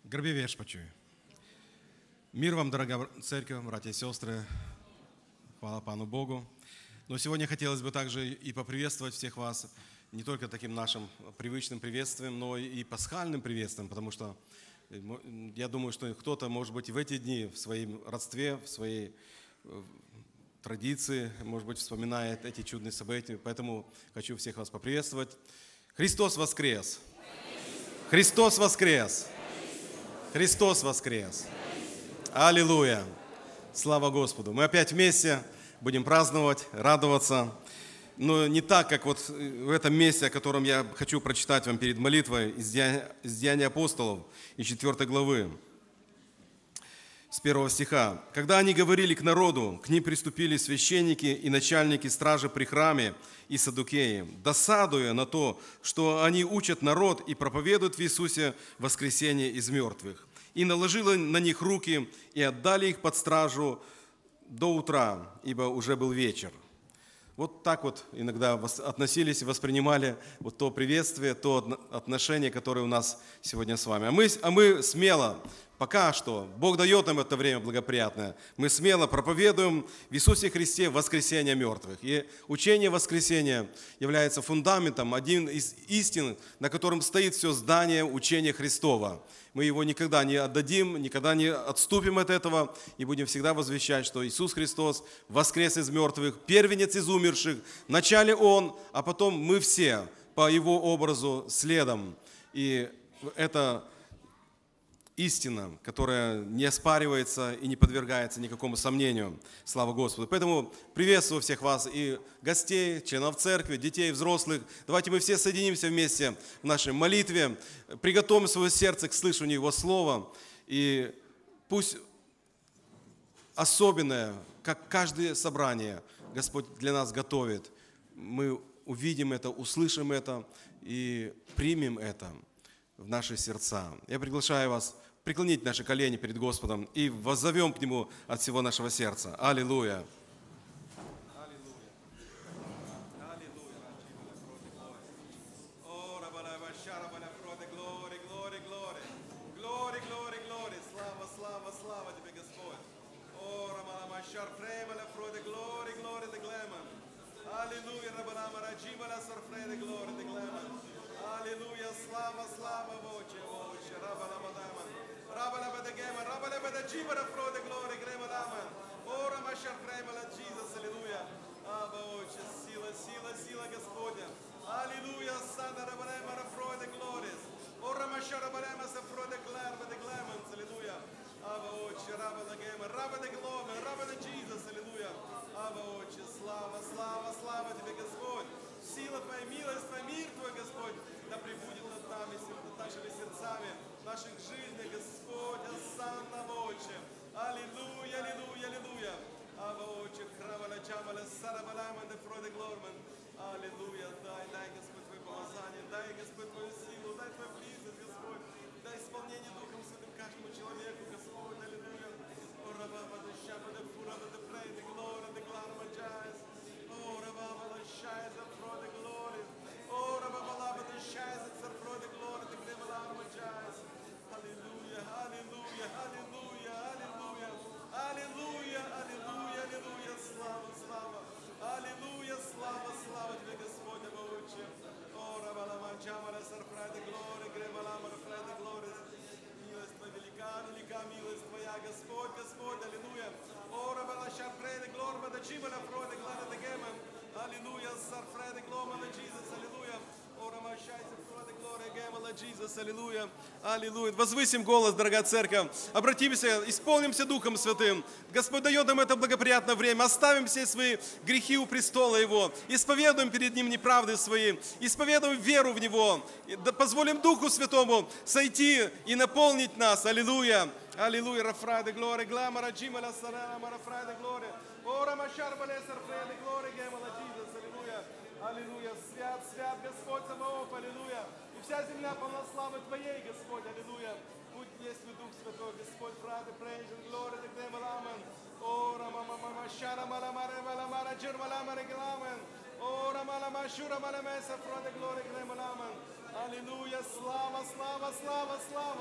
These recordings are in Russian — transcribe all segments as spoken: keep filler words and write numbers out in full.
Гробі Вешпачу. Мир вам, дорогая церковь, братья и сестры. Хвала Пану Богу. Но сегодня хотелось бы также и поприветствовать всех вас не только таким нашим привычным приветствием, но и пасхальным приветствием, потому что я думаю, что кто-то, может быть, и в эти дни в своем родстве, в своей традиции, может быть, вспоминает эти чудные события. Поэтому хочу всех вас поприветствовать. Христос воскрес! Христос воскрес! Христос воскрес! Аллилуйя! Слава Господу! Мы опять вместе будем праздновать, радоваться. Но не так, как вот в этом месте, о котором я хочу прочитать вам перед молитвой из Деяний апостолов, из четвёртой главы, с первого стиха. «Когда они говорили к народу, к ним приступили священники и начальники стражи при храме и саддукеи, досадуя на то, что они учат народ и проповедуют в Иисусе воскресение из мертвых. И наложили на них руки и отдали их под стражу до утра, ибо уже был вечер». Вот так вот иногда относились и воспринимали вот то приветствие, то отношение, которое у нас сегодня с вами. А мы, а мы смело, пока что, Бог дает нам это время благоприятное, мы смело проповедуем в Иисусе Христе воскресение мертвых. И учение воскресения является фундаментом, один из истин, на котором стоит все здание учения Христова. Мы его никогда не отдадим, никогда не отступим от этого и будем всегда возвещать, что Иисус Христос воскрес из мертвых, первенец из умерших. Вначале Он, а потом мы все по Его образу следом. И это истина, которая не оспаривается и не подвергается никакому сомнению. Слава Господу. Поэтому приветствую всех вас и гостей, членов церкви, детей, взрослых. Давайте мы все соединимся вместе в нашей молитве, приготовим свое сердце к слышанию Его Слова. И пусть особенное, как каждое собрание, Господь для нас готовит, мы увидим это, услышим это и примем это в наши сердца. Я приглашаю вас преклонить наши колени перед Господом и воззовем к Нему от всего нашего сердца. Аллилуйя! Аллилуйя, аллилуйя. Возвысим голос, дорогая церковь. Обратимся, исполнимся Духом Святым. Господь дает нам это благоприятное время. Оставим все свои грехи у престола Его. Исповедуем перед Ним неправды свои. Исповедуем веру в Него. Позволим Духу Святому сойти и наполнить нас. Аллилуйя. Аллилуйя. Рафрайде глория. Гламара джимала сарана марафрайде глория. Ора машарбале сарфрайде глория. Гемала Иисус. Аллилуйя. Аллилуйя. Свят, свят Господь Саваоф. Аллилуйя. Вся земля полна славы Твоей, Господь, аллилуйя. Будь действуй Дух Святой, Господь, правды, прейжен, глория, декрем, аламен. О, рамамамама, шара, маламаре, маламара, джир, маламаре, гламен. О, рамалама, шура, маламеса, фроде, глория, грем, аламен. Аллилуйя, слава, слава, слава, слава.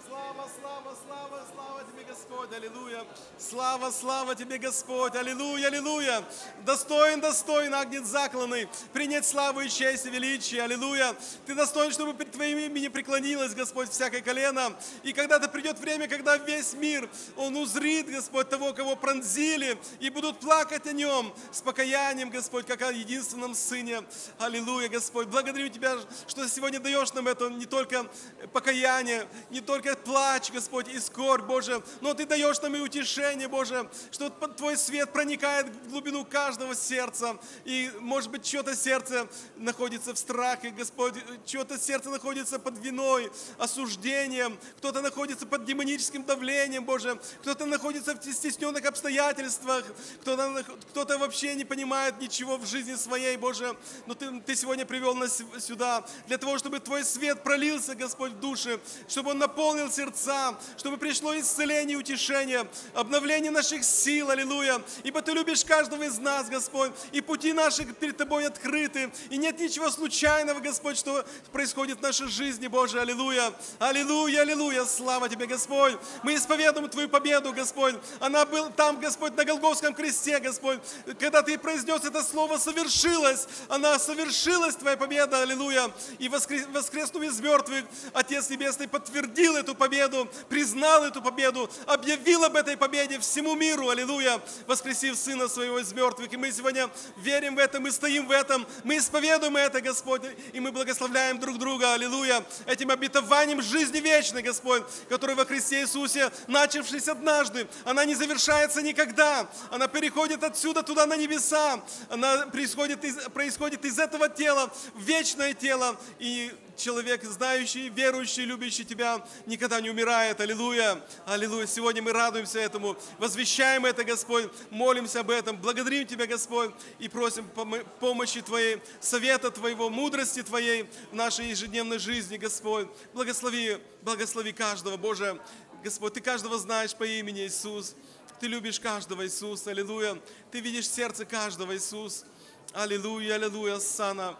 Слава, слава, слава, слава Тебе, Господь, аллилуйя. Слава, слава Тебе, Господь, аллилуйя, аллилуйя. Достоин, достоин, агнец закланный, принять славу и честь и величие, аллилуйя. Ты достоин, чтобы перед Твоим именем преклонилось, Господь, всякое колено. И когда-то придет время, когда весь мир, он узрит, Господь, того, кого пронзили, и будут плакать о нем с покаянием, Господь, как о единственном Сыне. Аллилуйя, Господь. Благодарю Тебя, что сегодня даешь нам это не только покаяние, не только плач, Господь, и скорбь, Боже, но Ты даешь нам и утешение, Боже, что Твой свет проникает в глубину каждого сердца. И, может быть, чье-то сердце находится в страхе, Господь, чье-то сердце находится под виной, осуждением, кто-то находится под демоническим давлением, Боже, кто-то находится в стесненных обстоятельствах, кто-то, кто-то вообще не понимает ничего в жизни своей, Боже, но Ты, Ты сегодня привел нас сюда для того, чтобы Твой свет пролился, Господь, в души, чтобы Он наполнил сердца, чтобы пришло исцеление и утешение, обновление наших сил, аллилуйя, ибо Ты любишь каждого из нас, Господь, и пути наши перед Тобой открыты, и нет ничего случайного, Господь, что происходит в нашей жизни, Боже, аллилуйя, аллилуйя, аллилуйя, слава Тебе, Господь, мы исповедуем Твою победу, Господь, она была там, Господь, на Голгофском кресте, Господь, когда Ты произнес это слово, совершилось, она совершилась, Твоя победа, аллилуйя, и воскрес, воскреснув из мертвых, Отец Небесный подтвердил эту победу, признал эту победу, объявил об этой победе всему миру, аллилуйя, воскресив Сына Своего из мертвых, и мы сегодня верим в это, мы стоим в этом, мы исповедуем это, Господь, и мы благословляем друг друга, аллилуйя, этим обетованием жизни вечной, Господь, который во Христе Иисусе, начавшись однажды, она не завершается никогда, она переходит отсюда туда на небеса, она происходит из, происходит из этого тела в вечное тело, и человек, знающий, верующий, любящий Тебя, никогда не умирает. Аллилуйя! Аллилуйя! Сегодня мы радуемся этому, возвещаем это, Господь, молимся об этом, благодарим Тебя, Господь, и просим помощи Твоей, совета Твоего, мудрости Твоей в нашей ежедневной жизни, Господь. Благослови, благослови каждого, Боже. Господь, Ты каждого знаешь по имени Иисус. Ты любишь каждого, Иисус. Аллилуйя! Ты видишь сердце каждого, Иисус. Аллилуйя! Аллилуйя! Сана!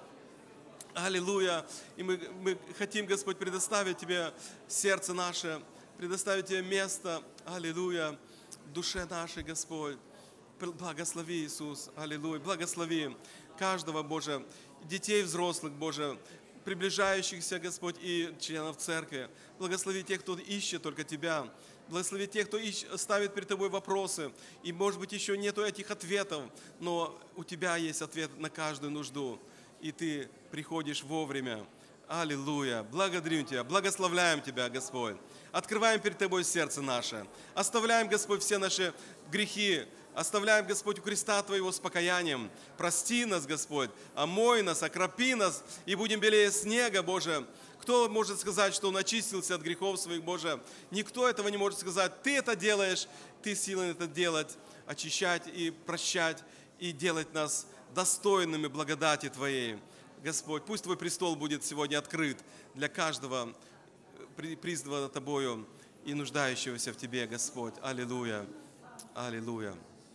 Аллилуйя! И мы, мы хотим, Господь, предоставить Тебе сердце наше, предоставить Тебе место, аллилуйя, в душе нашей, Господь. Благослови, Иисус, аллилуйя, благослови каждого, Боже, детей, взрослых, Боже, приближающихся, Господь, и членов церкви. Благослови тех, кто ищет только Тебя. Благослови тех, кто ищет, ставит перед Тобой вопросы. И, может быть, еще нету этих ответов, но у Тебя есть ответ на каждую нужду. И Ты приходишь вовремя. Аллилуйя. Благодарим Тебя, благословляем Тебя, Господь. Открываем перед Тобой сердце наше. Оставляем, Господь, все наши грехи. Оставляем, Господь, у креста Твоего с покаянием. Прости нас, Господь, омой нас, окропи нас, и будем белее снега, Боже. Кто может сказать, что он очистился от грехов своих, Боже? Никто этого не может сказать. Ты это делаешь, Ты силен это делать, очищать и прощать, и делать нас достойными благодати Твоей. Господь, пусть Твой престол будет сегодня открыт для каждого призванного Тобою и нуждающегося в Тебе, Господь. Аллилуйя, аллилуйя,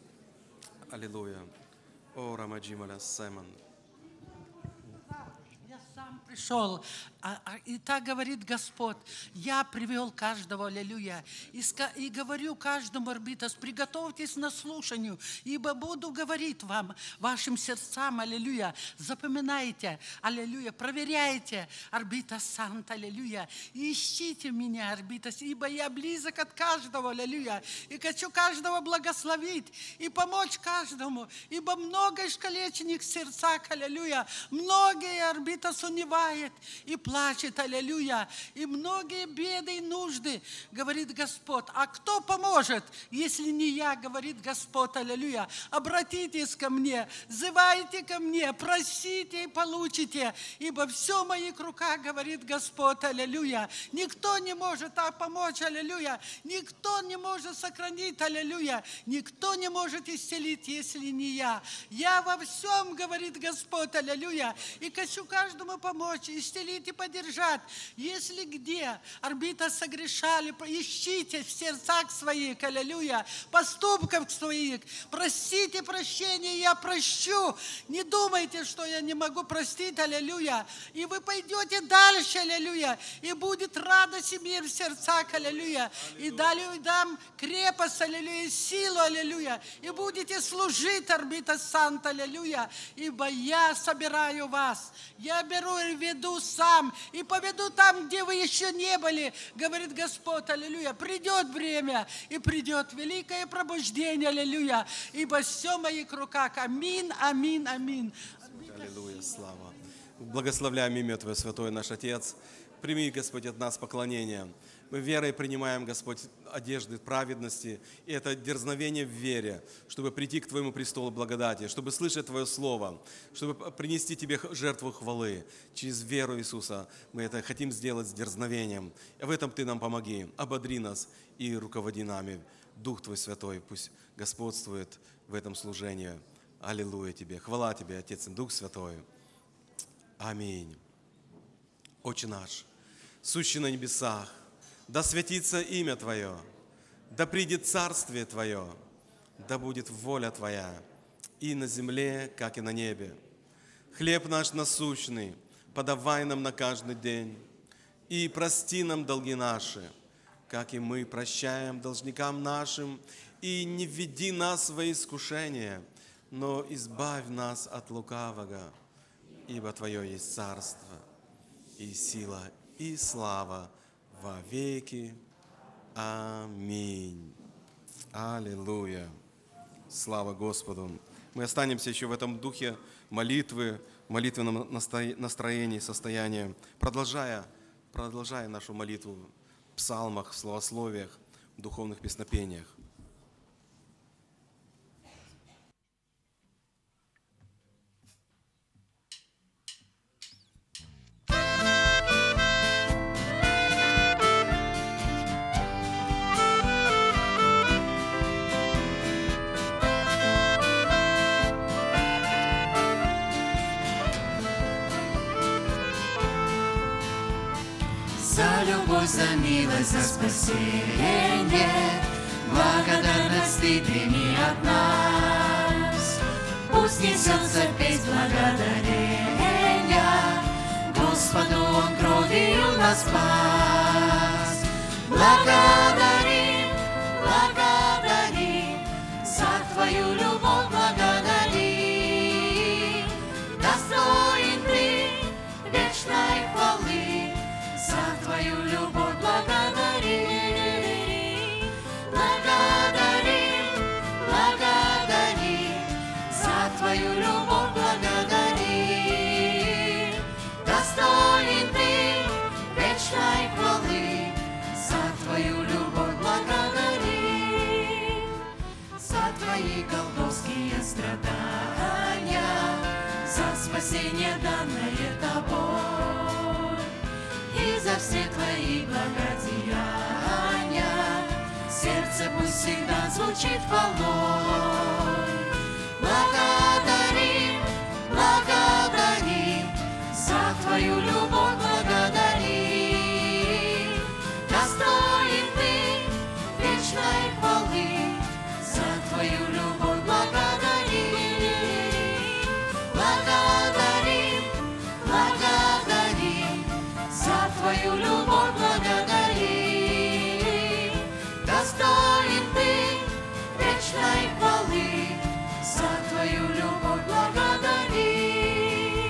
аллилуйя. О, Рамаджималя Сэмон. Я сам пришел. И так говорит Господь, я привел каждого, аллилуйя, и, и говорю каждому, арбитас, приготовьтесь на слушанию, ибо буду говорить вам, вашим сердцам, аллилуйя, запоминайте, аллилуйя, проверяйте, арбитас сант, аллилуйя, и ищите меня, арбитас, ибо я близок от каждого, аллилуйя, и хочу каждого благословить и помочь каждому, ибо много искалеченных в сердцах, аллилуйя, многие, арбитас, унывает и плачет, аллилуйя, и многие беды и нужды, говорит Господь. А кто поможет, если не я, говорит Господь, аллилуйя. Обратитесь ко мне, взывайте ко мне, просите и получите, ибо все в моих руках, говорит Господь, аллилуйя. Никто не может так помочь, аллилуйя. Никто не может сохранить, аллилуйя. Никто не может исцелить, если не я. Я во всем, говорит Господь, аллилуйя. И хочу каждому помочь, исцелить и поддержать. Если где орбита согрешали, ищите в сердцах своих, аллилуйя, поступков своих, просите прощения, я прощу. Не думайте, что я не могу простить, аллилуйя. И вы пойдете дальше, аллилуйя, и будет радость и мир в сердцах, аллилуйя. И далее дам крепость, аллилуйя, силу, аллилуйя. И будете служить, орбита Санта, аллилуйя. Ибо я собираю вас. Я беру и веду сам. И поведу там, где вы еще не были, говорит Господь, аллилуйя. Придет время, и придет великое пробуждение, аллилуйя. Ибо все в моих руках. Аминь, аминь, аминь. Аллилуйя, слава. Благословляем имя Твое, Святой наш Отец. Прими, Господь, от нас поклонение. Мы верой принимаем, Господь, одежды праведности. И это дерзновение в вере, чтобы прийти к Твоему престолу благодати, чтобы слышать Твое Слово, чтобы принести Тебе жертву хвалы. Через веру Иисуса мы это хотим сделать с дерзновением. И в этом Ты нам помоги. Ободри нас и руководи нами. Дух Твой Святой пусть господствует в этом служении. Аллилуйя Тебе. Хвала Тебе, Отец и Дух Святой. Аминь. Отче наш, сущий на небесах, да светится имя Твое, да придет царствие Твое, да будет воля Твоя и на земле, как и на небе. Хлеб наш насущный подавай нам на каждый день, и прости нам долги наши, как и мы прощаем должникам нашим, и не введи нас во искушение, но избавь нас от лукавого, ибо Твое есть царство, и сила, и слава во веки. Аминь. Аллилуйя. Слава Господу. Мы останемся еще в этом духе молитвы, молитвенном настроении, состоянии, продолжая, продолжая нашу молитву в псалмах, в словословиях, в духовных песнопениях. За милость, за спасение, благодарность Ты прими от нас. Пусть несется песнь благодарения, Господу Он кровью нас спас. Благодарим, благодарим, за Твою любовь благодарим. Достоин Ты вечной хвалы, за Твою любовь благодарим, благодарим, благодарим, за Твою любовь благодарим. Достоин Ты вечной хвалы, за Твою любовь благодарим. За Твои голгофские страдания, за спасение данное Тобой, и за все Твои благодеяния сердце пусть всегда звучит хвалой. Благодарим, благодарим, за Твою любовь благодарим. Достоин Ты вечной хвалы, за Твою любовь благодарим. Благодарим, благодарим, за Твою любовь благодарим. Достоин Ты вечной хвалы, за Твою любовь благодарим.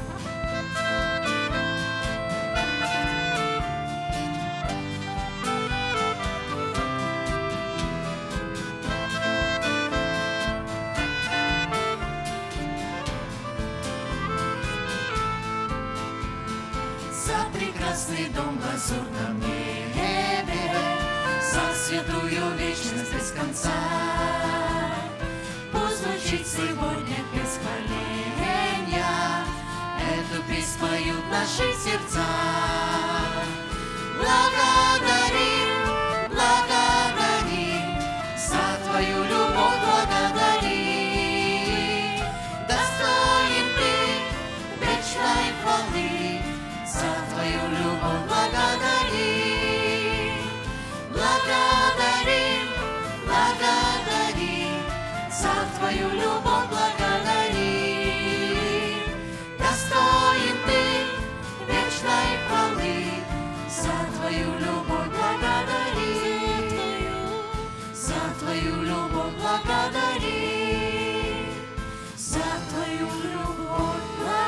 За прекрасный дом в лазурном небе, за святую вечность без конца. Пусть звучит сегодня песнь хваления, эту песнь поют наши сердца. Благодарим, благодарим, за Твою любовь благодарим. Достоин Ты вечной хвалы, за Твою за Твою любовь благодарим. Достоин Ты вечной хвалы, за Твою любовь благодарим. За Твою любовь благодарим. За Твою любовь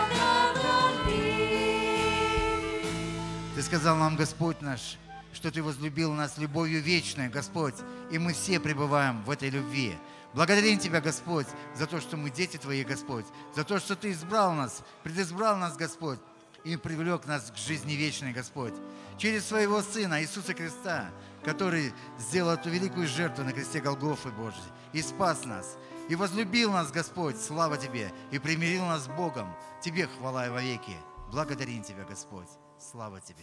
благодарим. Ты сказал нам, Господь наш, что Ты возлюбил нас любовью вечной, Господь, и мы все пребываем в этой любви. Благодарим Тебя, Господь, за то, что мы дети Твои, Господь, за то, что Ты избрал нас, предизбрал нас, Господь, и привлек нас к жизни вечной, Господь, через Своего Сына Иисуса Христа, который сделал эту великую жертву на кресте Голгофы, Божьей, и спас нас, и возлюбил нас, Господь, слава Тебе, и примирил нас с Богом. Тебе хвала и вовеки. Благодарим Тебя, Господь. Слава Тебе.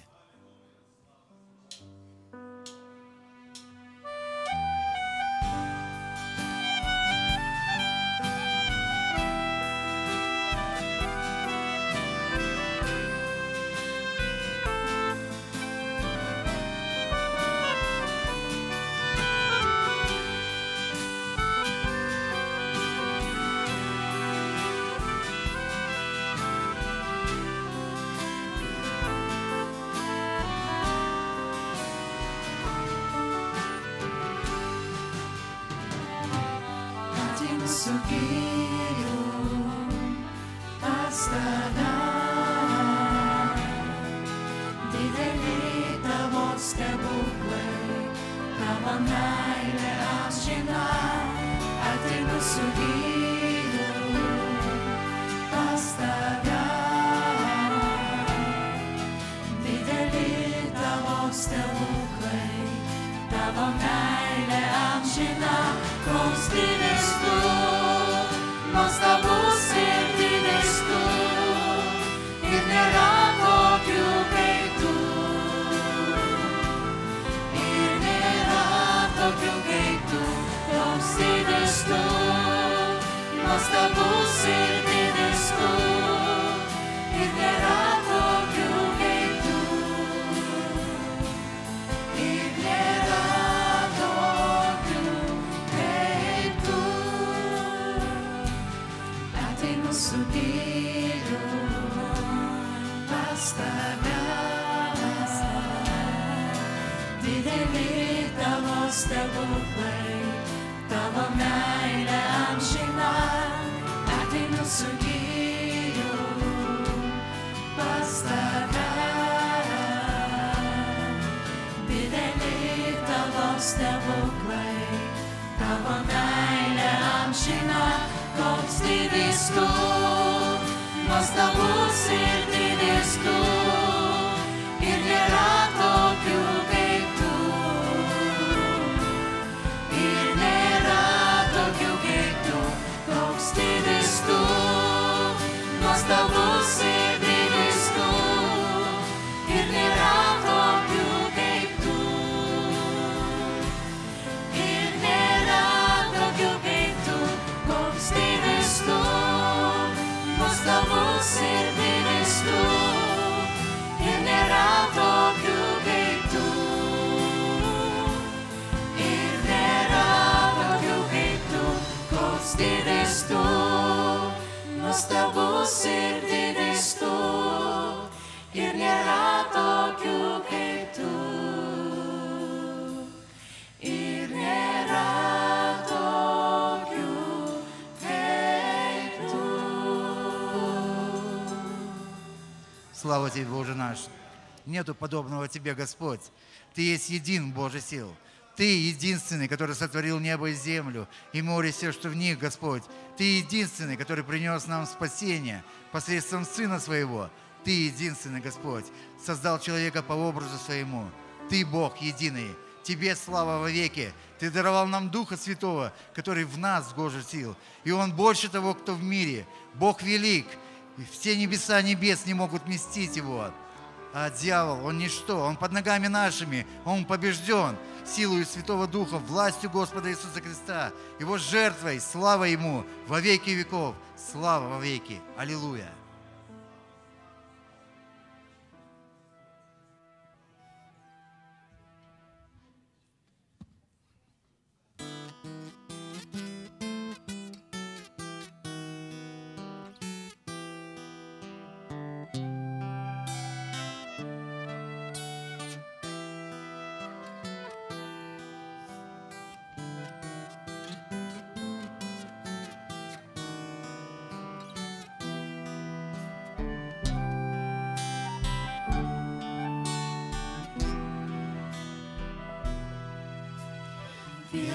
Слава Тебе, Боже наш! Нету подобного Тебе, Господь. Ты есть един, Боже сил. Ты единственный, который сотворил небо и землю, и море, все, что в них, Господь. Ты единственный, который принес нам спасение посредством Сына Своего. Ты единственный, Господь, создал человека по образу Своему. Ты Бог единый. Тебе слава во веки. Ты даровал нам Духа Святого, который в нас, Боже сил. И Он больше того, кто в мире. Бог велик. И все небеса небес не могут вместить Его. А дьявол, он ничто, он под ногами нашими, он побежден силою Святого Духа, властью Господа Иисуса Христа, Его жертвой, слава Ему во веки веков, слава во веки. Аллилуйя.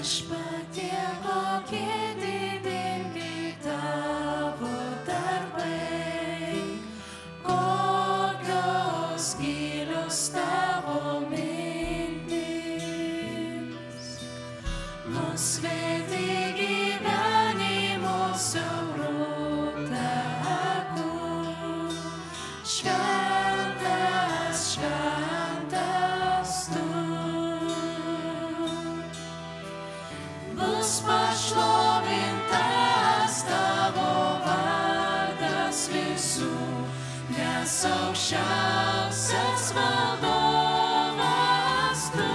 Viešpatie, kokie didingi tavo darbai, kokios gilios tavo mintis. Mus vedi gyvenimo siaurų takų. Šventas, šventas tu. Bus pašlovintas tavo vardas visų, nes aukščiausias valdovas tu.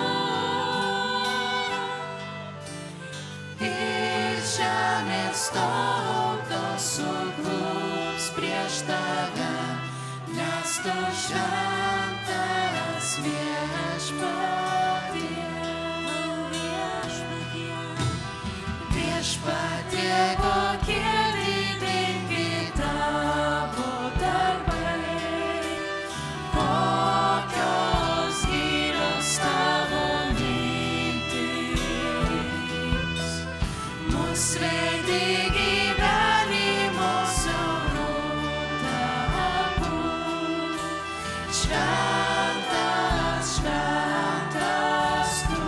Ir žemės tautos suklūps prieš tave, nes tu šventas viešpatie. Viešpatie, kokie didingi tavo darbai, kokios gilios tavo mintys. Mus vedi gyvenimo siaurų takų. Šventas, šventas tu.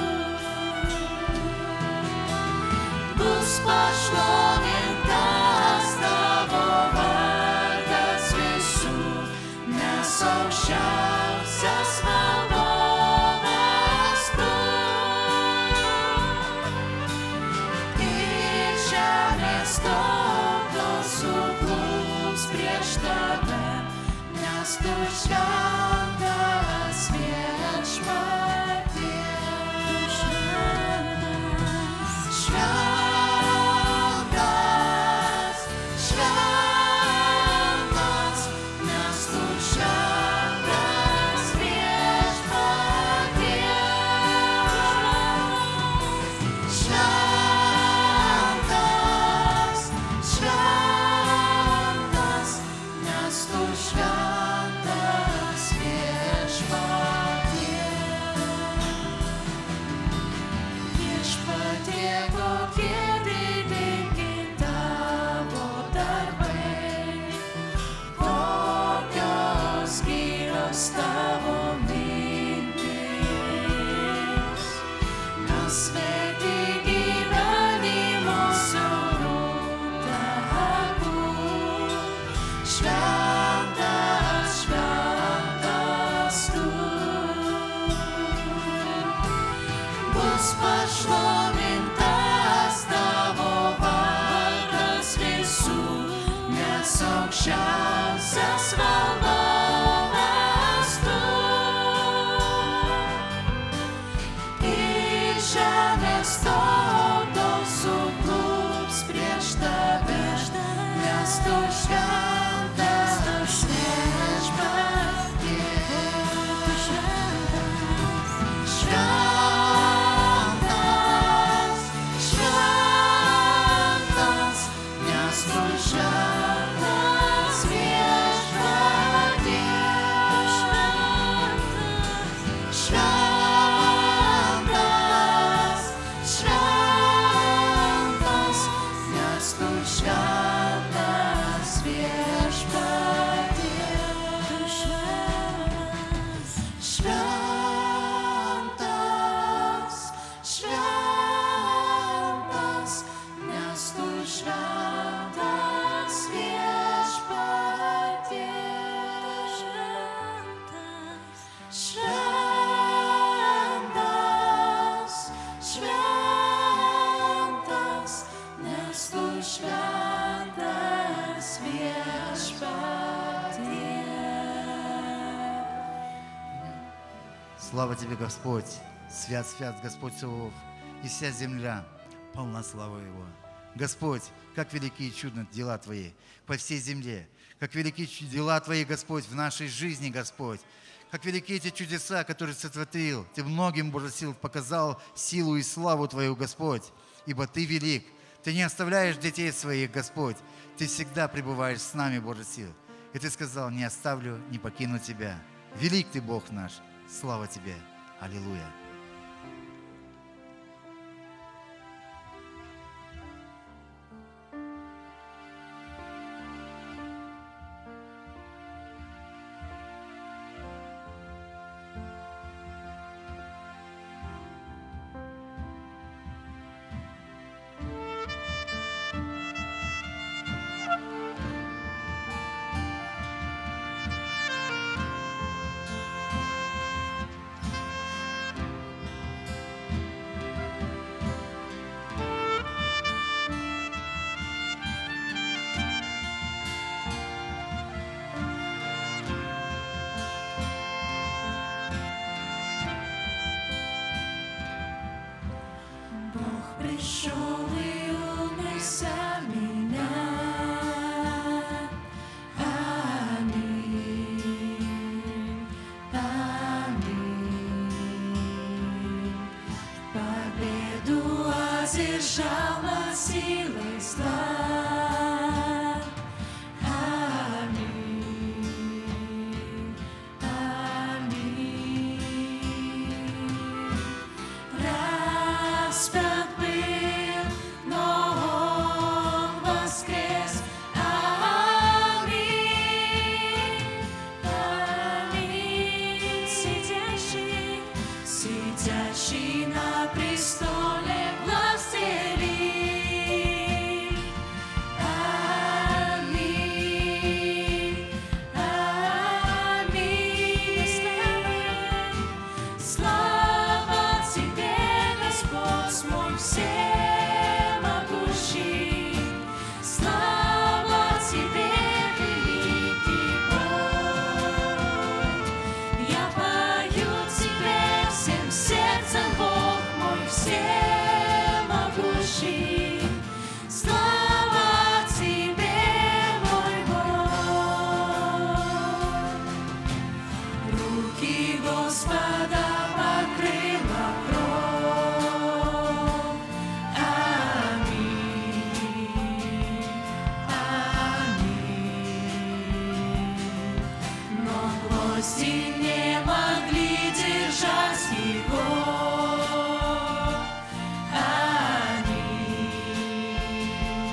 Bus pašlovintas tavo vardas visų, nes aukščiausias valdovas tu. Ir žemės tautos suklūps prieš tave, nes tu šventas viešpatie. Šventas, šventas, nes tu šventas viešpatie. Šventas, šventas, nes tu šventas viešpatie. Viešpatie, kokie didingi tavo darbai, kokios gilios tavo mintys. Kas vedi gyvenimo siaurų takų. Šventas, šventas tu. Bus pašlovintas tavo vardas visų, nes aukščiausias valdovas tu. Ir žemės tautos suklūps prieš tave, nes tu šventas viešpatie. Šventas, šventas, nes tu šventas viešpatie. Šventas, šventas, nes tu šventas viešpatie. Šventas, šventas, nes tu šventas viešpatie. Šventas, šventas, nes tu šventas viešpatie. Слава Тебе, Господь! Свят, свят, Господь Саваоф, и вся земля полна славы Его. Господь, как велики и чудны дела Твои по всей земле, как велики дела Твои, Господь, в нашей жизни, Господь, как велики эти чудеса, которые сотворил. Ты многим, Боже, сил показал силу и славу Твою, Господь, ибо Ты велик. Ты не оставляешь детей своих, Господь, Ты всегда пребываешь с нами, Боже, сил. И Ты сказал: не оставлю, не покину Тебя. Велик Ты, Бог наш. Слава Тебе! Аллилуйя! за меня. Аминь, аминь. Победу одержал над силой зла. Аминь, аминь. Распят был, но Он воскрес. Аминь, аминь. Сидящий, сидящий на престоле властелин. Аминь, аминь. Слава Тебе, Господь мой всемогущий. Слава Тебе, великий Бог. Я пою Тебе всем сердцем, Бог мой всемогущий. Слава Тебе, мой Бог. Руки Господа покрыла кровь. Аминь, аминь. Но гвозди не могли держать его. Аминь,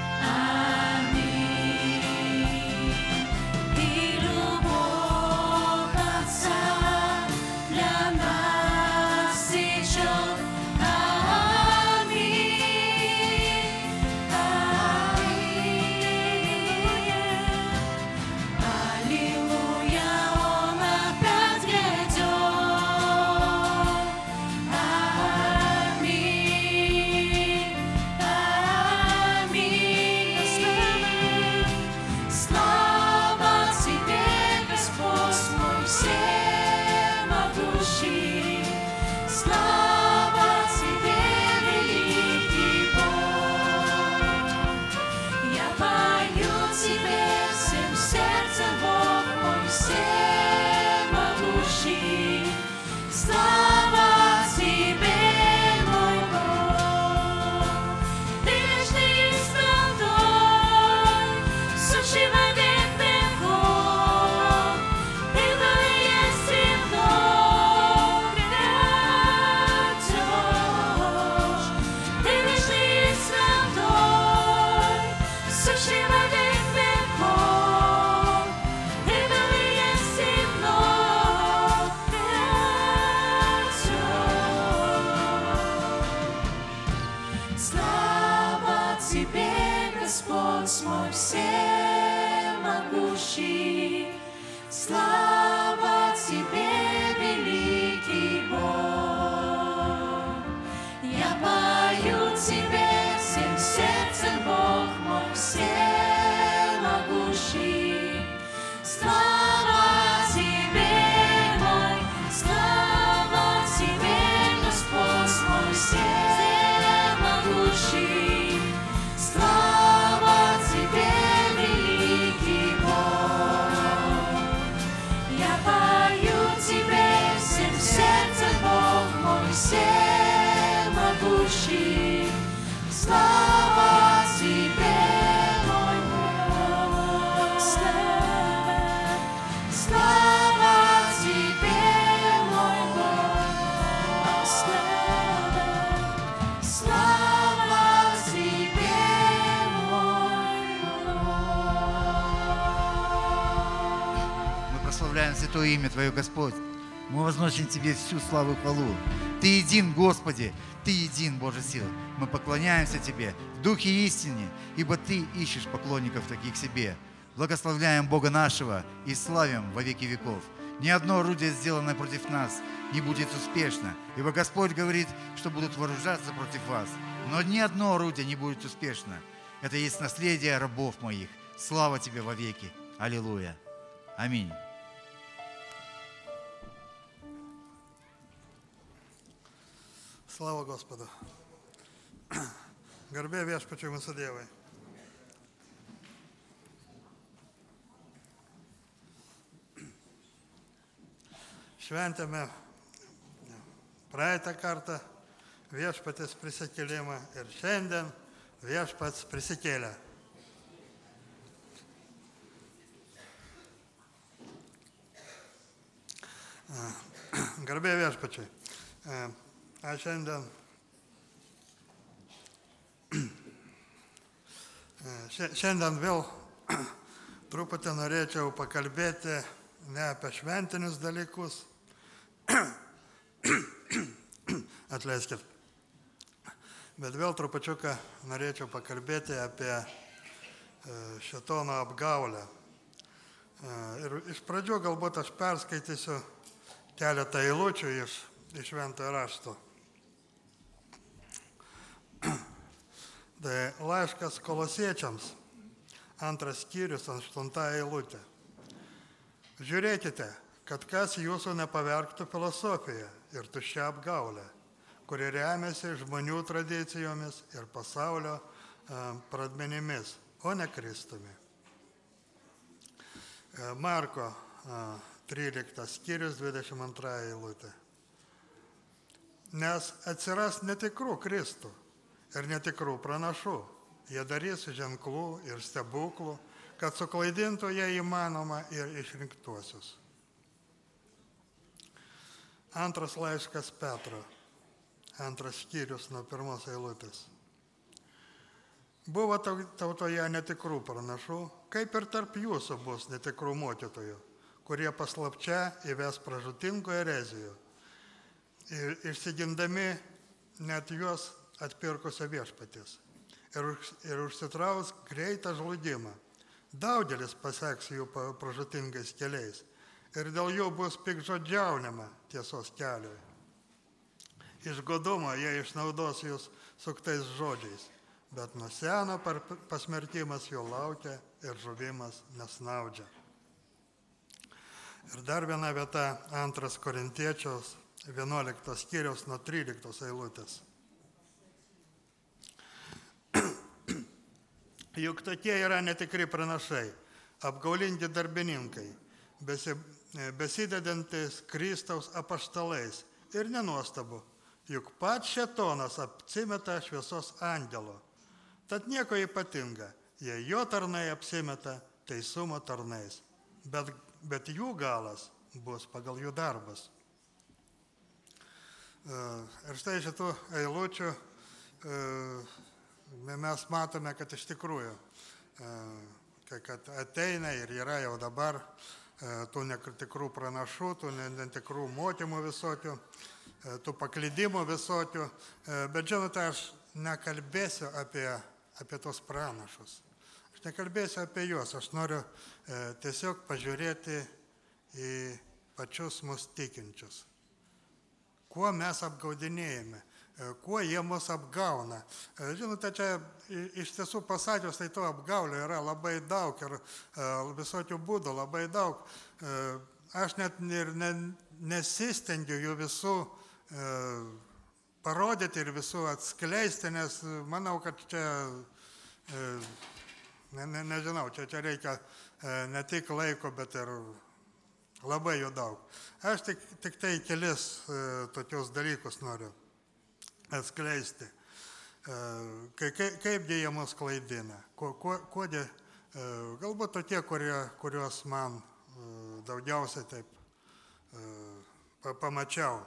аминь. И любовь Отца для нас течет. Аминь, аллилуйя. Аллилуйя, Он опять грядет. Аминь, аминь. Слава Тебе, Господь мой всемогущий. Слава Тебе, великий Бог. Я пою Тебе всем сердцем, Бог мой всемогущий. Слава Тебе, мой Бог. Ты вечный и святой, сущий во век веков. Ты был и есть и вновь грядешь. Ты вечный и святой, сущий во век веков. Ты был и есть и вновь грядешь. Слава Тебе, Господь мой всемогущий. Слава Тебе, великий Бог. Я пою Тебе всем сердцем, Бог мой всемогущий. Слава Тебе, мой, слава Тебе, Господь мой всемогущий. Слава Тебе, великий Бог. Я пою Тебе всем сердцем, Бог мой всемогущий. Слава Тебе, мой Бог. Слава, слава Тебе, мой Бог. Слава, слава Тебе, мой Бог. Мы прославляем святое имя Твое, Господь. Мы возносим Тебе всю славу и хвалу. Ты един, Господи, Ты един, Боже сил. Мы поклоняемся Тебе в духе и истине, ибо Ты ищешь поклонников таких себе. Благословляем Бога нашего и славим во веки веков. Ни одно орудие, сделанное против нас, не будет успешно, ибо Господь говорит, что будут вооружаться против вас. Но ни одно орудие не будет успешно. Это есть наследие рабов моих. Слава Тебе во веки. Аллилуйя. Аминь. Слава Господу! Garbė viešpačiui mūsų Dievui. Šventėme praeitą kartą viešpatės prisikėlimą ir šiandien viešpats prisikėlė. Garbė viešpačiui. Aš šiandien Šiandien vėl truputį norėčiau pakalbėti ne apie šventinius dalykus, atleiskit, bet vėl trupučiuką norėčiau pakalbėti apie šėtono apgaulę. Ir iš pradžių galbūt aš perskaitysiu keletą eilučių iš, iš Šventojo rašto. Tai laiškas Kolosiečiams, antras skyrius, aštunta eilutė. Žiūrėkite, kad kas jūsų nepavergtų filosofiją ir tuščia apgaulę, kuri remiasi žmonių tradicijomis ir pasaulio pradmenimis, o ne Kristumi. Marko tryliktas skyrius, dvidešimt antra eilutė. Nes atsiras netikrų Kristų ir netikrų pranašų. Jie darys ženklų ir stebuklų, kad suklaidintų jie įmanoma ir išrinktuosius. Antras laiškas Petro, antras skyrius nuo pirmos eilutės. Buvo tautoje netikrų pranašų, kaip ir tarp jūsų bus netikrų mokytojų, kurie paslapčia įves pražūtingų erezijų ir išsigindami net juos atpirkusio viešpaties ir, ir užsitraus greitą žlugimą. Daugelis paseks jų pražūtingais keliais ir dėl jų bus pikžodžiaunama tiesos keliui. Iš godumo jie išnaudos jūs suktais žodžiais, bet nuo seno pasmerkimas jų laukia ir žuvimas nesnaudžia. Ir dar viena vieta, antras Korintiečiaus, vienuoliktas skyrius nuo tryliktos eilutės. Juk tokie yra netikri pranašai, apgaulingi darbininkai, besi, besidedantis Kristaus apaštalais. Ir nenuostabu, juk pats šėtonas apsimeta šviesos angelo. Tad nieko ypatinga, jei jo tarnai apsimeta teisumo tarnais, bet, bet jų galas bus pagal jų darbas. Ir štai šitų eilučių mes matome, kad iš tikrųjų, kad ateina ir yra jau dabar tų netikrų pranašų, tų netikrų mokymų visokių, tų paklydimų visokių, bet žinote, aš nekalbėsiu apie, apie tos pranašus. Aš nekalbėsiu apie juos, aš noriu tiesiog pažiūrėti į pačius mus tikinčius. Kuo mes apgaudinėjame? Kuo jie mus apgauna. Žinote, čia iš tiesų pasakius, tai to apgaulio yra labai daug ir visokių būdų labai daug. Aš net ir ne, nesistengiu jų visų parodyti ir visų atskleisti, nes manau, kad čia, ne, ne, nežinau, čia, čia reikia ne tik laiko, bet ir labai jų daug. Aš tik, tik tai kelis tokius dalykus noriu atskleisti. Kaip, kaipgi jie mus klaidina. Kuo, kuo, kuo jie, galbūt tokie, kurie, kuriuos man daugiausiai taip pamačiau.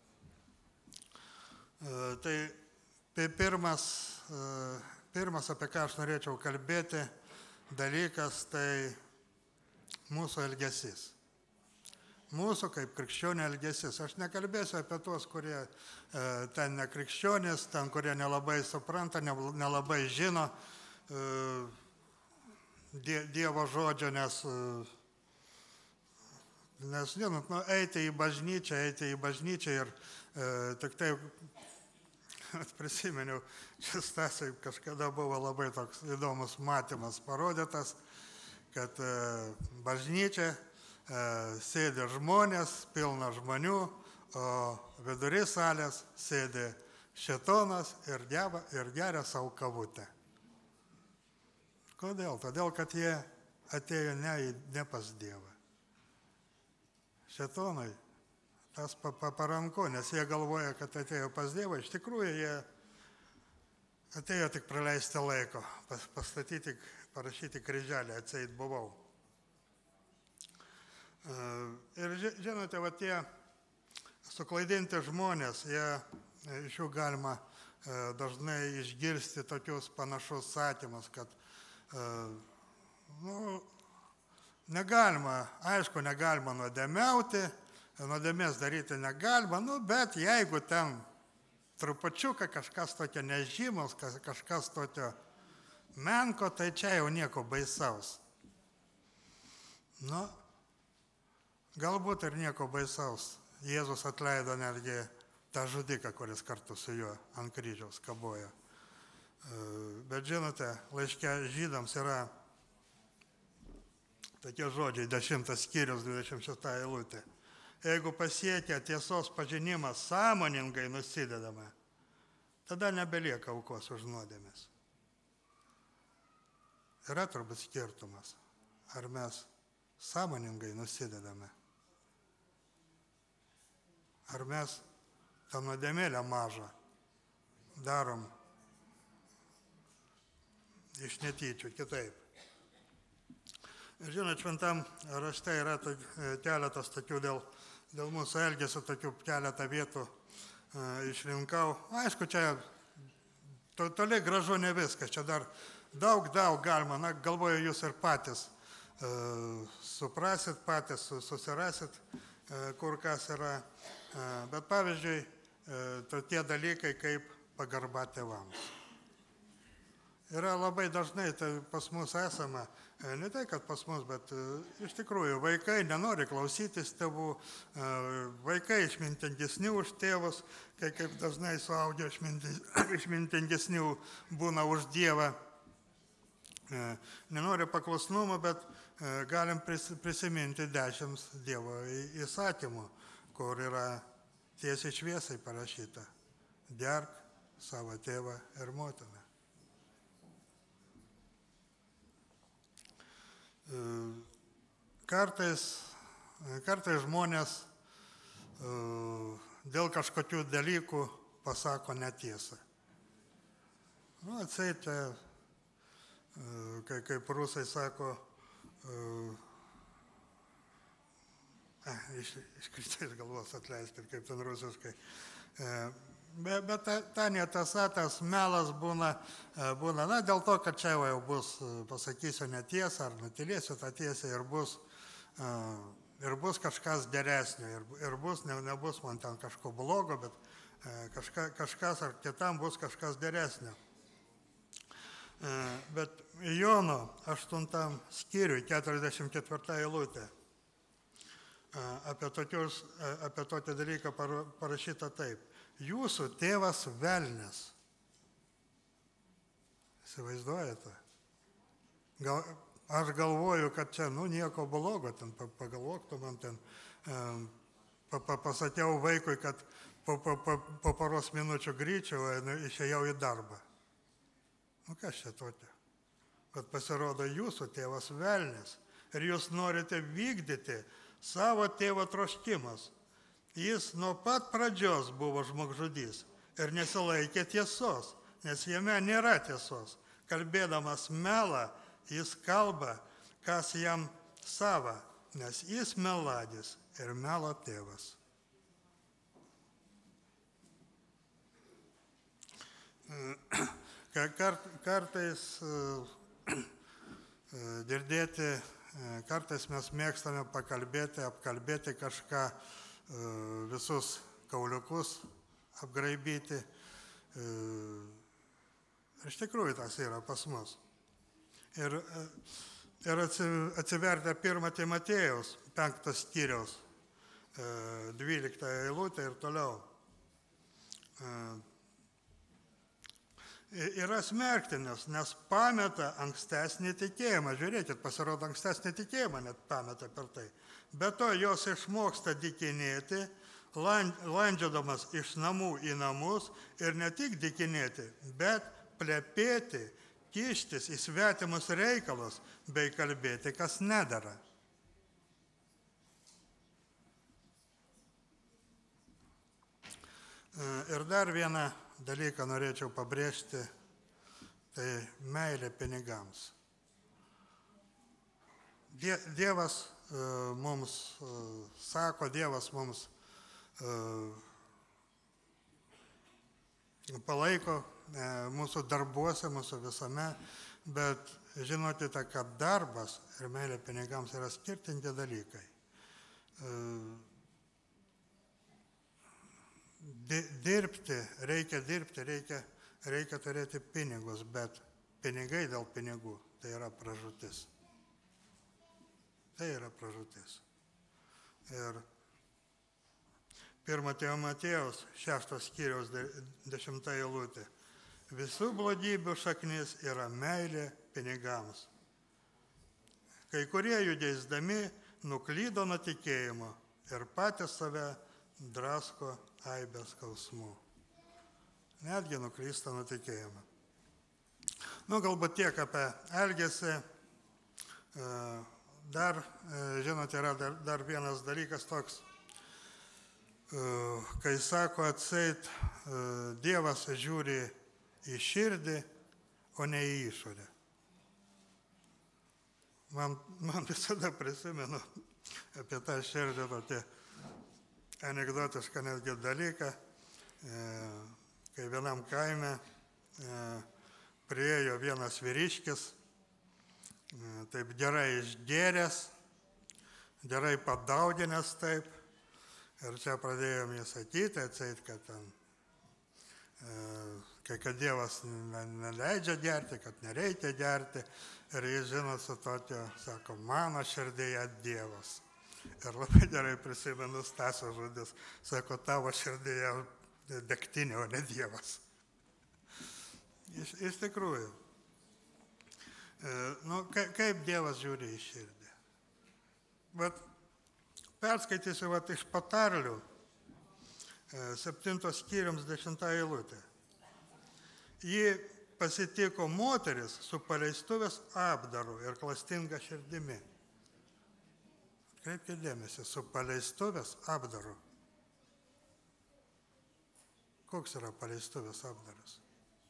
Tai pirmas, pirmas, apie ką aš norėčiau kalbėti, dalykas, tai mūsų elgesys. Mūsų kaip krikščionių elgesys. Aš nekalbėsiu apie tuos, kurie e, ten nekrikščionys, ten, kurie nelabai supranta, nelabai žino e, die, Dievo žodžio, nes, e, nes žinot, nu, eiti į bažnyčią, eiti į bažnyčią ir e, tik tai, prisiminiau, šis tasai kažkada buvo labai toks įdomus matymas parodytas, kad e, bažnyčia sėdi žmonės, pilna žmonių, o vidury salės sėdi šėtonas ir, deva, ir geria savo kavutę. Kodėl? Todėl, kad jie atėjo ne, ne pas Dievą. Šėtonai tas paranku, nes jie galvoja, kad atėjo pas Dievą. Iš tikrųjų, jie atėjo tik praleisti laiko, pastatyti, parašyti kryželį, atseit buvau. Ir žinote, va tie suklaidinti žmonės, jie, iš jų galima dažnai išgirsti tokius panašus sakymus, kad nu, negalima, aišku, negalima nuodėmiauti, nuodėmės daryti negalima, nu, bet jeigu ten trupačiuką kažkas tokio nežymus, kažkas tokio menko, tai čia jau nieko baisaus. Nu, galbūt ir nieko baisaus. Jėzus atleido netgi tą žudiką, kuris kartu su juo ant kryžiaus kabojo. Bet žinote, laiške žydams yra tokie žodžiai, dešimtas skyrius, dvidešimt šešta eilutė. Jeigu pasiekia tiesos pažinimas sąmoningai nusidedama, tada nebelieka aukos už nuodėmes. Yra turbūt skirtumas, ar mes sąmoningai nusidedame, ar mes tą nuodėmėlę mažą darom iš netyčių kitaip. Žinot, šventam rašte yra keletas tokių dėl, dėl mūsų elgesio, tokių keletą vietų išrinkau. Aišku, čia to, toli gražu ne viskas, čia dar daug, daug galima, na, galvoju, jūs ir patys uh, suprasit, patys susirasit, uh, kur kas yra. Uh, bet pavyzdžiui, uh, tokie dalykai kaip pagarba tėvams. Yra labai dažnai tai pas mus esama, ne tai, kad pas mus, bet iš tikrųjų vaikai nenori klausytis tėvų, vaikai išmintingesni už tėvus, kai kaip dažnai suaugę išmintingesni būna už Dievą. Nenori paklusnumo, bet galim prisiminti dešimt Dievo įsakymų, kur yra tiesiai šviesai parašyta: gerbk savo tėvą ir motiną. Kartais, kartais žmonės dėl kažkokių dalykų pasako netiesą. Nu, atseit, kai, kaip rusai sako, iš, iškrito iš galvos, atleiskit, kaip ten rusiškai. Bet, bet ta, ta netiesa, tas melas būna, būna, na, dėl to, kad čia jau bus, pasakysiu netiesą ar nutilėsiu tą tiesą ir bus, ir bus kažkas geresnio, ir, ir bus, ne, nebus man ten kažko blogo, bet kažka, kažkas ar kitam bus kažkas geresnio. Bet Jono aštuntam skyriui, keturiasdešimt ketvirta eilutė, apie, tokius, apie tokį dalyką parašyta taip: jūsų tėvas velnias. Įsivaizduojate? Gal, aš galvoju, kad čia, nu, nieko blogo, ten pagalvok, tu man ten pa, pa, pasakiau vaikui, kad po, po, po, po poros minučių greičiau išėjau į darbą. Nu, kas čia tokia? Kad pasirodo, jūsų tėvas velnias ir jūs norite vykdyti savo tėvo troškimus. Jis nuo pat pradžios buvo žmogžudys ir nesilaikė tiesos, nes jame nėra tiesos. Kalbėdamas melą, jis kalba, kas jam sava, nes jis meladis ir melo tėvas. Kart, kartais girdėti, kartais mes mėgstame pakalbėti, apkalbėti kažką, visus kauliukus apgraibyti. Iš tikrųjų tas yra pas mus. Ir, ir atsivertę pirmą Timotėjaus penktas skyriaus dvyliktą eilutę ir toliau. Yra smerktinas, nes pameta ankstesnį tikėjimą. Žiūrėkit, pasirodo, ankstesnį tikėjimą net pameta per tai. Be to, jos išmoksta dykinėti, landžiodamas iš namų į namus ir ne tik dykinėti, bet plepėti, kištis į svetimus reikalus bei kalbėti, kas nedara. Ir dar vieną dalyką norėčiau pabrėžti, tai meilė pinigams. Dievas mums sako, Dievas mums palaiko mūsų darbuose, mūsų visame, bet žinote, kad darbas ir meilė pinigams yra skirtingi dalykai. Dirbti, reikia dirbti, reikia, reikia turėti pinigus, bet pinigai dėl pinigų tai yra pražūtis. Tai yra pražūtis. Ir pirmo Timotejaus šeštos skyriaus dešimta eilutė. Visų blogybių šaknis yra meilė pinigams. Kai kurie jų geisdami nuklydo nuo tikėjimo ir patys save drasko aibės skausmų. Netgi nuklysta nuo tikėjimo. Nu, galbūt tiek apie elgesį. Dar, žinote, yra dar, dar vienas dalykas toks, kai sako atseit, Dievas žiūri į širdį, o ne į išorę. Man, man visada prisimenu apie tą širdį tokį anekdotišką netgi dalyką, kai vienam kaime priėjo vienas vyriškis, taip gerai išgėręs, gerai padauginęs taip. Ir čia pradėjom jį sakyti, atseit, kad ten, kai kad Dievas neleidžia gerti, kad nereikia gerti. Ir jis žino su tokio, sako, mano širdėje Dievas. Ir labai gerai prisimenu Stasio žodis, sako, tavo širdėje degtinė, o ne Dievas. Iš, iš tikrųjų. Nu, kaip Dievas žiūri į širdį. Bet perskaitysiu vat, iš patarlių septintos skyriums dešimta eilutė. Ji pasitiko moteris su paleistuvės apdaru ir klastinga širdimi. Kreipkite dėmesį, su paleistuvės apdaru. Koks yra paleistuvės apdaras?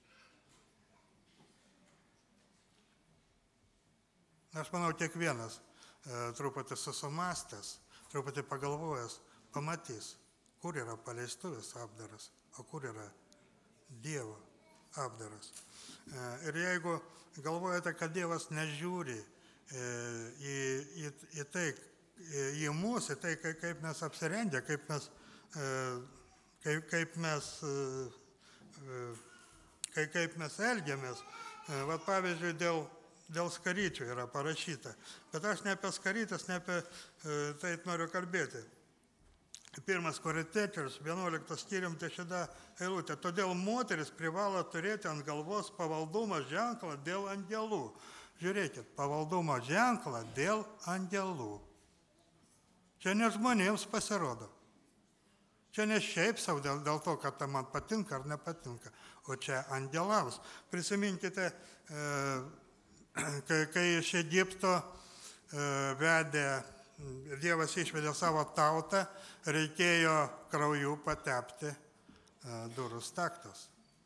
Aš manau, kiekvienas e, truputį susimastęs, truputį pagalvojęs, pamatys, kur yra paleistuvės apdaras, o kur yra Dievo apdaras. E, ir jeigu galvojate, kad Dievas nežiūri e, į, į, į tai, į mus, į tai, kaip mes apsirengę, kaip mes, e, kaip, kaip mes, e, kaip, kaip mes elgiamės, e, vat, pavyzdžiui, dėl Dėl skaryčių yra parašyta. Bet aš ne apie skarytas, ne apie e, tai noriu kalbėti. Pirmas Korintiečiams, vienuoliktas skyrium dešimta eilutė. Todėl moteris privalo turėti ant galvos pavaldumo ženklą dėl angelų. Žiūrėkit, pavaldumo ženklą dėl angelų. Čia ne žmonėms pasirodo. Čia ne šiaip savo dėl, dėl to, kad man patinka ar nepatinka, o čia angelams. Prisiminkite, e, Kai, kai iš Egipto e, vedė, Dievas išvedė savo tautą, reikėjo krauju patepti e, durų staktus.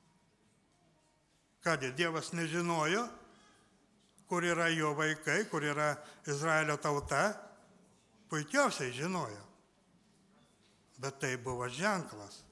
Kągi, Dievas nežinojo, kur yra jo vaikai, kur yra Izraelio tauta, puikiausiai žinojo. Bet tai buvo ženklas.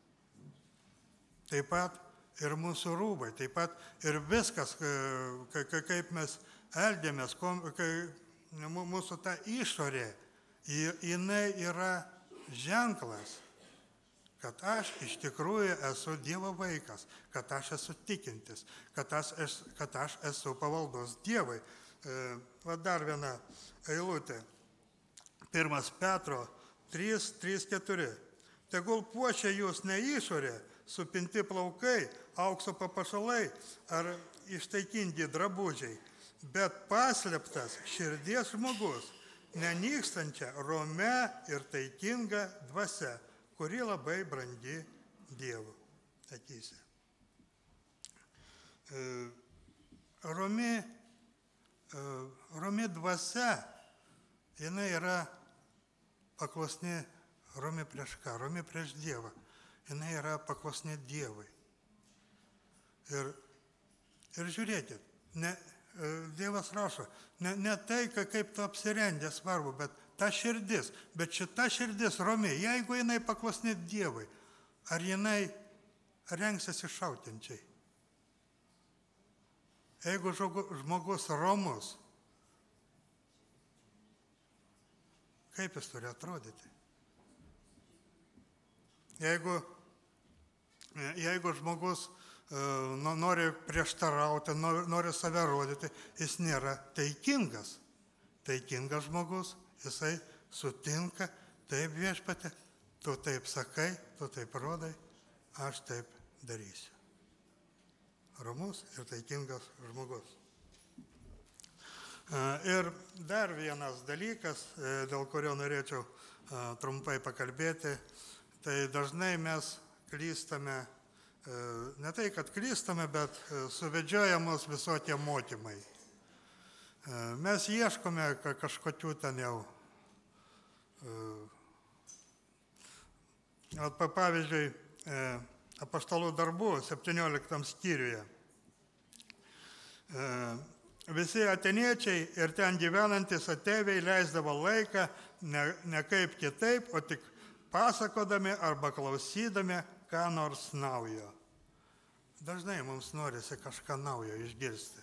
Taip pat ir mūsų rūbai, taip pat ir viskas, kaip mes elgiamės, mūsų ta išorė, jinai yra ženklas, kad aš iš tikrųjų esu Dievo vaikas, kad aš esu tikintis, kad aš, kad aš esu pavaldus Dievui. Va dar viena eilutė. Pirmas Petro trys, trys, keturi. Tegul puošia jūs ne išorė, supinti plaukai, aukso papuošalai ar ištaikingi drabužiai, bet paslėptas širdies žmogus, nenykstančia romia ir taikinga dvasia, kuri labai brandi Dievo akyse. Romi, romi dvasia, jinai yra paklusni romi prieš ką, romi prieš Dievą. Jinai yra paklusni Dievui. Ir, ir žiūrėkit, ne, Dievas rašo, ne, ne tai, kaip tu apsirengė svarbu, bet ta širdis. Bet šita širdis romi, jeigu jinai paklusni Dievui, ar jinai rengsiasi šautinčiai? Jeigu žmogus romus, kaip jis turi atrodyti? Jeigu, jeigu žmogus uh, nori prieštarauti, nori, nori save rodyti, jis nėra taikingas. Taikingas žmogus, jisai sutinka, taip Viešpatie, tu taip sakai, tu taip rodai, aš taip darysiu. Ramus ir taikingas žmogus. Ir dar vienas dalykas, dėl kurio norėčiau trumpai pakalbėti, tai dažnai mes klystame, ne tai, kad klystame, bet suvedžioja mus visokie mokymai. Mes ieškome kažkokių ten jau, pavyzdžiui, Apaštalų darbų septynioliktam skyriuje. Visi atėniečiai ir ten gyvenantis ateiviai leisdavo laiką ne, ne kaip kitaip, o tik pasakodami arba klausydami ką nors naujo. Dažnai mums norisi kažką naujo išgirsti.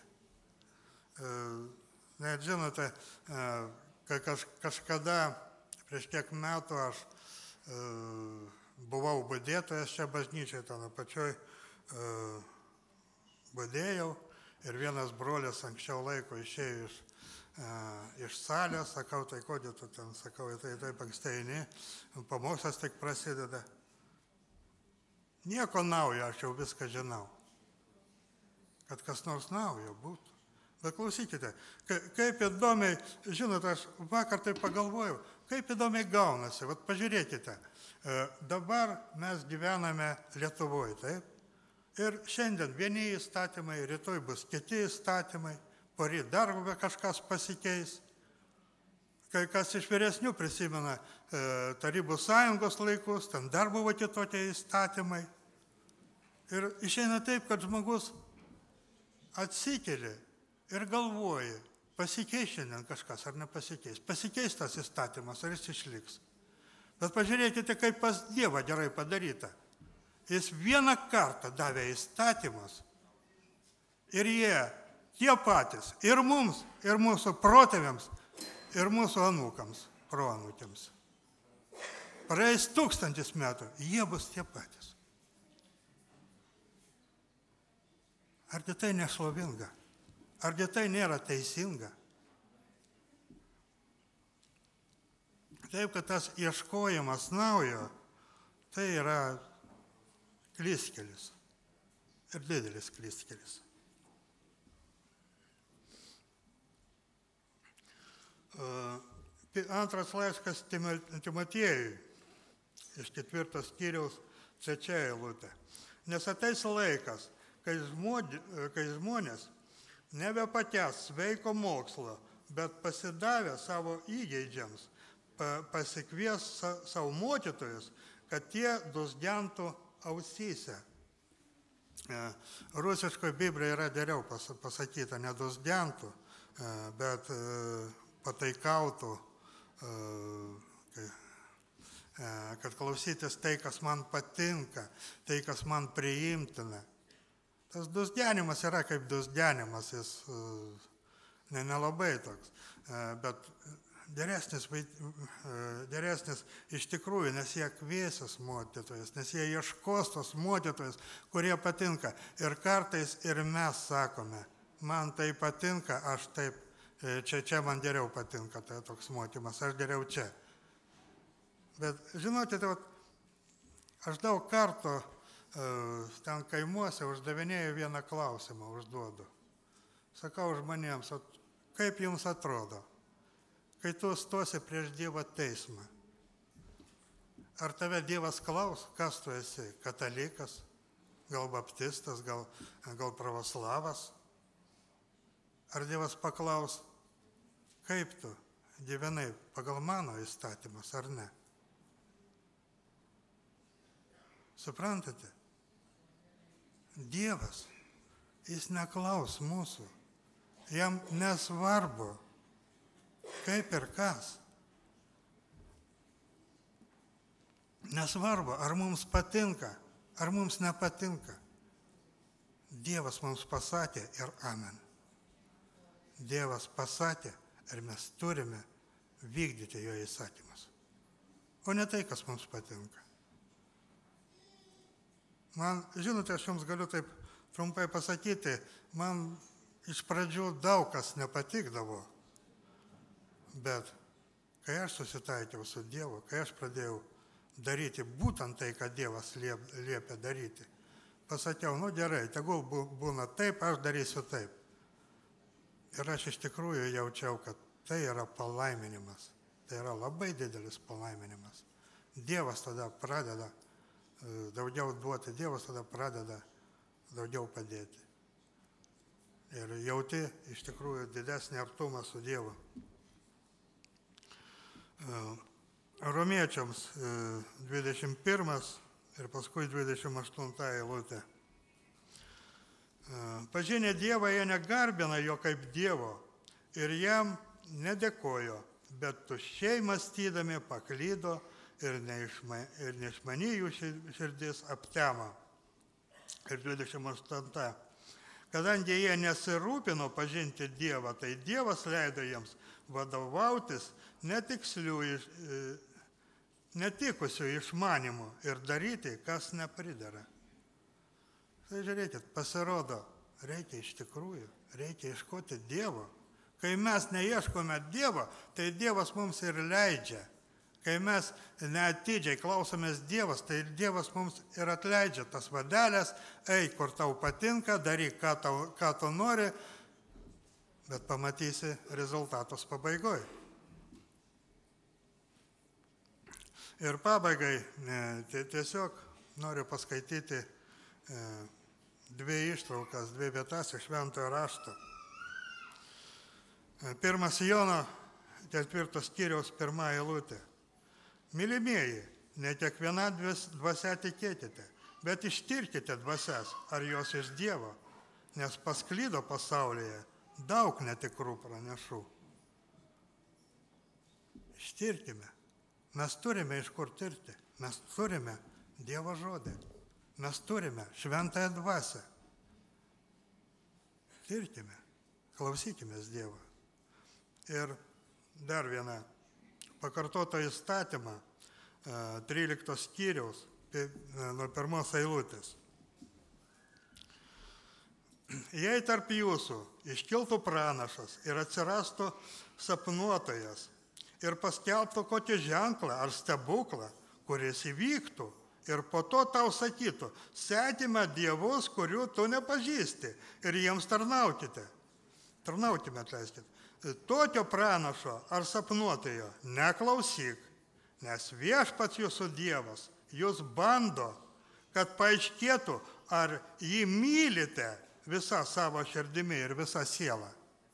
Net žinote, kaž, kažkada prieš kiek metų aš buvau budėtojas čia bažnyčiai, ten apačioj uh, budėjau ir vienas brolis anksčiau laiko išėjo iš, uh, iš salės, sakau, tai kodėl tu ten, sakau, tai taip anksti eini, pamokslas tik prasideda. Nieko naujo, aš jau viską žinau, kad kas nors naujo būtų. Bet klausykite, kaip įdomiai, žinot, aš vakar tai pagalvojau, kaip įdomiai gaunasi, vat pažiūrėkite. Dabar mes gyvename Lietuvoje, taip? Ir šiandien vieni įstatymai, rytoj bus kiti įstatymai, poryt dar kažkas pasikeis. Kai kas iš vyresnių prisimena Tarybų sąjungos laikus, ten dar buvo kitokie įstatymai. Ir išeina taip, kad žmogus atsikeli ir galvoji, pasikeis šiandien kažkas ar nepasikeis. Pasikeis tas įstatymas, ar jis išliks. Bet pažiūrėkite, kaip pas Dievą gerai padaryta. Jis vieną kartą davė įstatymus ir jie, tie patys, ir mums, ir mūsų protėviams, ir mūsų anūkams, proanūkiams. Praeis tūkstantis metų, jie bus tie patys. Argi tai nešlovinga? Argi tai nėra teisinga? Taip, kad tas ieškojimas naujo, tai yra klystkelis. Ir didelis klystkelis. Antras laiškas Timotiejui, iš ketvirtos skyriaus trečia eilutė. Nes ateis laikas, kai žmonės nebepakęs sveiko mokslo, bet pasidavę savo įgeidžiams, pasikvies savo mokytojus, kad tie dusgentų ausyse. Rusiškoje Biblijoje yra geriau pasakyta, ne dusgentų, bet pataikautų, kad klausytis tai, kas man patinka, tai, kas man priimtina. Tas dusgenimas yra kaip dusgenimas, jis nelabai toks, bet Geresnis, geresnis iš tikrųjų, nes jie kviesios mokytojas, nes jie ieškos tos mokytojas, kurie patinka. Ir kartais ir mes sakome, man tai patinka, aš taip, čia, čia man geriau patinka, tai toks mokymas, aš geriau čia. Bet žinote, tai, aš daug kartų ten kaimuose uždavinėjau vieną klausimą, užduodu. Sakau žmonėms, kaip jums atrodo? Kai tu stosi prieš Dievo teismą, ar tave Dievas klaus, kas tu esi? Katalikas, gal baptistas, gal, gal pravoslavas? Ar Dievas paklaus, kaip tu gyvenai pagal mano įstatymus, ar ne? Suprantate? Dievas, jis neklaus mūsų. Jam nesvarbu, kaip ir kas. Nesvarbu, ar mums patinka, ar mums nepatinka. Dievas mums pasakė ir amen. Dievas pasakė ir mes turime vykdyti jo įsakymus. O ne tai, kas mums patinka. Man, žinote, aš jums galiu taip trumpai pasakyti, man iš pradžių daug kas nepatikdavo. Bet kai aš susitaikiau su Dievu, kai aš pradėjau daryti būtent tai, ką Dievas liepia daryti, pasakiau, nu gerai, tegul būna taip, aš darysiu taip. Ir aš iš tikrųjų jaučiau, kad tai yra palaiminimas. Tai yra labai didelis palaiminimas. Dievas tada pradeda daugiau duoti, Dievas tada pradeda daugiau padėti. Ir jauti iš tikrųjų didesnį artumą su Dievu. Romiečiams dvidešimt pirmas ir paskui dvidešimt aštunta eilutė. Pažinę Dievą jie negarbina jo kaip Dievo ir jam nedėkojo, bet tuščiai mąstydami paklydo ir neišmany jų širdis aptemo. Ir dvidešimt aštunta. Kadangi jie nesirūpino pažinti Dievą, tai Dievas leido jiems vadovautis netikslių, netikusių išmanimų ir daryti, kas nepridera. Tai žiūrėkit, pasirodo, reikia iš tikrųjų, reikia ieškoti Dievo. Kai mes neieškome Dievo, tai Dievas mums ir leidžia. Kai mes neatidžiai klausomės Dievas, tai Dievas mums ir atleidžia tas vadelės, eik, kur tau patinka, daryk, ką, tau, ką tu nori, bet pamatysi rezultatus pabaigoje. Ir pabaigai tiesiog noriu paskaityti dvi ištraukas, dvi vietas iš Šventojo rašto. Pirmas Jono ketvirtos skyriaus pirma eilutė. Mylimieji, ne kiekviena dvasia tikėkite, bet ištirkite dvasias, ar jos iš Dievo, nes pasklydo pasaulyje daug netikrų pranašų. Ištirkime. Mes turime iš kur tirti. Mes turime Dievo žodį. Mes turime šventąją dvasią. Tirkime. Klausykimės Dievo. Ir dar viena. Pakartoto įstatymą tryliktos skyriaus nuo pirmos eilutės. Jei tarp jūsų iškiltų pranašas ir atsirastų sapnuotojas ir paskelbtų kokį ženklą ar stebuklą, kuris įvyktų ir po to tau sakytų, sekime dievus, kurių tu nepažįsti ir jiems tarnaukite. Tarnaukime, atleiskite. Tokio pranašo ar sapnuotojo neklausyk, nes viešpats jūsų Dievas jūs bando, kad paaiškėtų, ar jį mylite visą savo širdimi ir visą sielą.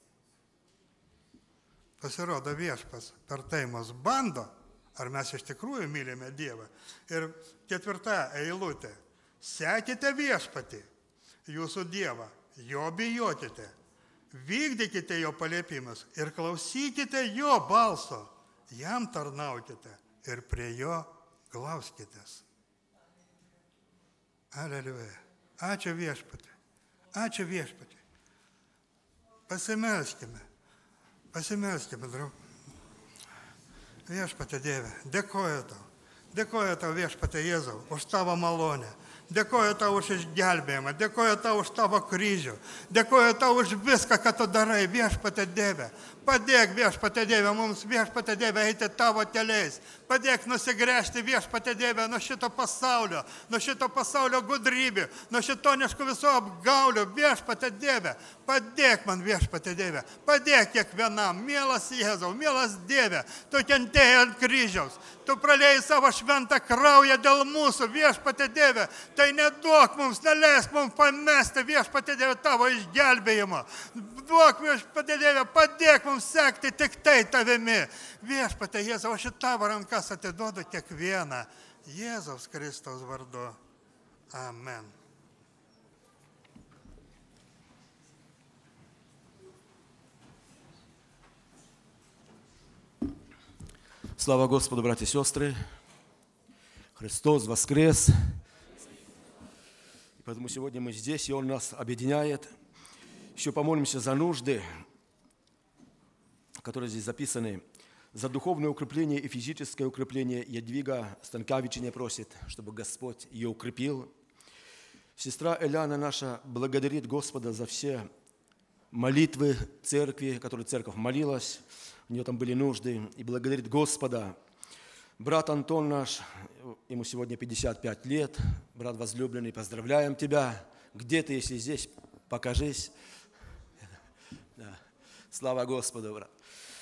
Pasirodo, viešpats per tai mus bando, ar mes iš tikrųjų mylime Dievą. Ir ketvirta eilutė. Sekite viešpatį, jūsų Dievą, jo bijokite. Vykdykite jo paliepimus ir klausykite jo balso, jam tarnaukite ir prie jo glauskitės. Aleliuja. Ačiū viešpatį. Ačiū viešpatį. Pasimelskime. Pasimelskime, draug. Viešpatė Dieve, dėkoju tau. Dėkoju tau viešpatė Jėzau už tavo malonę. Dėkoju tau už išgelbėjimą, dėkoju tau už tavo kryžių, dėkoju tau už viską, ką tu darai, viešpatie Dieve. Padėk viešpatie Dieve mums, viešpatie Dieve, eiti tavo keliais. Padėk nusigręžti viešpatie Dieve nuo šito pasaulio, nuo šito pasaulio gudrybių, nuo šitoniškų visų apgaulių, viešpatie Dieve. Padėk man viešpatie Dieve, padėk kiekvienam, mielas Jėzau, mielas Dieve, tu kentėjai ant kryžiaus, tu praliejai savo šventą kraują dėl mūsų, viešpatie Dieve, tai neduok mums, neleisk mums pamesti viešpatie Dieve tavo išgelbėjimo. Duok viešpatie Dieve, padėk mums sekti tik tai tavimi. Viešpatie Jėzau, aš į tavo rankas atiduodu kiekvieną. Jėzaus Kristaus vardu. Amen. Слава Господу, братья и сестры! Христос воскрес! И поэтому сегодня мы здесь, и Он нас объединяет. Еще помолимся за нужды, которые здесь записаны. За духовное укрепление и физическое укрепление Ядвига Станкавичине просит, чтобы Господь ее укрепил. Сестра Эляна наша благодарит Господа за все молитвы церкви, которые церковь молилась. У нее там были нужды, и благодарит Господа. Брат Антон наш, ему сегодня пятьдесят пять лет, брат возлюбленный, поздравляем тебя. Где ты, если здесь, покажись. Да. Слава Господу, брат.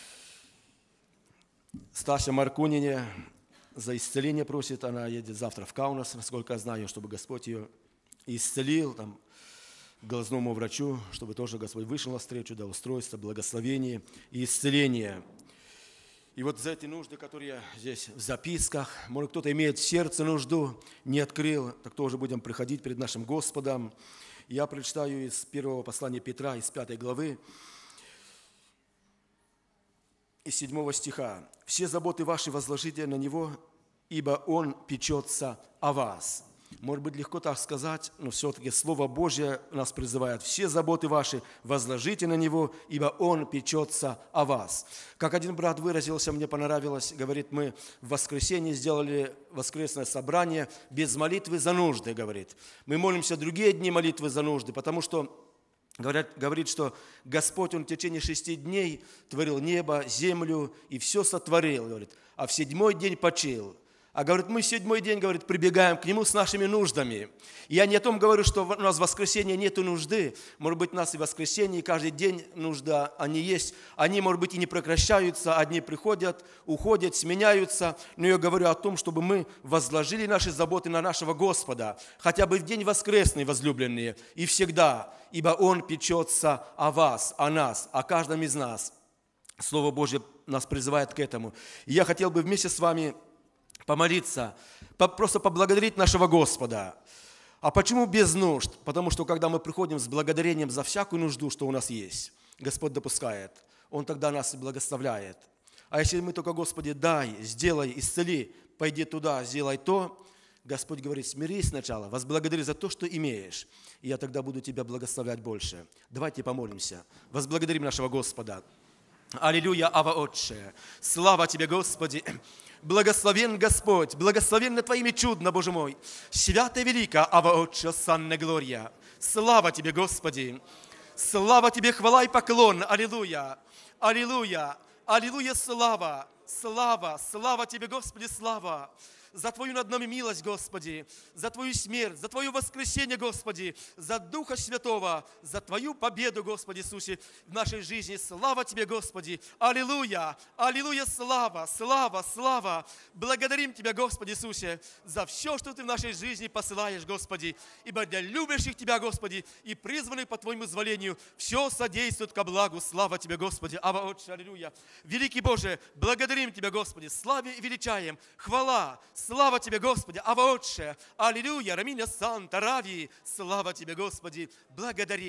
Стася Маркунине за исцеление просит, она едет завтра в Каунас, насколько я знаю, чтобы Господь ее исцелил, там, к глазному врачу, чтобы тоже Господь вышел навстречу, дал устройство, благословение и исцеление. И вот за эти нужды, которые здесь в записках, может, кто-то имеет в сердце нужду, не открыл, так тоже будем приходить перед нашим Господом. Я прочитаю из первого послания Петра, из пятой главы, из седьмого стиха. «Все заботы ваши возложите на Него, ибо Он печется о вас». Может быть, легко так сказать, но все-таки Слово Божье нас призывает. Все заботы ваши возложите на Него, ибо Он печется о вас. Как один брат выразился, мне понравилось, говорит, мы в воскресенье сделали воскресное собрание без молитвы за нужды, говорит. Мы молимся другие дни молитвы за нужды, потому что Говорят, говорит, что Господь, Он в течение шести дней творил небо, землю и все сотворил, говорит, а в седьмой день почил. А говорит, мы в седьмой день, говорит, прибегаем к Нему с нашими нуждами. И я не о том говорю, что у нас в воскресенье нету нужды. Может быть, у нас и в воскресенье, и каждый день нужда, они есть. Они, может быть, и не прекращаются, одни приходят, уходят, сменяются. Но я говорю о том, чтобы мы возложили наши заботы на нашего Господа. Хотя бы в день воскресный, возлюбленные, и всегда. Ибо Он печется о вас, о нас, о каждом из нас. Слово Божье нас призывает к этому. И я хотел бы вместе с вами помолиться, просто поблагодарить нашего Господа. А почему без нужд? Потому что, когда мы приходим с благодарением за всякую нужду, что у нас есть, Господь допускает, Он тогда нас и благословляет. А если мы только, Господи, дай, сделай, исцели, пойди туда, сделай то, Господь говорит, смирись сначала, возблагодари за то, что имеешь, и я тогда буду тебя благословлять больше. Давайте помолимся. Возблагодарим нашего Господа. Аллилуйя, Ава Отче. Слава Тебе, Господи. Благословен Господь, благословен на Твоими чудно, Боже мой. Свято велика, Ава Отче, Санна Глория. Слава Тебе, Господи. Слава Тебе, хвала и поклон. Аллилуйя, аллилуйя, аллилуйя, слава, слава, слава Тебе, Господи, слава. За Твою над нами милость, Господи, за Твою смерть, за Твое воскресение, Господи, за Духа Святого, за Твою победу, Господи Иисусе, в нашей жизни. Слава Тебе, Господи! Аллилуйя! Аллилуйя! Слава! Слава! Слава! Благодарим Тебя, Господи Иисусе, за все, что Ты в нашей жизни посылаешь, Господи, ибо для любящих Тебя, Господи, и призванных по Твоему зволению, все содействует ко благу. Слава Тебе, Господи! Ава Отче, аллилуйя! Великий Боже, благодарим Тебя, Господи, славе и величаем, хвала, слава Тебе, Господи, Ава Отче, аллилуйя, Раминя Санта, Рави, слава Тебе, Господи, благодарим,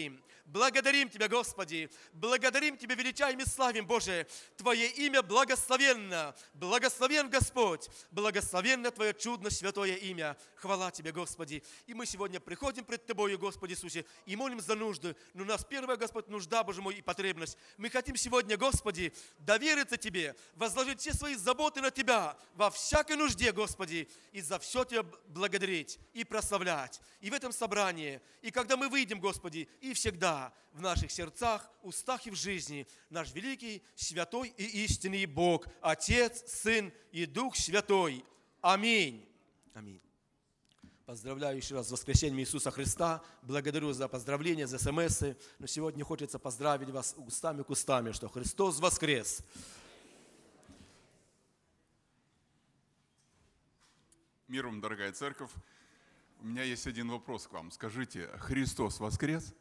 Благодарим Тебя, Господи. Благодарим Тебя, величаем и славим, Боже. Твое имя благословенно. Благословен Господь. Благословенно Твое чудно святое имя. Хвала Тебе, Господи. И мы сегодня приходим пред Тобою, Господи Иисусе, и молим за нужды. Но у нас первая, Господь, нужда, Боже мой, и потребность. Мы хотим сегодня, Господи, довериться Тебе, возложить все свои заботы на Тебя во всякой нужде, Господи, и за все Тебя благодарить и прославлять. И в этом собрании, и когда мы выйдем, Господи, и всегда в наших сердцах, устах и в жизни наш великий, святой и истинный Бог, Отец, Сын и Дух Святой. Аминь. Аминь. Поздравляю еще раз с воскресением Иисуса Христа. Благодарю за поздравления, за смс-ы. Но сегодня хочется поздравить вас устами к устами, что Христос воскрес. Мир вам, дорогая церковь. У меня есть один вопрос к вам. Скажите, Христос воскрес?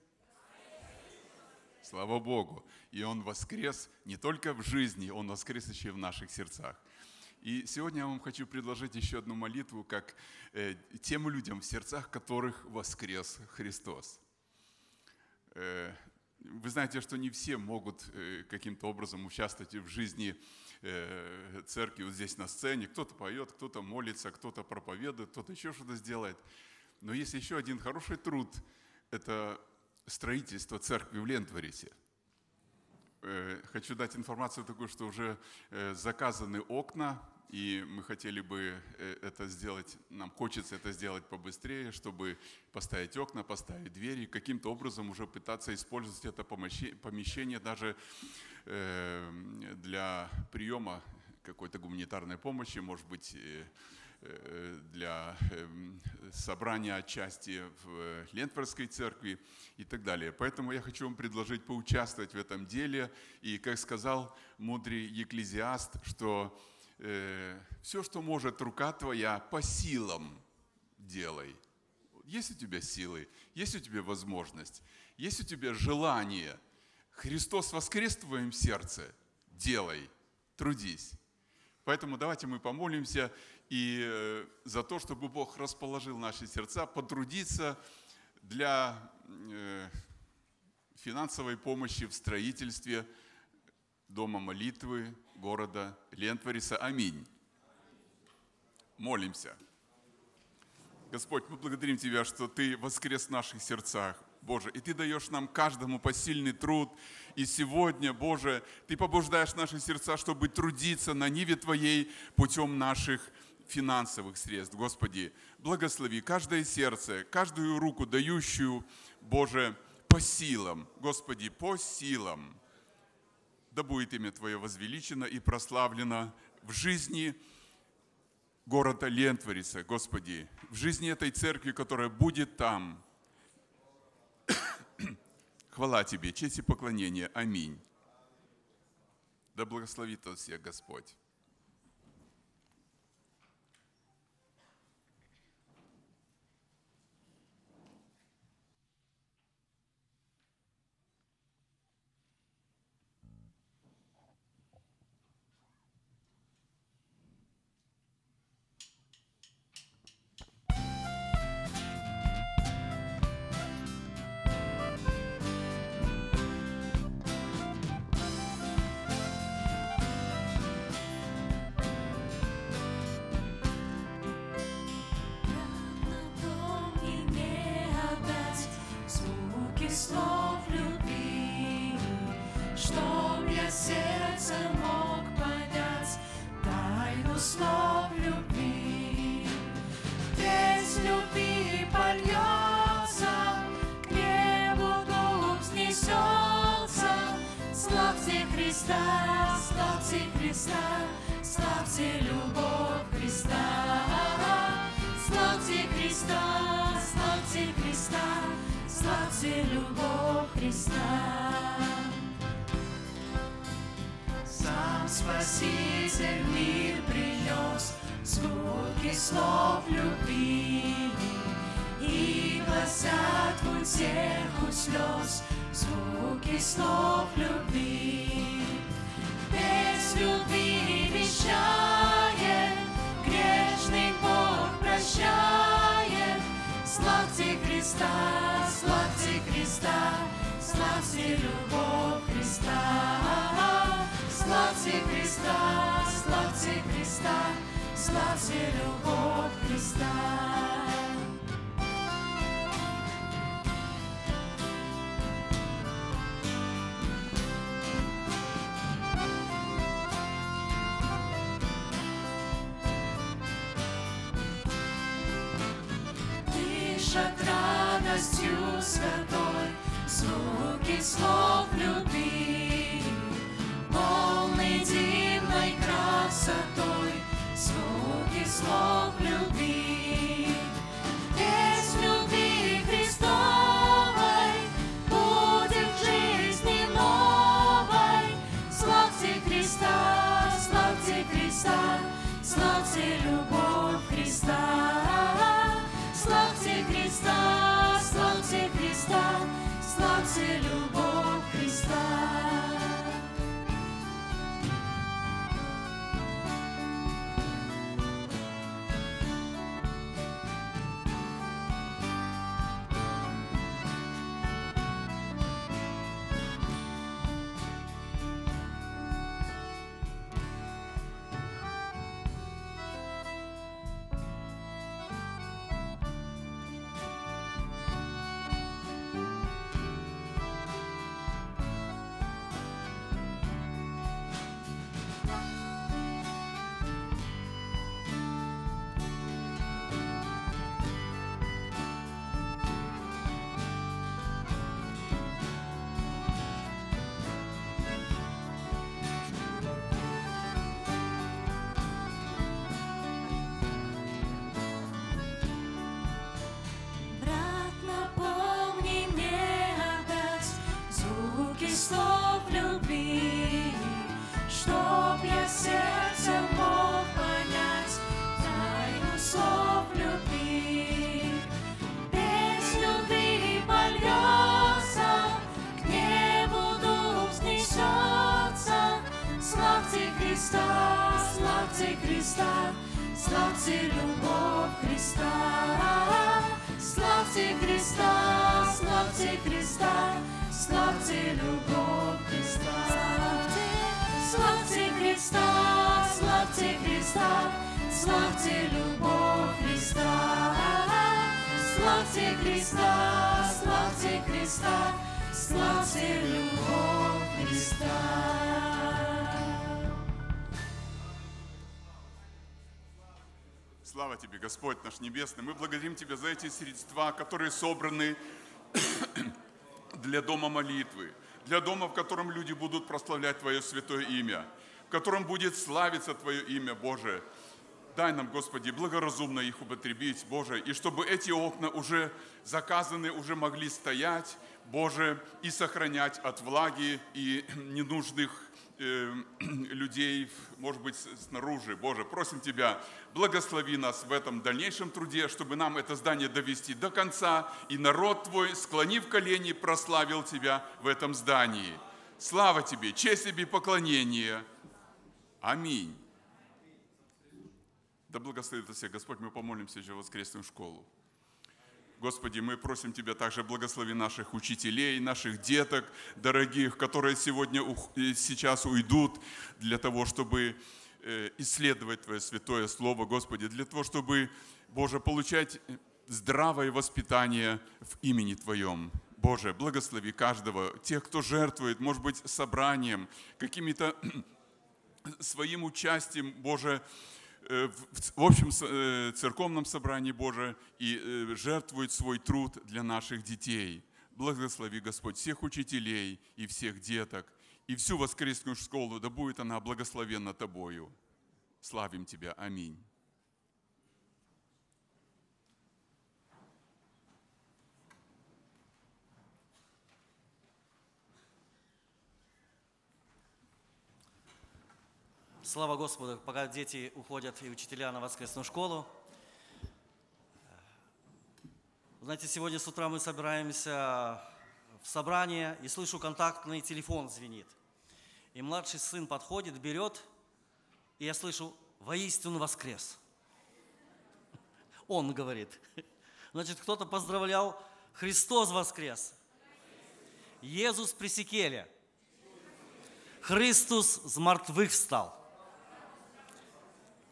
Слава Богу. И Он воскрес не только в жизни, Он воскрес еще и в наших сердцах. И сегодня я вам хочу предложить еще одну молитву, как э, тем людям, в сердцах которых воскрес Христос. Э, вы знаете, что не все могут э, каким-то образом участвовать в жизни э, церкви вот здесь на сцене. Кто-то поет, кто-то молится, кто-то проповедует, кто-то еще что-то сделает. Но есть еще один хороший труд – это строительство церкви в Лентворисе. Хочу дать информацию такую, что уже заказаны окна, и мы хотели бы это сделать, нам хочется это сделать побыстрее, чтобы поставить окна, поставить двери, каким-то образом уже пытаться использовать это помещение даже для приема какой-то гуманитарной помощи, может быть, для собрания отчасти в Лентворской церкви и так далее. Поэтому я хочу вам предложить поучаствовать в этом деле. И, как сказал мудрый Екклезиаст, что э, все, что может рука твоя, по силам делай. Есть у тебя силы, есть у тебя возможность, есть у тебя желание. Христос воскрес в твоем сердце. Делай, трудись. Поэтому давайте мы помолимся и за то, чтобы Бог расположил наши сердца, потрудиться для финансовой помощи в строительстве дома молитвы города Лентвориса. Аминь. Молимся. Господь, мы благодарим Тебя, что Ты воскрес в наших сердцах. Боже, и Ты даешь нам каждому посильный труд. И сегодня, Боже, Ты побуждаешь наши сердца, чтобы трудиться на ниве Твоей путем наших финансовых средств. Господи, благослови каждое сердце, каждую руку, дающую, Боже, по силам. Господи, по силам. Да будет имя Твое возвеличено и прославлено в жизни города Лентвориса, Господи, в жизни этой церкви, которая будет там. Хвала Тебе, честь и поклонение. Аминь. Да благословит нас всех Господь. Слов любви, чтоб я сердцем мог понять тайну слов любви. Весь любви польется, к небу дух снесется. Славьте Христа, славьте Христа, славьте любовь Христа. Славьте Христа, славьте Христа, славьте любовь Христа. Сам Спаситель в мир принес звуки слов любви, и гласят в утеху слез звуки слов любви. Без любви вещает, грешный Бог прощает. Славьте Христа, славьте Христа, славьте Христа, славьте Христа, славьте любовь Христа. Дышат радостью святой, звуки слов любви, полны дивной красотой, звуки слов любви. Песнь любви Христовой будет в жизни новой. Славьте Христа, славьте Христа, славьте любовь Христа. Славьте Христа, славьте Христа, славьте любовь Христа. Брат, напомни мне опять звуки слов любви, чтоб я сердцем мог понять тайну слов любви. Песнь любви польется, к небу дух взнесется. Славьте Христа, славьте Христа, славьте любовь Христа. Славьте Христа, славьте Христа, славьте любовь Христа. Славьте Христа, славьте Христа, славьте любовь Христа. Славьте Христа, славьте Христа, славьте любовь Христа. Слава Тебе, Господь наш Небесный. Мы благодарим Тебя за эти средства, которые собраны для дома молитвы, для дома, в котором люди будут прославлять Твое святое имя, в котором будет славиться Твое имя, Боже. Дай нам, Господи, благоразумно их употребить, Боже, и чтобы эти окна уже заказаны, уже могли стоять, Боже, и сохранять от влаги и ненужных э, людей, может быть, снаружи. Боже, просим Тебя, благослови нас в этом дальнейшем труде, чтобы нам это здание довести до конца, и народ Твой, склонив колени, прославил Тебя в этом здании. Слава Тебе, честь Тебе и поклонение. Аминь. Да благословит всех Господь, мы помолимся же в воскресную школу. Господи, мы просим Тебя также благослови наших учителей, наших деток, дорогих, которые сегодня, сейчас уйдут для того, чтобы исследовать Твое святое Слово, Господи, для того, чтобы, Боже, получать здравое воспитание в имени Твоем. Боже, благослови каждого, тех, кто жертвует, может быть, собранием, какими-то своим участием, Боже, в общем церковном собрании, Боже, и жертвует свой труд для наших детей. Благослови, Господь, всех учителей и всех деток, и всю воскресную школу, да будет она благословенна Тобою. Славим Тебя. Аминь. Слава Господу, пока дети уходят и учителя на воскресную школу. Знаете, сегодня с утра мы собираемся в собрание, и слышу, контактный телефон звенит. И младший сын подходит, берет, и я слышу: воистину воскрес. Он говорит. Значит, кто-то поздравлял: Христос воскрес. Иисус присекеле. Христос з мертвых встал.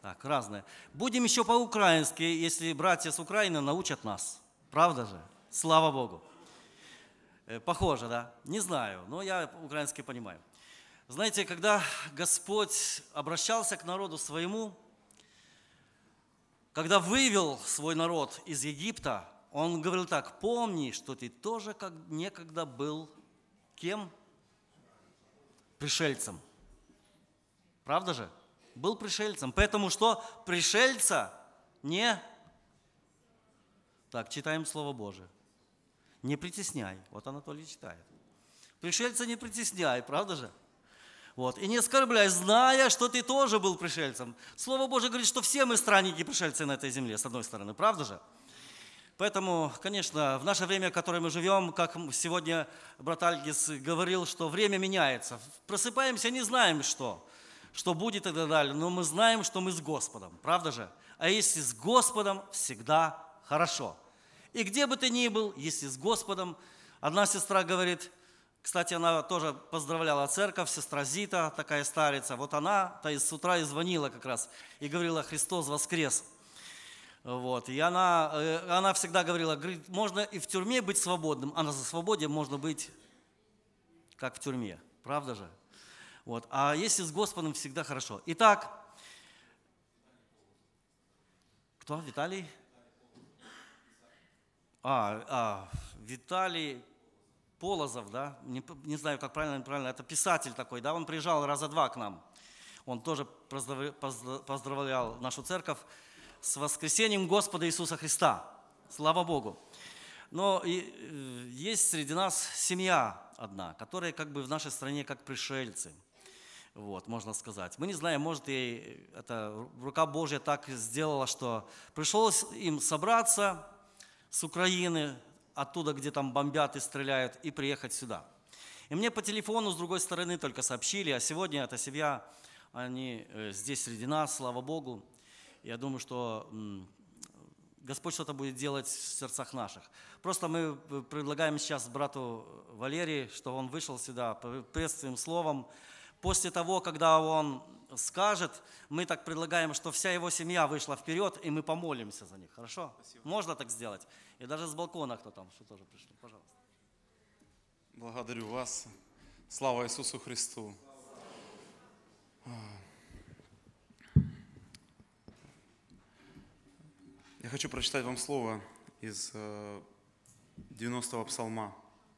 Так, разное. Будем еще по-украински, если братья с Украины научат нас. Правда же? Слава Богу. Похоже, да? Не знаю, но я украинский понимаю. Знаете, когда Господь обращался к народу своему, когда вывел свой народ из Египта, Он говорил так: помни, что ты тоже как некогда был кем? Пришельцем. Правда же? Был пришельцем. Поэтому что? Пришельца не... Так, читаем Слово Божие. Не притесняй. Вот Анатолий читает. Пришельца не притесняй, правда же? Вот. И не оскорбляй, зная, что ты тоже был пришельцем. Слово Божие говорит, что все мы странники и пришельцы на этой земле, с одной стороны, правда же? Поэтому, конечно, в наше время, в которое мы живем, как сегодня брат Альгис говорил, что время меняется. Просыпаемся, не знаем, что, что будет и так далее, но мы знаем, что мы с Господом, правда же? А если с Господом, всегда хорошо. И где бы ты ни был, если с Господом, одна сестра говорит, кстати, она тоже поздравляла церковь, сестра Зита, такая старица. Вот она-то с утра и звонила как раз и говорила: Христос воскрес. Вот. И она, она всегда говорила, говорит, можно и в тюрьме быть свободным, а на свободе можно быть как в тюрьме. Правда же? Вот. А если с Господом, всегда хорошо. Итак, кто? Виталий? А, а Виталий... Полозов, да, не, не знаю, как правильно, неправильно, это писатель такой, да, он приезжал раза два к нам. Он тоже поздравлял нашу церковь с воскресением Господа Иисуса Христа. Слава Богу. Но и, есть среди нас семья одна, которая как бы в нашей стране как пришельцы, вот, можно сказать. Мы не знаем, может, и это рука Божья так сделала, что пришлось им собраться с Украины, оттуда, где там бомбят и стреляют, и приехать сюда. И мне по телефону с другой стороны только сообщили, а сегодня эта семья, они здесь среди нас, слава Богу. Я думаю, что Господь что-то будет делать в сердцах наших. Просто мы предлагаем сейчас брату Валерию, что он вышел сюда приветственным словом. После того, когда он скажет, мы так предлагаем, что вся его семья вышла вперед, и мы помолимся за них. Хорошо? Спасибо. Можно так сделать? И даже с балкона кто там, что тоже пришли. Пожалуйста. Благодарю вас. Слава Иисусу Христу. Я хочу прочитать вам слово из девяностого псалма.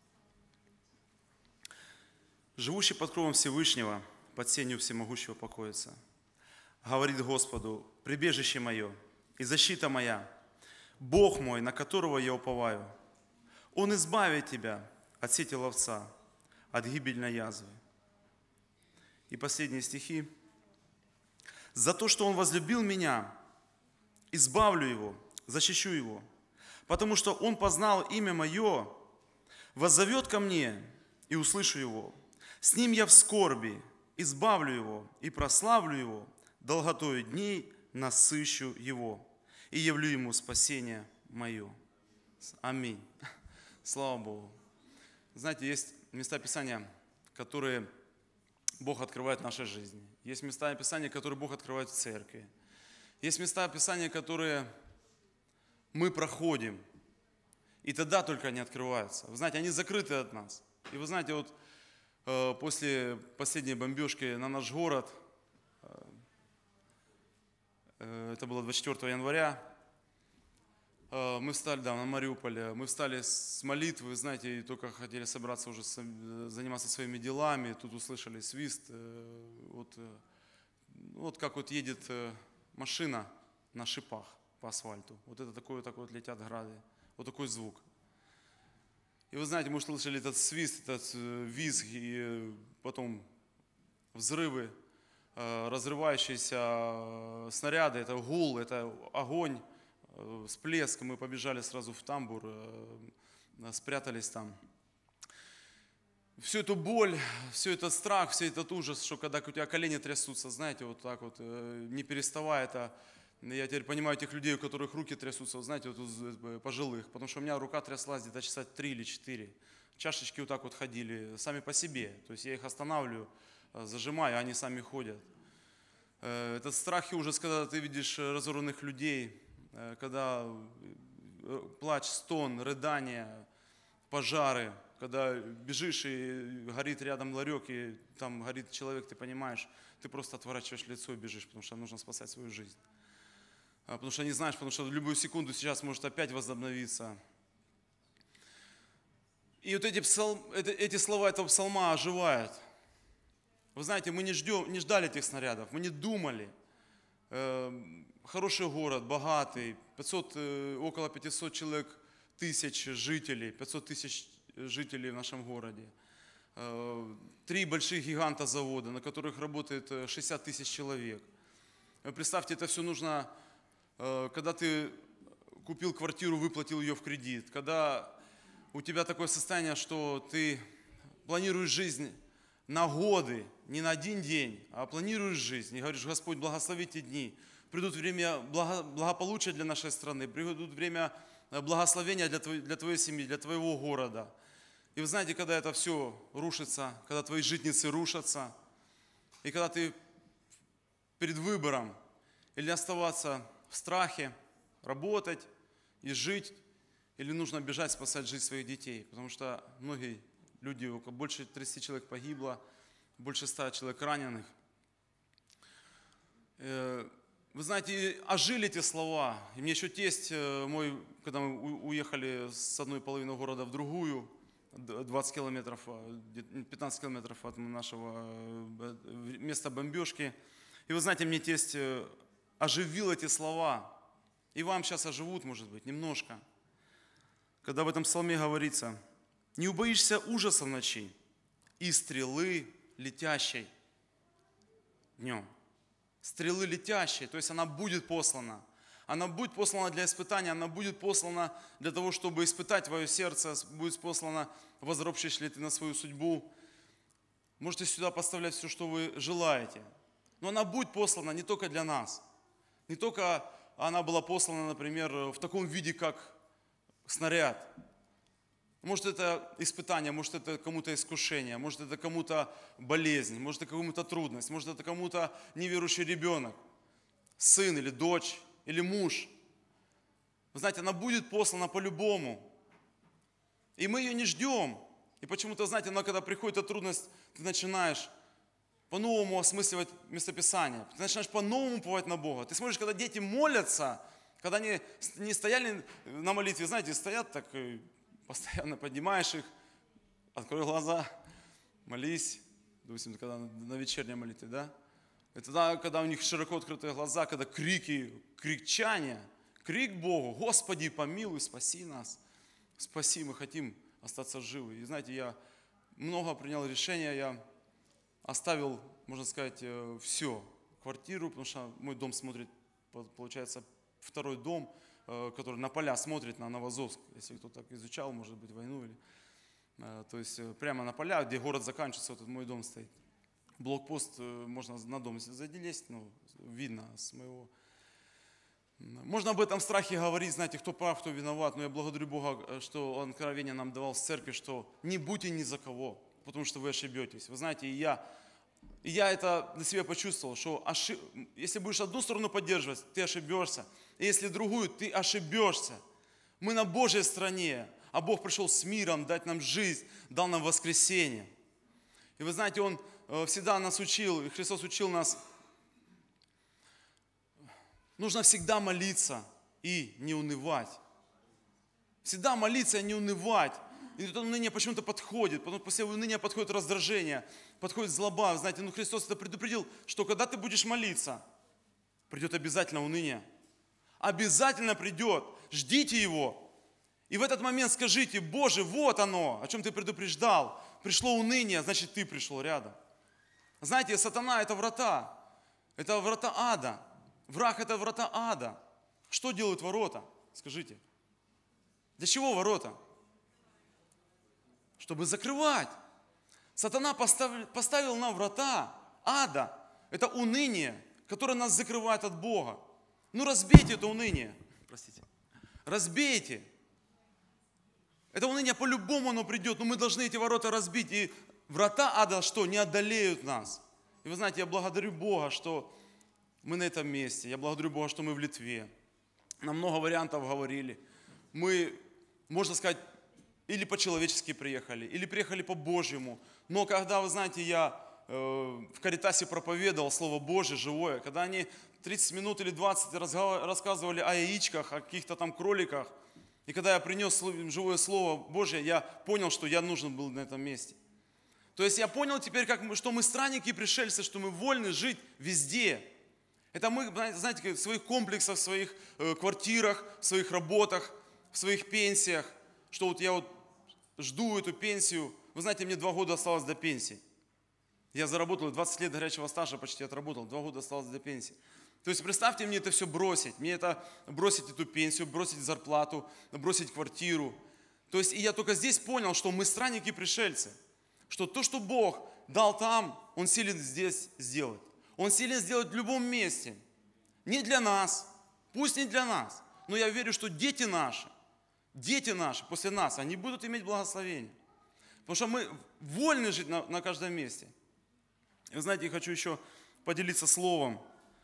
«Живущий под кровом Всевышнего, под сенью Всемогущего покоится. Говорит Господу: прибежище мое и защита моя, Бог мой, на которого я уповаю. Он избавит тебя от сети ловца, от гибельной язвы». И последние стихи. «За то, что Он возлюбил меня, избавлю Его, защищу Его, потому что Он познал имя Мое, воззовет ко мне, и услышу Его. С Ним я в скорби, избавлю Его и прославлю Его, долготою дней насыщу Его и явлю Ему спасение Мое». Аминь. Слава Богу. Знаете, есть места Писания, которые Бог открывает в нашей жизни. Есть места Писания, которые Бог открывает в церкви. Есть места Писания, которые мы проходим, и тогда только они открываются. Вы знаете, они закрыты от нас. И вы знаете, вот после последней бомбежки на наш город, это было двадцать четвёртого января, мы встали, да, на Мариуполе, мы встали с молитвы, знаете, и только хотели собраться уже, заниматься своими делами, тут услышали свист, вот, вот как вот едет машина на шипах по асфальту, вот это такое, такое вот летят грады, вот такой звук. И вы знаете, мы услышали этот свист, этот визг, и потом взрывы, разрывающиеся снаряды, это гул, это огонь, всплеск. Мы побежали сразу в тамбур, спрятались там. Всю эту боль, все этот страх, все этот ужас, что когда у тебя колени трясутся, знаете, вот так вот, не переставая, это... Я теперь понимаю тех людей, у которых руки трясутся, знаете, вот пожилых, потому что у меня рука тряслась где-то часа три или четыре. Чашечки вот так вот ходили сами по себе, то есть я их останавливаю, зажимаю, а они сами ходят. Э, Этот страх и ужас, когда ты видишь разорванных людей, э, когда э, плач, стон, рыдания, пожары, когда бежишь и горит рядом ларек, и там горит человек, ты понимаешь, ты просто отворачиваешь лицо и бежишь, потому что нужно спасать свою жизнь. А, Потому что не знаешь, потому что в любую секунду сейчас может опять возобновиться. И вот эти, псал, это- эти слова этого псалма оживают. Вы знаете, мы не, ждем, не ждали этих снарядов, мы не думали. Э, Хороший город, богатый, пятьсот, э, около пятьсот человек, тысяч жителей, пятьсот тысяч жителей в нашем городе. Э, Три больших гиганта завода, на которых работает э, шестьдесят тысяч человек. Э, Представьте, это все нужно, э, когда ты купил квартиру, выплатил ее в кредит, когда у тебя такое состояние, что ты планируешь жизнь на годы, не на один день, а планируешь жизнь и говоришь: Господь, благослови эти дни. Придут время благо- благополучия для нашей страны, придут время э, благословения для твоей, для твоей семьи, для твоего города. И вы знаете, когда это все рушится, когда твои житницы рушатся, и когда ты перед выбором или оставаться в страхе, работать и жить, или нужно бежать, спасать жизнь своих детей, потому что многие люди, около- больше тридцати человек погибло, больше ста человек раненых. Э, Вы знаете, ожили эти слова. И мне еще тесть э, мой, когда мы у- уехали с одной половины города в другую, д- двадцать километров, а, где- пятнадцать километров от нашего э, б- места бомбежки. И вы знаете, мне тесть э, оживил эти слова. И вам сейчас оживут, может быть, немножко. Когда в этом псалме говорится: «Не убоишься ужаса в ночи и стрелы летящей днем». Стрелы летящей, то есть она будет послана. Она будет послана для испытания, она будет послана для того, чтобы испытать твое сердце, будет послана, возропщишь ли ты на свою судьбу. Можете сюда поставлять все, что вы желаете. Но она будет послана не только для нас. Не только она была послана, например, в таком виде, как снаряд. Может, это испытание, может, это кому-то искушение, может, это кому-то болезнь, может, это кому-то трудность, может, это кому-то неверующий ребенок, сын или дочь, или муж. Вы знаете, она будет послана по-любому. И мы ее не ждем. И почему-то, знаете, но когда приходит эта трудность, ты начинаешь по-новому осмысливать местописание. Ты начинаешь по-новому уповать на Бога. Ты смотришь, когда дети молятся, когда они не стояли на молитве, знаете, стоят так, и постоянно поднимаешь их, открой глаза, молись, допустим, когда на вечерней молитве, да? И тогда, когда у них широко открытые глаза, когда крики, кричание, крик Богу: Господи, помилуй, спаси нас, спаси, мы хотим остаться живы. И знаете, я много принял решения, я оставил, можно сказать, все, квартиру, потому что мой дом смотрит, получается, второй дом, который на поля смотрит на Новозовск, если кто так изучал, может быть, войну. Или, то есть прямо на поля, где город заканчивается, вот мой дом стоит. Блокпост, можно на дом, если залезть, ну, видно с моего. Можно об этом страхе говорить, знаете, кто прав, кто виноват, но я благодарю Бога, что Он откровение нам давал в церкви, что не будьте ни за кого, потому что вы ошибетесь. Вы знаете, и я, и я это для себя почувствовал, что ошиб... если будешь одну сторону поддерживать, ты ошибешься. И если другую, ты ошибешься. Мы на Божьей стороне, а Бог пришел с миром дать нам жизнь, дал нам воскресение. И вы знаете, Он всегда нас учил, и Христос учил нас, нужно всегда молиться и не унывать. Всегда молиться и не унывать. И это уныние почему-то подходит, потом после уныния подходит раздражение, подходит злоба. Знаете, ну Христос это предупредил, что когда ты будешь молиться, придет обязательно уныние. Обязательно придет. Ждите Его. И в этот момент скажите: Боже, вот оно, о чем ты предупреждал. Пришло уныние, значит, ты пришел рядом. Знаете, сатана – это врата. Это врата ада. Враг – это врата ада. Что делают ворота? Скажите. Для чего ворота? Чтобы закрывать. Сатана поставил, поставил нам врата ада. Это уныние, которое нас закрывает от Бога. Ну разбейте это уныние. Простите. Разбейте. Это уныние по-любому оно придет, но мы должны эти ворота разбить. И врата ада что? Не одолеют нас. И вы знаете, я благодарю Бога, что мы на этом месте. Я благодарю Бога, что мы в Литве. Нам много вариантов говорили. Мы, можно сказать, или по-человечески приехали, или приехали по-божьему. Но когда, вы знаете, я э, в Каритасе проповедовал Слово Божье, живое, когда они тридцать минут или двадцать рассказывали о яичках, о каких-то там кроликах, и когда я принес живое Слово Божье, я понял, что я нужен был на этом месте. То есть я понял теперь, как мы, что мы странники и пришельцы, что мы вольны жить везде. Это мы, знаете, в своих комплексах, в своих э, квартирах, в своих работах, в своих пенсиях, что вот я вот жду эту пенсию. Вы знаете, мне два года осталось до пенсии. Я заработал двадцать лет горячего стажа, почти отработал, два года осталось до пенсии. То есть представьте мне это все бросить, мне это бросить эту пенсию, бросить зарплату, бросить квартиру. То есть и я только здесь понял, что мы странники и пришельцы, что то, что Бог дал там, Он силен здесь сделать. Он силен сделать в любом месте. Не для нас, пусть не для нас, но я верю, что дети наши, дети наши после нас, они будут иметь благословение. Потому что мы вольны жить на, на каждом месте. И вы знаете, я хочу еще поделиться словом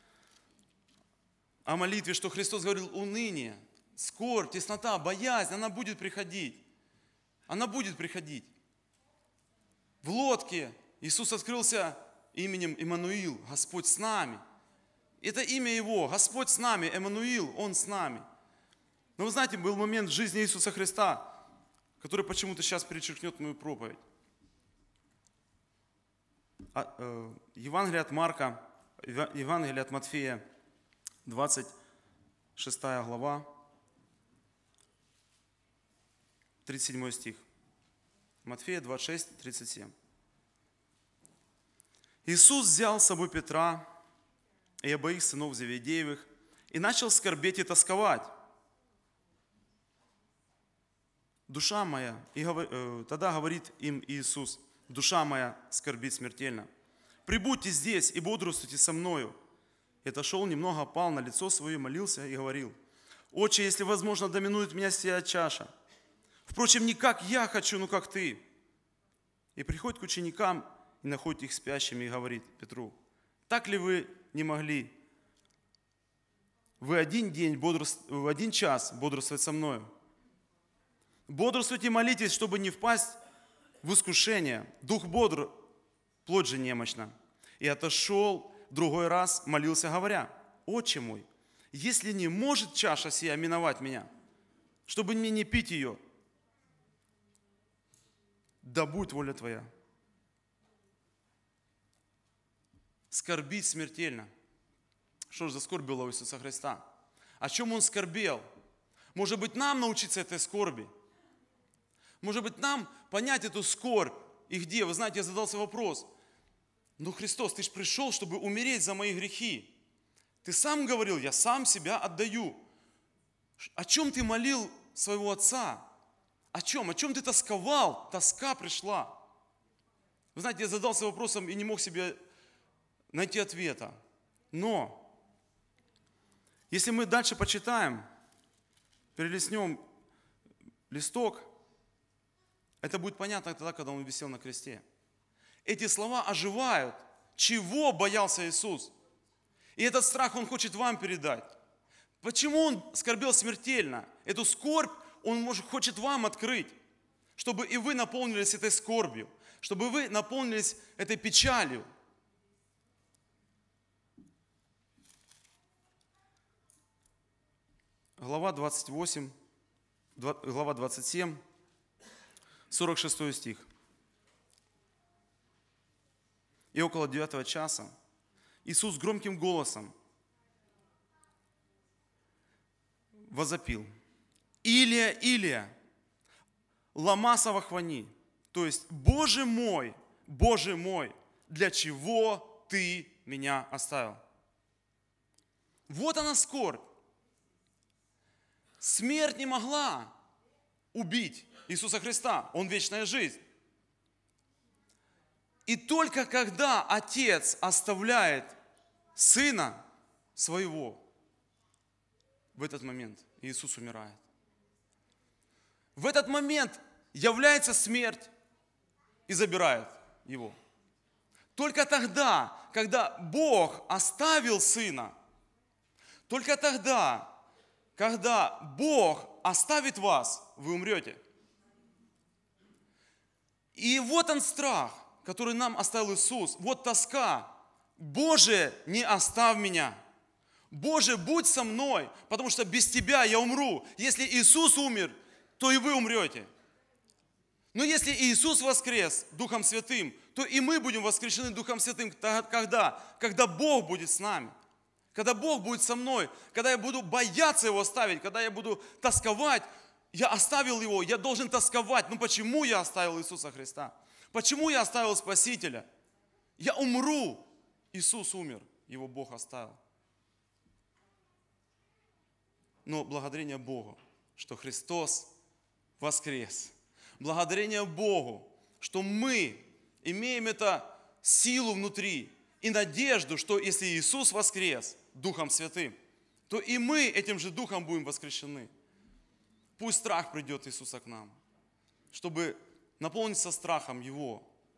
о молитве, что Христос говорил: уныние, скорбь, теснота, боязнь, она будет приходить. Она будет приходить. В лодке Иисус открылся именем Иммануил, Господь с нами. Это имя Его, Господь с нами, Эммануил, Он с нами. Но вы знаете, был момент в жизни Иисуса Христа, который почему-то сейчас перечеркнет мою проповедь. Евангелие от Марка, Евангелие от Матфея, двадцать шестая глава, тридцать седьмой стих. Матфея двадцать шесть, тридцать семь. Иисус взял с собой Петра и обоих сынов Зеведеевых и начал скорбеть и тосковать. Душа моя, и э, тогда говорит им Иисус: душа моя скорбит смертельно. Прибудьте здесь и бодрствуйте со мною. И отошел немного, опал на лицо свое, молился и говорил: Отче, если возможно, доминует меня сия чаша. Впрочем, не как я хочу, но как ты. И приходит к ученикам и находит их спящими и говорит Петру: так ли вы не могли вы один день, бодрствовать, в один час бодрствовать со мною? Бодрствуйте и молитесь, чтобы не впасть в искушение. Дух бодр, плоть же немощна. И отошел другой раз, молился, говоря: Отче мой, если не может чаша сия миновать меня, чтобы мне не пить ее, да будет воля Твоя. Скорбить смертельно. Что же за скорбь была у Иисуса Христа? О чем Он скорбел? Может быть, нам научиться этой скорби? Может быть, нам понять эту скорбь? И где? Вы знаете, я задался вопрос. Ну, Христос, Ты же пришел, чтобы умереть за мои грехи. Ты сам говорил: я сам себя отдаю. О чем Ты молил своего Отца? О чем? О чем Ты тосковал? Тоска пришла. Вы знаете, я задался вопросом и не мог себе найти ответа. Но, если мы дальше почитаем, перелистнем листок, это будет понятно тогда, когда Он висел на кресте. Эти слова оживают. Чего боялся Иисус? И этот страх Он хочет вам передать. Почему Он скорбел смертельно? Эту скорбь Он может, хочет вам открыть, чтобы и вы наполнились этой скорбью, чтобы вы наполнились этой печалью. Глава двадцать восемь, глава двадцать семь, сорок шестой стих. И около девятого часа Иисус громким голосом возопил: Илия, Илия, лама савахвани, то есть: Боже мой, Боже мой, для чего Ты меня оставил? Вот она скорбь. Смерть не могла убить Иисуса Христа, Он вечная жизнь. И только когда Отец оставляет Сына Своего, в этот момент Иисус умирает. В этот момент является смерть и забирает Его. Только тогда, когда Бог оставил Сына, только тогда, когда Бог оставит вас, вы умрете. И вот он страх, который нам оставил Иисус. Вот тоска. Боже, не оставь меня. Боже, будь со мной, потому что без Тебя я умру. Если Иисус умер, то и вы умрете. Но если Иисус воскрес Духом Святым, то и мы будем воскрешены Духом Святым. Когда? Когда Бог будет с нами. Когда Бог будет со мной. Когда я буду бояться Его оставить. Когда я буду тосковать. Я оставил Его, я должен тосковать. Но почему я оставил Иисуса Христа? Почему я оставил Спасителя? Я умру. Иисус умер, Его Бог оставил. Но благодарение Богу, что Христос воскрес. Благодарение Богу, что мы имеем эту силу внутри и надежду, что если Иисус воскрес Духом Святым, то и мы этим же Духом будем воскрешены. Пусть страх придет Иисуса к нам, чтобы наполниться страхом Его.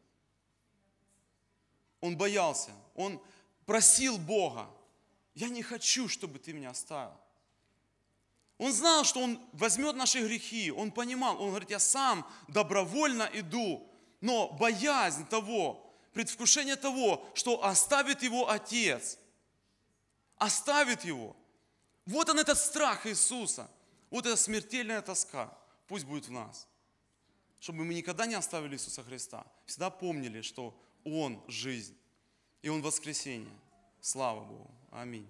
Он боялся, он просил Бога, я не хочу, чтобы Ты меня оставил. Он знал, что Он возьмет наши грехи, Он понимал, Он говорит, я сам добровольно иду, но боязнь того, предвкушение того, что оставит Его Отец, оставит Его. Вот он этот страх Иисуса, вот эта смертельная тоска, пусть будет в нас, чтобы мы никогда не оставили Иисуса Христа, всегда помнили, что Он жизнь, и Он воскресение. Слава Богу. Аминь.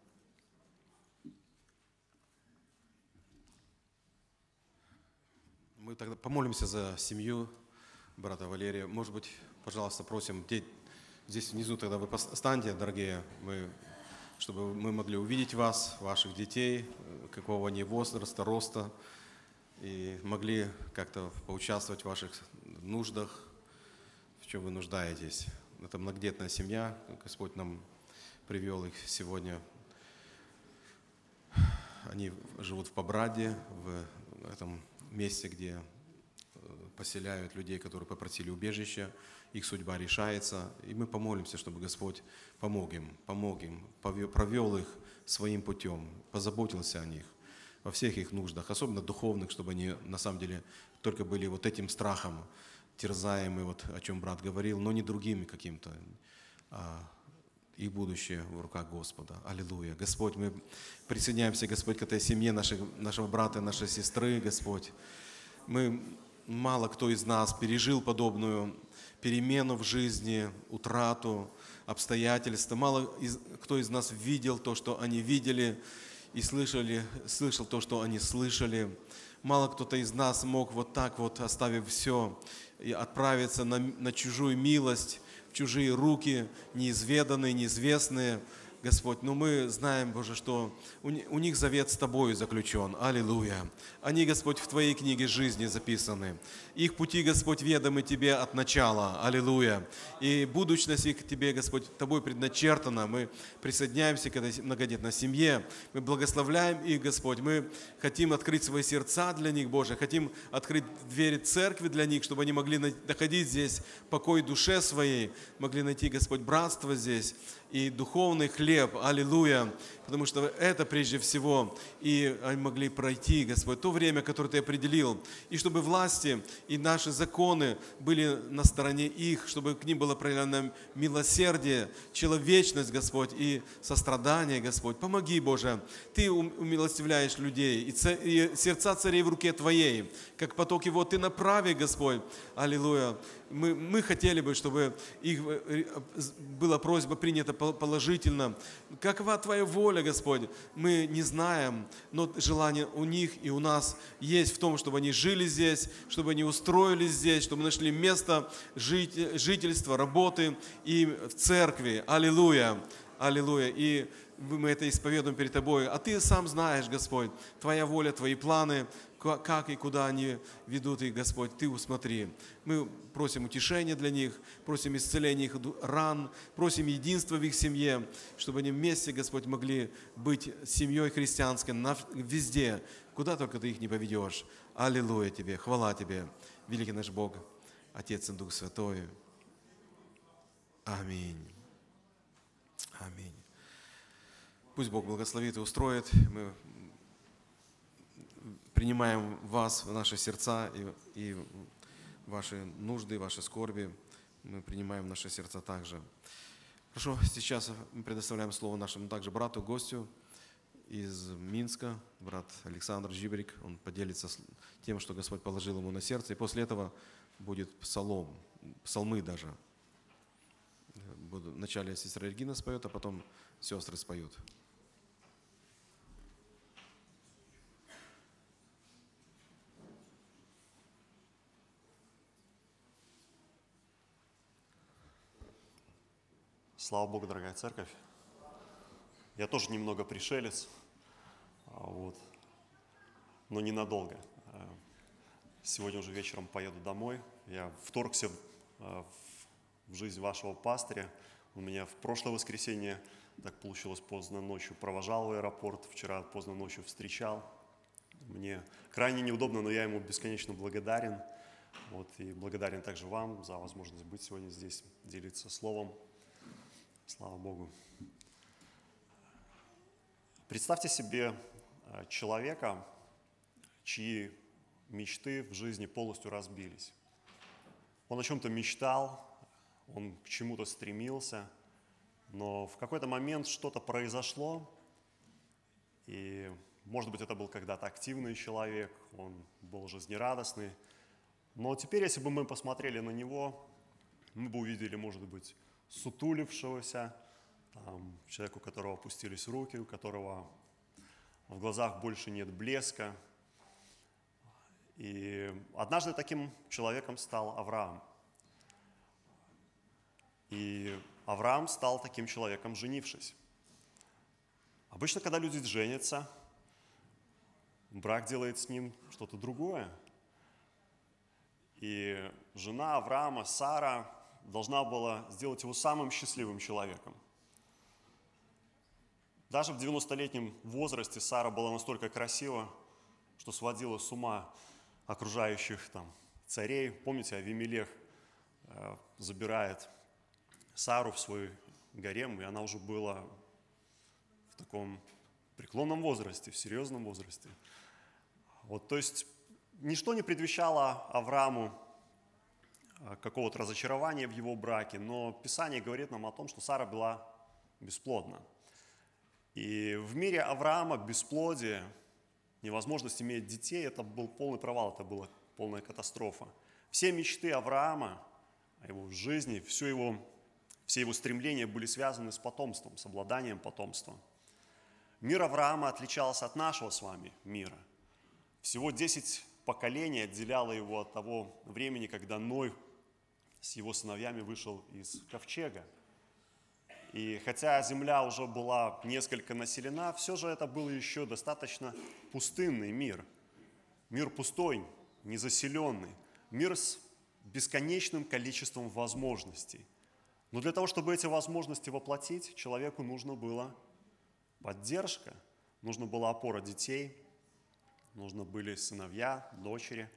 Мы тогда помолимся за семью брата Валерия. Может быть, пожалуйста, просим, здесь внизу тогда вы встаньте, дорогие, мы, чтобы мы могли увидеть вас, ваших детей, какого они возраста, роста, и могли как-то поучаствовать в ваших нуждах, в чем вы нуждаетесь. Это многодетная семья, Господь нам привел их сегодня. Они живут в Побраде, в этом месте, где поселяют людей, которые попросили убежища, их судьба решается. И мы помолимся, чтобы Господь помог им, помог им, провел их своим путем, позаботился о них во всех их нуждах, особенно духовных, чтобы они на самом деле только были вот этим страхом терзаемы, вот о чем брат говорил, но не другими каким-то, а их будущее в руках Господа. Аллилуйя. Господь, мы присоединяемся, Господь, к этой семье наших, нашего брата, нашей сестры, Господь. Мы, мало кто из нас пережил подобную перемену в жизни, утрату, обстоятельства. Мало из, кто из нас видел то, что они видели, и слышали, слышал то, что они слышали. Мало кто-то из нас мог вот так вот, оставив все, и отправиться на, на чужую милость, чужие руки, неизведанные, неизвестные, Господь. Но мы знаем, Боже, что у них завет с Тобою заключен. Аллилуйя. Они, Господь, в Твоей книге жизни записаны. Их пути, Господь, ведомы Тебе от начала. Аллилуйя. И будущность их Тебе, Господь, Тобой предначертана. Мы присоединяемся к этой многодетной семье. Мы благословляем их, Господь. Мы хотим открыть свои сердца для них, Боже. Хотим открыть двери церкви для них, чтобы они могли находить здесь покой душе своей, могли найти, Господь, братство здесь и духовный хлеб, аллилуйя, потому что это прежде всего, и они могли пройти, Господь, то время, которое Ты определил, и чтобы власти и наши законы были на стороне их, чтобы к ним было проявлено милосердие, человечность, Господь, и сострадание, Господь. Помоги, Боже, Ты умилостивляешь людей, и сердца царей в руке Твоей, как поток его Ты направи, Господь, аллилуйя. Мы, мы хотели бы, чтобы их была просьба принята положительно. Какова Твоя воля, Господь, мы не знаем, но желание у них и у нас есть в том, чтобы они жили здесь, чтобы они устроились здесь, чтобы нашли место жительства, работы и в церкви. Аллилуйя, аллилуйя. И мы это исповедуем перед Тобой. А Ты сам знаешь, Господь, Твоя воля, Твои планы, как и куда они ведут их, Господь, Ты усмотри. Мы просим утешения для них, просим исцеления их ран, просим единства в их семье, чтобы они вместе, Господь, могли быть семьей христианской везде, куда только Ты их не поведешь. Аллилуйя Тебе, хвала Тебе, великий наш Бог, Отец и Дух Святой. Аминь. Аминь. Пусть Бог благословит и устроит. Мы принимаем вас в наши сердца и, и ваши нужды, ваши скорби. Мы принимаем в наши сердца также. Хорошо, сейчас мы предоставляем слово нашему также брату, гостю из Минска, брат Александр Жибрик. Он поделится тем, что Господь положил ему на сердце. И после этого будет псалом, псалмы даже. Вначале сестра Регина споет, а потом сестры споют. Слава Богу, дорогая церковь. Я тоже немного пришелец, вот, но ненадолго. Сегодня уже вечером поеду домой. Я вторгся в жизнь вашего пастыря. Он меня в прошлое воскресенье, так получилось, поздно ночью провожал в аэропорт, вчера поздно ночью встречал. Мне крайне неудобно, но я ему бесконечно благодарен. Вот, и благодарен также вам за возможность быть сегодня здесь, делиться словом. Слава Богу. Представьте себе человека, чьи мечты в жизни полностью разбились. Он о чем-то мечтал, он к чему-то стремился, но в какой-то момент что-то произошло, и, может быть, это был когда-то активный человек, он был жизнерадостный, но теперь, если бы мы посмотрели на него, мы бы увидели, может быть, сутулившегося, там, человека, у которого опустились руки, у которого в глазах больше нет блеска. И однажды таким человеком стал Авраам. И Авраам стал таким человеком, женившись. Обычно, когда люди женятся, брак делает с ним что-то другое. И жена Авраама, Сара, должна была сделать его самым счастливым человеком. Даже в девяностолетнем возрасте Сара была настолько красива, что сводила с ума окружающих там царей. Помните, Авимелех э, забирает Сару в свой гарем, и она уже была в таком преклонном возрасте, в серьезном возрасте. Вот, то есть ничто не предвещало Аврааму какого-то разочарования в его браке, но Писание говорит нам о том, что Сара была бесплодна. И в мире Авраама бесплодие, невозможность иметь детей, это был полный провал, это была полная катастрофа. Все мечты Авраама о его жизни, все его, все его стремления были связаны с потомством, с обладанием потомством. Мир Авраама отличался от нашего с вами мира. Всего десять поколений отделяло его от того времени, когда Ной с его сыновьями вышел из ковчега. И хотя земля уже была несколько населена, все же это был еще достаточно пустынный мир. Мир пустой, незаселенный, мир с бесконечным количеством возможностей. Но для того, чтобы эти возможности воплотить, человеку нужно было поддержка, нужна была опора детей, нужны были сыновья, дочери.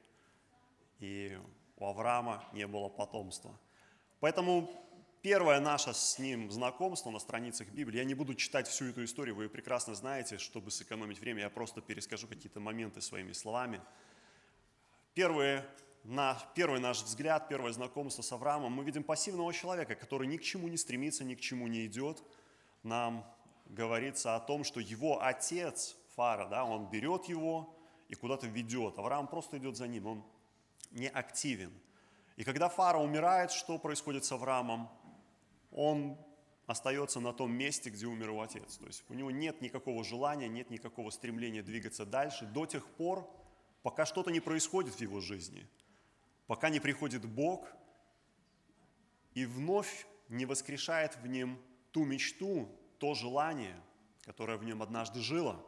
И у Авраама не было потомства. Поэтому первое наше с ним знакомство на страницах Библии, я не буду читать всю эту историю, вы ее прекрасно знаете, чтобы сэкономить время, я просто перескажу какие-то моменты своими словами. Первое, на, первый наш взгляд, первое знакомство с Авраамом, мы видим пассивного человека, который ни к чему не стремится, ни к чему не идет. Нам говорится о том, что его отец, Фара, да, он берет его и куда-то ведет. Авраам просто идет за ним, он не активен. И когда Фара умирает, что происходит с Авраамом? Он остается на том месте, где умер его отец. То есть у него нет никакого желания, нет никакого стремления двигаться дальше до тех пор, пока что-то не происходит в его жизни, пока не приходит Бог и вновь не воскрешает в нем ту мечту, то желание, которое в нем однажды жило.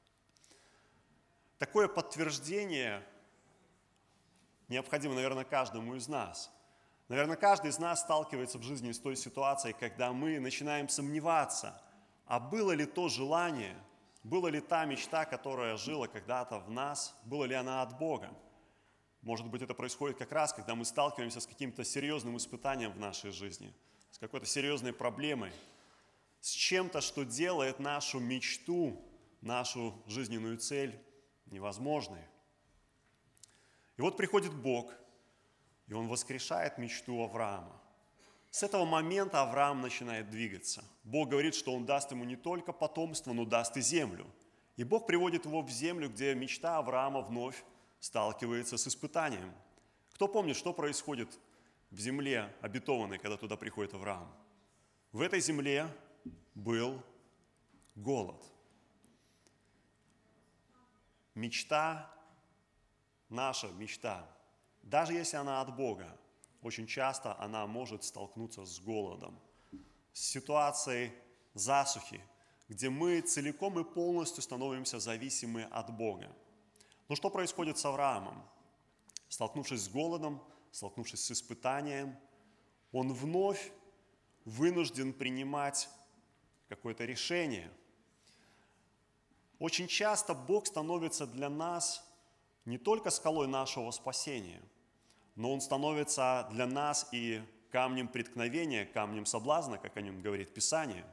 Такое подтверждение необходимо, наверное, каждому из нас. Наверное, каждый из нас сталкивается в жизни с той ситуацией, когда мы начинаем сомневаться, а было ли то желание, была ли та мечта, которая жила когда-то в нас, была ли она от Бога. Может быть, это происходит как раз, когда мы сталкиваемся с каким-то серьезным испытанием в нашей жизни, с какой-то серьезной проблемой, с чем-то, что делает нашу мечту, нашу жизненную цель невозможной. И вот приходит Бог, и Он воскрешает мечту Авраама. С этого момента Авраам начинает двигаться. Бог говорит, что Он даст ему не только потомство, но даст и землю. И Бог приводит его в землю, где мечта Авраама вновь сталкивается с испытанием. Кто помнит, что происходит в земле обетованной, когда туда приходит Авраам? В этой земле был голод. Мечта, наша мечта, даже если она от Бога, очень часто она может столкнуться с голодом, с ситуацией засухи, где мы целиком и полностью становимся зависимы от Бога. Но что происходит с Авраамом? Столкнувшись с голодом, столкнувшись с испытанием, он вновь вынужден принимать какое-то решение. Очень часто Бог становится для нас не только скалой нашего спасения, но Он становится для нас и камнем преткновения, камнем соблазна, как о нем говорит Писание.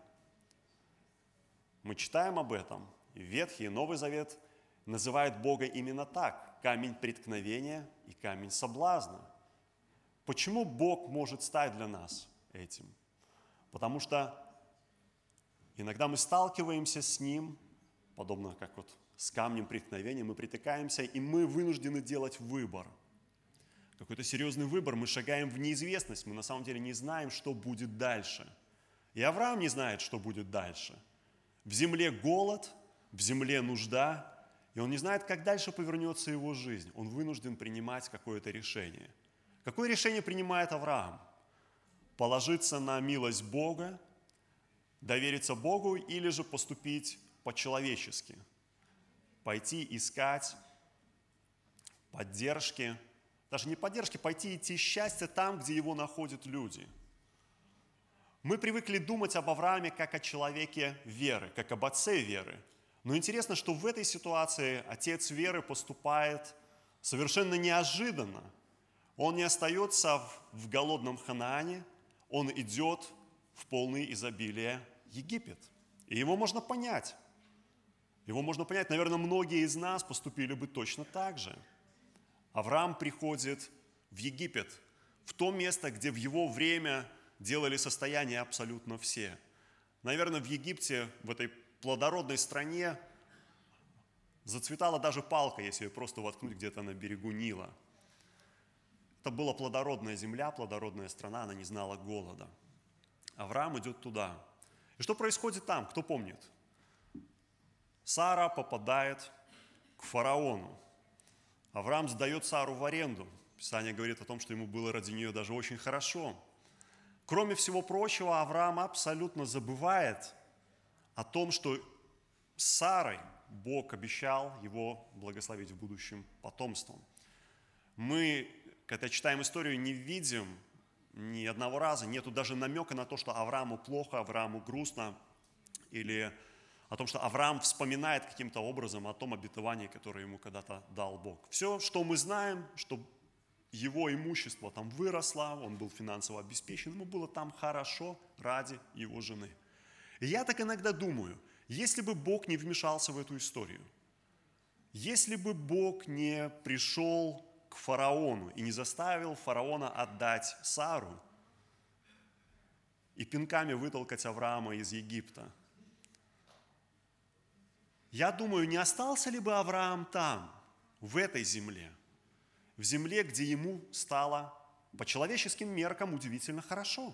Мы читаем об этом, и Ветхий и Новый Завет называют Бога именно так – камень преткновения и камень соблазна. Почему Бог может стать для нас этим? Потому что иногда мы сталкиваемся с Ним, подобно как вот с камнем преткновения, мы притыкаемся, и мы вынуждены делать выбор. Какой-то серьезный выбор, мы шагаем в неизвестность, мы на самом деле не знаем, что будет дальше. И Авраам не знает, что будет дальше. В земле голод, в земле нужда, и он не знает, как дальше повернется его жизнь. Он вынужден принимать какое-то решение. Какое решение принимает Авраам? Положиться на милость Бога, довериться Богу или же поступить по-человечески? Пойти искать поддержки, даже не поддержки, пойти идти счастье там, где его находят люди. Мы привыкли думать об Аврааме как о человеке веры, как об отце веры. Но интересно, что в этой ситуации отец веры поступает совершенно неожиданно. Он не остается в голодном Ханаане, он идет в полное изобилие Египет. И его можно понять. Его можно понять, наверное, многие из нас поступили бы точно так же. Авраам приходит в Египет, в то место, где в его время делали состояние абсолютно все. Наверное, в Египте, в этой плодородной стране, зацветала даже палка, если ее просто воткнуть где-то на берегу Нила. Это была плодородная земля, плодородная страна, она не знала голода. Авраам идет туда. И что происходит там, кто помнит? Сара попадает к фараону. Авраам сдает Сару в аренду. Писание говорит о том, что ему было ради нее даже очень хорошо. Кроме всего прочего, Авраам абсолютно забывает о том, что с Сарой Бог обещал его благословить в будущем потомством. Мы, когда читаем историю, не видим ни одного раза, нету даже намека на то, что Аврааму плохо, Аврааму грустно, или о том, что Авраам вспоминает каким-то образом о том обетовании, которое ему когда-то дал Бог. Все, что мы знаем, что его имущество там выросло, он был финансово обеспечен, ему было там хорошо ради его жены. И я так иногда думаю, если бы Бог не вмешался в эту историю, если бы Бог не пришел к фараону и не заставил фараона отдать Сару и пинками вытолкать Авраама из Египта, я думаю, не остался ли бы Авраам там, в этой земле, в земле, где ему стало по человеческим меркам удивительно хорошо.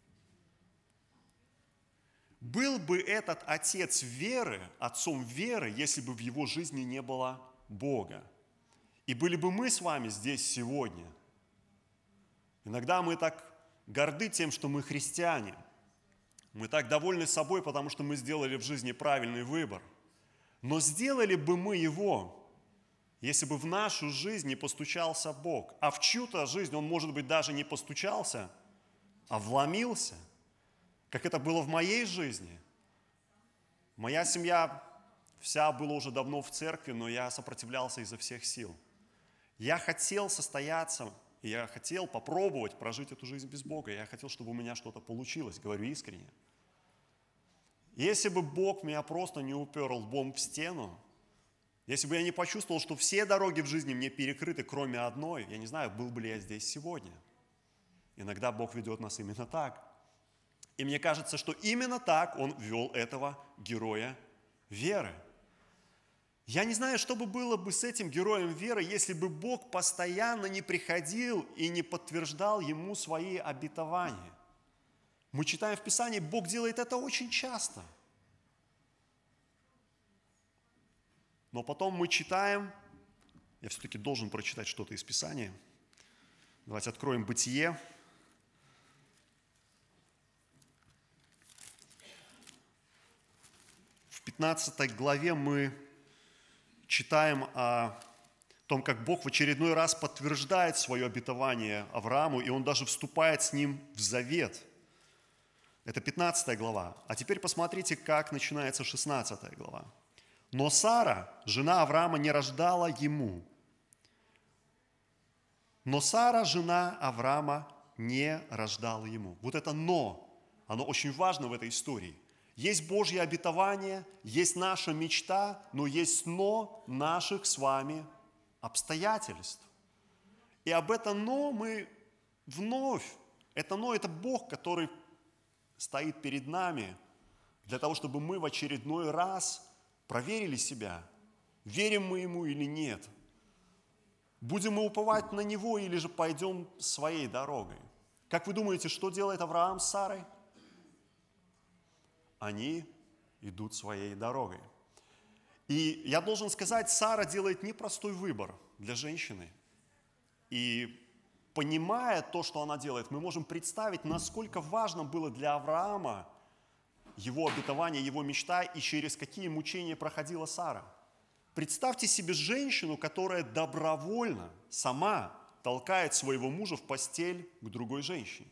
Был бы этот отец веры, отцом веры, если бы в его жизни не было Бога. И были бы мы с вами здесь сегодня. Иногда мы так горды тем, что мы христиане. Мы так довольны собой, потому что мы сделали в жизни правильный выбор. Но сделали бы мы его, если бы в нашу жизнь не постучался Бог, а в чью-то жизнь он, может быть, даже не постучался, а вломился, как это было в моей жизни. Моя семья вся была уже давно в церкви, но я сопротивлялся изо всех сил. Я хотел состояться И я хотел попробовать прожить эту жизнь без Бога. Я хотел, чтобы у меня что-то получилось, говорю искренне. Если бы Бог меня просто не упер лбом в стену, если бы я не почувствовал, что все дороги в жизни мне перекрыты, кроме одной, я не знаю, был бы ли я здесь сегодня. Иногда Бог ведет нас именно так. И мне кажется, что именно так Он вел этого героя веры. Я не знаю, что бы было бы с этим героем веры, если бы Бог постоянно не приходил и не подтверждал ему свои обетования. Мы читаем в Писании, Бог делает это очень часто. Но потом мы читаем, я все-таки должен прочитать что-то из Писания. Давайте откроем Бытие. В пятнадцатой главе мы читаем о том, как Бог в очередной раз подтверждает свое обетование Аврааму, и он даже вступает с ним в завет. Это пятнадцатая глава. А теперь посмотрите, как начинается шестнадцатая глава. «Но Сара, жена Авраама, не рождала ему». Но Сара, жена Авраама, не рождала ему. Вот это «но», оно очень важно в этой истории. Есть Божье обетование, есть наша мечта, но есть «но» наших с вами обстоятельств. И об этом «но» мы вновь, это «но» – это Бог, который стоит перед нами для того, чтобы мы в очередной раз проверили себя, верим мы Ему или нет. Будем мы уповать на Него или же пойдем своей дорогой. Как вы думаете, что делает Авраам с Сарой? Они идут своей дорогой. И я должен сказать, Сара делает непростой выбор для женщины. И понимая то, что она делает, мы можем представить, насколько важно было для Авраама его обетование, его мечта и через какие мучения проходила Сара. Представьте себе женщину, которая добровольно сама толкает своего мужа в постель к другой женщине.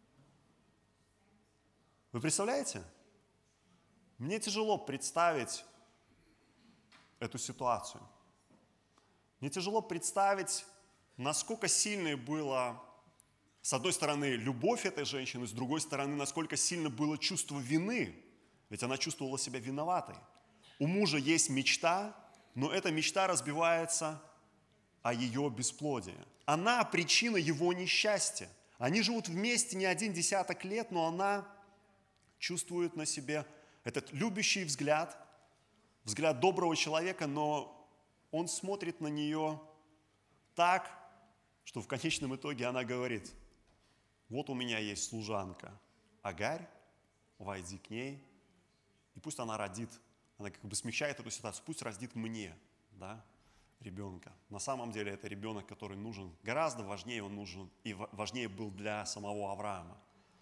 Вы представляете? Мне тяжело представить эту ситуацию. Мне тяжело представить, насколько сильной была, с одной стороны, любовь этой женщины, с другой стороны, насколько сильно было чувство вины, ведь она чувствовала себя виноватой. У мужа есть мечта, но эта мечта разбивается о ее бесплодии. Она причина его несчастья. Они живут вместе не один десяток лет, но она чувствует на себе этот любящий взгляд, взгляд доброго человека, но он смотрит на нее так, что в конечном итоге она говорит: вот у меня есть служанка Агарь, войди к ней, и пусть она родит, она как бы смягчает эту ситуацию, пусть родит мне, да, ребенка. На самом деле это ребенок, который нужен, гораздо важнее он нужен, и важнее был для самого Авраама.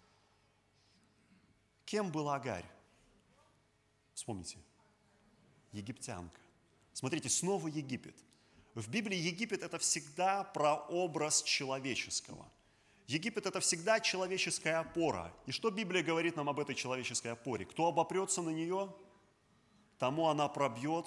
Кем была Агарь? Вспомните. Египтянка. Смотрите, снова Египет. В Библии Египет – это всегда прообраз человеческого. Египет – это всегда человеческая опора. И что Библия говорит нам об этой человеческой опоре? Кто обопрется на нее, тому она пробьет.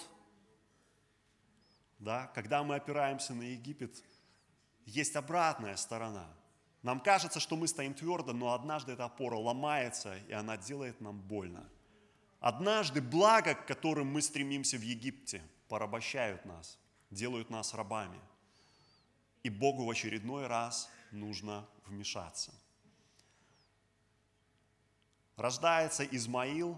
Да? Когда мы опираемся на Египет, есть обратная сторона. Нам кажется, что мы стоим твердо, но однажды эта опора ломается, и она делает нам больно. Однажды блага, к которым мы стремимся в Египте, порабощают нас, делают нас рабами. И Богу в очередной раз нужно вмешаться. Рождается Измаил,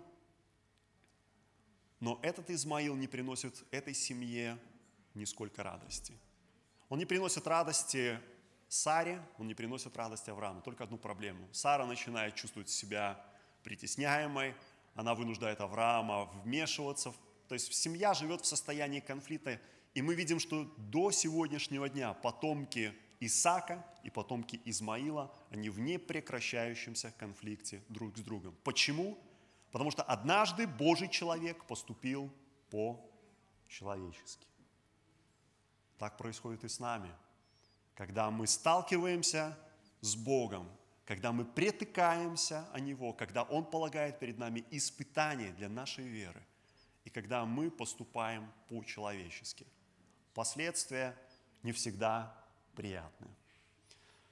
но этот Измаил не приносит этой семье нисколько радости. Он не приносит радости Саре, он не приносит радости Аврааму. Только одну проблему. Сара начинает чувствовать себя притесняемой, она вынуждает Авраама вмешиваться. То есть семья живет в состоянии конфликта. И мы видим, что до сегодняшнего дня потомки Исаака и потомки Измаила, они в непрекращающемся конфликте друг с другом. Почему? Потому что однажды Божий человек поступил по-человечески. Так происходит и с нами. Когда мы сталкиваемся с Богом, когда мы претыкаемся о Него, когда Он полагает перед нами испытания для нашей веры, и когда мы поступаем по-человечески. Последствия не всегда приятны.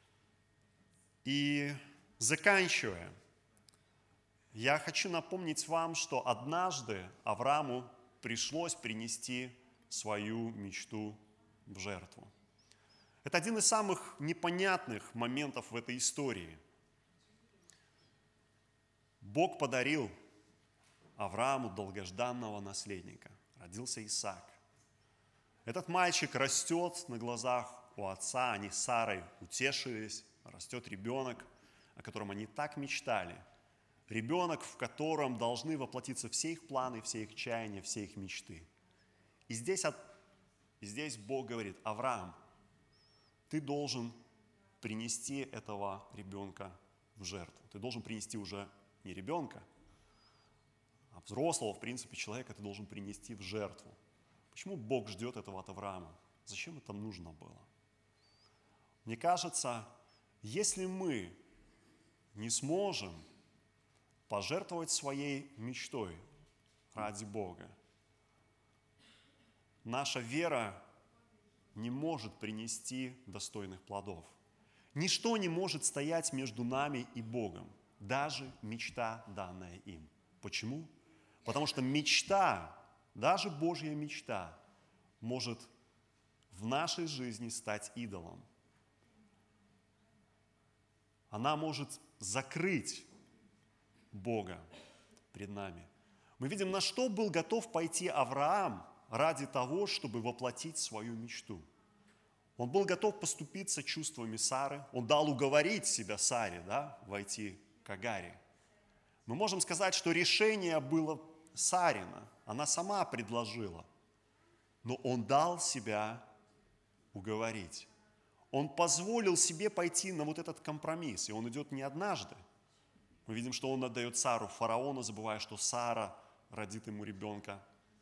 И заканчивая, я хочу напомнить вам, что однажды Аврааму пришлось принести свою мечту в жертву. Это один из самых непонятных моментов в этой истории. Бог подарил Аврааму долгожданного наследника. Родился Исаак. Этот мальчик растет на глазах у отца, они с Сарой утешились, растет ребенок, о котором они так мечтали. Ребенок, в котором должны воплотиться все их планы, все их чаяния, все их мечты. И здесь, от... и здесь Бог говорит: Авраам, ты должен принести этого ребенка в жертву. Ты должен принести уже не ребенка, а взрослого, в принципе, человека ты должен принести в жертву. Почему Бог ждет этого от Авраама? Зачем это нужно было? Мне кажется, если мы не сможем пожертвовать своей мечтой ради Бога, наша вера не может принести достойных плодов. Ничто не может стоять между нами и Богом, даже мечта, данная им. Почему? Потому что мечта, даже Божья мечта, может в нашей жизни стать идолом. Она может закрыть Бога пред нами. Мы видим, на что был готов пойти Авраам ради того, чтобы воплотить свою мечту. Он был готов поступиться чувствами Сары. Он дал уговорить себя Саре, да, войти к Агаре. Мы можем сказать, что решение было Сарина. Она сама предложила. Но он дал себя уговорить. Он позволил себе пойти на вот этот компромисс. И он идет не однажды. Мы видим, что он отдает Сару фараону, забывая, что Сара родит ему ребенка.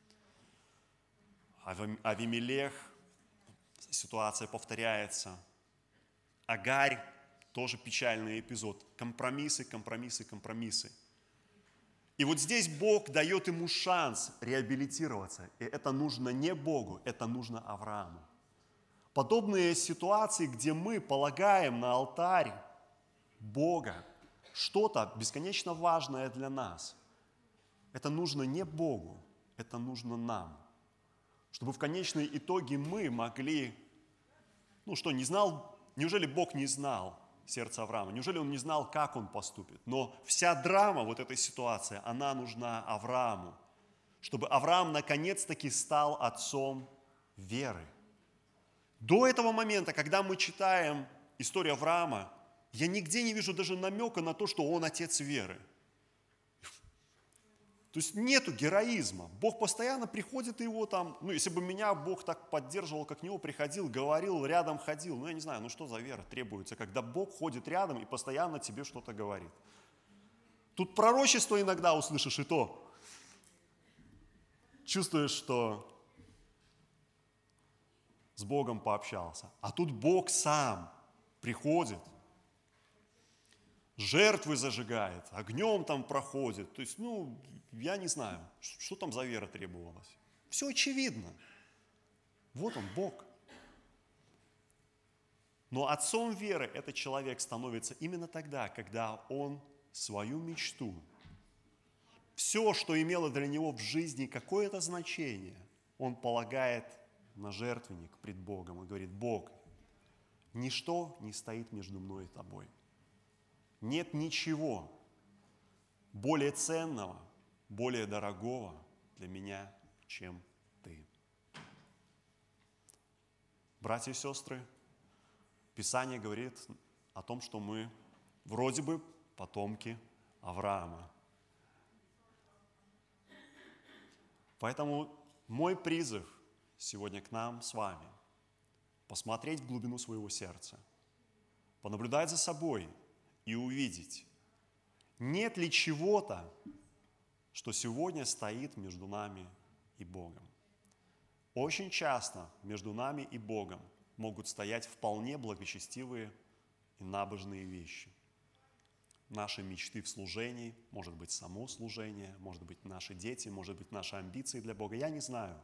Авимелех, ситуация повторяется. Агарь, тоже печальный эпизод. Компромиссы, компромиссы, компромиссы. И вот здесь Бог дает ему шанс реабилитироваться. И это нужно не Богу, это нужно Аврааму. Подобные ситуации, где мы полагаем на алтарь Бога что-то бесконечно важное для нас, это нужно не Богу, это нужно нам. Чтобы в конечном итоге мы могли, ну что, не знал, неужели Бог не знал сердце Авраама? Неужели он не знал, как он поступит? Но вся драма вот этой ситуации, она нужна Аврааму, чтобы Авраам наконец-таки стал отцом веры. До этого момента, когда мы читаем историю Авраама, я нигде не вижу даже намека на то, что он отец веры. То есть нету героизма. Бог постоянно приходит и его там, ну если бы меня Бог так поддерживал, как него приходил, говорил, рядом ходил, ну я не знаю, ну что за вера требуется, когда Бог ходит рядом и постоянно тебе что-то говорит. Тут пророчество иногда услышишь, и то чувствуешь, что с Богом пообщался. А тут Бог сам приходит, жертвы зажигает, огнем там проходит. То есть, ну, я не знаю, что там за вера требовалась. Все очевидно. Вот он, Бог. Но отцом веры этот человек становится именно тогда, когда он свою мечту, все, что имело для него в жизни какое-то значение, он полагает на жертвенник пред Богом и говорит: Бог, ничто не стоит между мной и тобой. Нет ничего более ценного, более дорогого для меня, чем ты. Братья и сестры, Писание говорит о том, что мы вроде бы потомки Авраама. Поэтому мой призыв сегодня к нам с вами – посмотреть в глубину своего сердца, понаблюдать за собой и увидеть, нет ли чего-то, что сегодня стоит между нами и Богом. Очень часто между нами и Богом могут стоять вполне благочестивые и набожные вещи. Наши мечты в служении, может быть, само служение, может быть, наши дети, может быть, наши амбиции для Бога, я не знаю.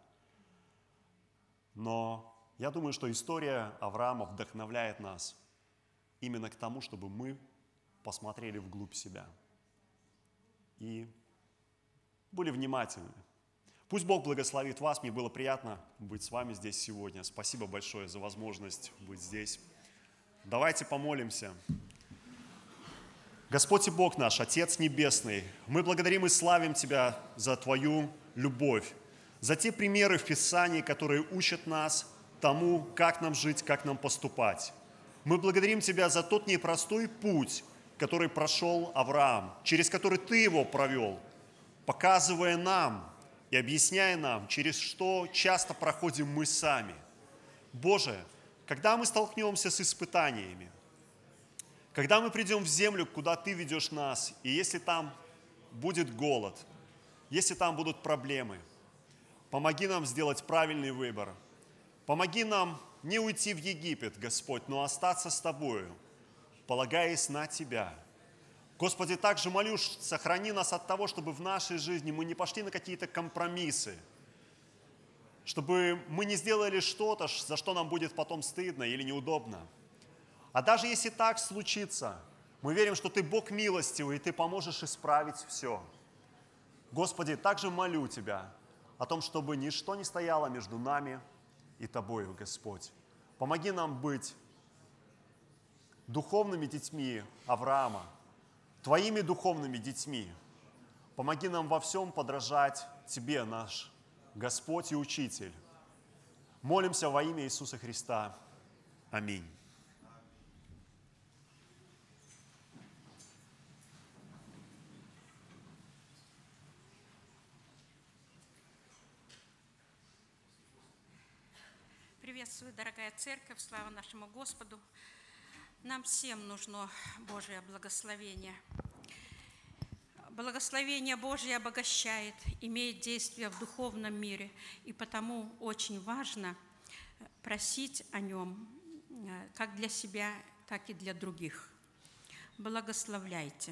Но я думаю, что история Авраама вдохновляет нас именно к тому, чтобы мы посмотрели вглубь себя и были внимательны. Пусть Бог благословит вас. Мне было приятно быть с вами здесь сегодня. Спасибо большое за возможность быть здесь. Давайте помолимся. Господь и Бог наш, Отец Небесный, мы благодарим и славим Тебя за Твою любовь, за те примеры в Писании, которые учат нас тому, как нам жить, как нам поступать. Мы благодарим Тебя за тот непростой путь, который прошел Авраам, через который Ты его провел, показывая нам и объясняя нам, через что часто проходим мы сами. Боже, когда мы столкнемся с испытаниями, когда мы придем в землю, куда Ты ведешь нас, и если там будет голод, если там будут проблемы, помоги нам сделать правильный выбор. Помоги нам не уйти в Египет, Господь, но остаться с Тобою, полагаясь на Тебя. Господи, также молюсь, сохрани нас от того, чтобы в нашей жизни мы не пошли на какие-то компромиссы, чтобы мы не сделали что-то, за что нам будет потом стыдно или неудобно. А даже если так случится, мы верим, что Ты Бог милостивый, и Ты поможешь исправить все. Господи, также молю Тебя о том, чтобы ничто не стояло между нами и Тобою, Господь. Помоги нам быть духовными детьми Авраама, Твоими духовными детьми. Помоги нам во всем подражать Тебе, наш Господь и Учитель. Молимся во имя Иисуса Христа. Аминь. Приветствую, дорогая церковь, слава нашему Господу. Нам всем нужно Божие благословение. Благословение Божие обогащает, имеет действие в духовном мире, и потому очень важно просить о нем как для себя, так и для других. Благословляйте.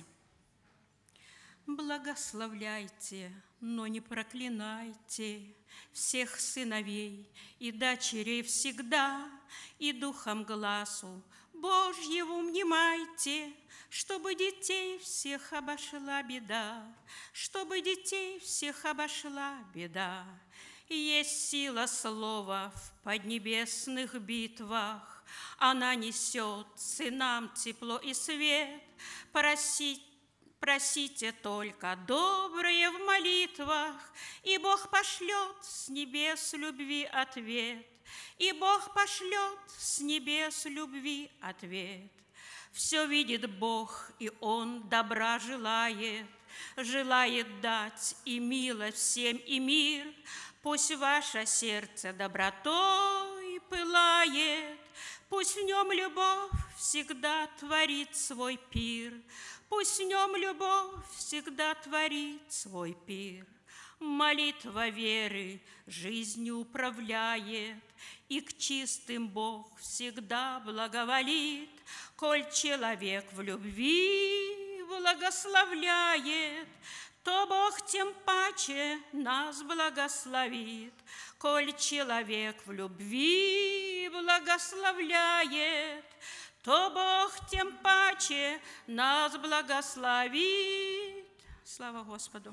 Благословляйте, но не проклинайте всех сыновей и дочерей всегда, и духом глазу Божьему внимайте, чтобы детей всех обошла беда, чтобы детей всех обошла беда. Есть сила слова в поднебесных битвах, она несет сынам тепло и свет. Просить Просите только доброе в молитвах, и Бог пошлет с небес любви ответ, и Бог пошлет с небес любви ответ. Все видит Бог, и Он добра желает, желает дать и милость всем, и мир. Пусть ваше сердце добротой пылает, пусть в нем любовь всегда творит свой пир. Пусть в нем любовь всегда творит свой пир. Молитва веры жизнью управляет, и к чистым Бог всегда благоволит. Коль человек в любви благословляет, то Бог тем паче нас благословит. Коль человек в любви благословляет, то Бог тем паче нас благословит. Слава Господу!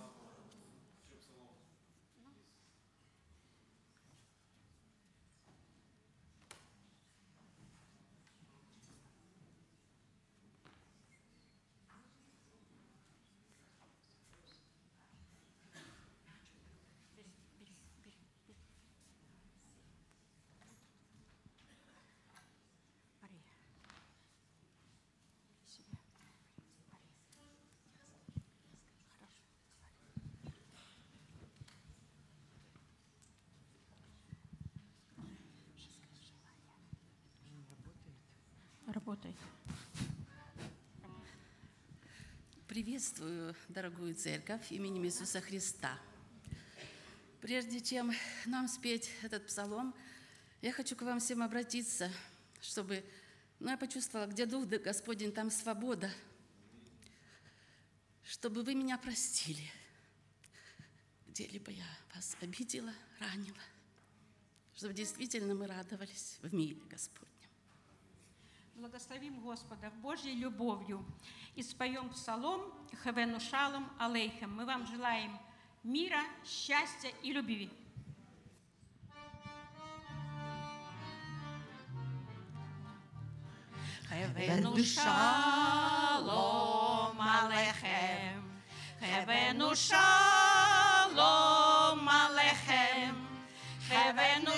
Работает. Приветствую, дорогую церковь, именем Иисуса Христа. Прежде чем нам спеть этот псалом, я хочу к вам всем обратиться, чтобы, ну, я почувствовала, где Дух Господень, там свобода, чтобы вы меня простили, где-либо я вас обидела, ранила, чтобы действительно мы радовались в мире Господнем. Благословим Господа Божьей любовью и споем псалом «Хевену шалом алейхем». Мы вам желаем мира, счастья и любви. Хевену шалом алейхем, Хевену шалом алейхем, Хевену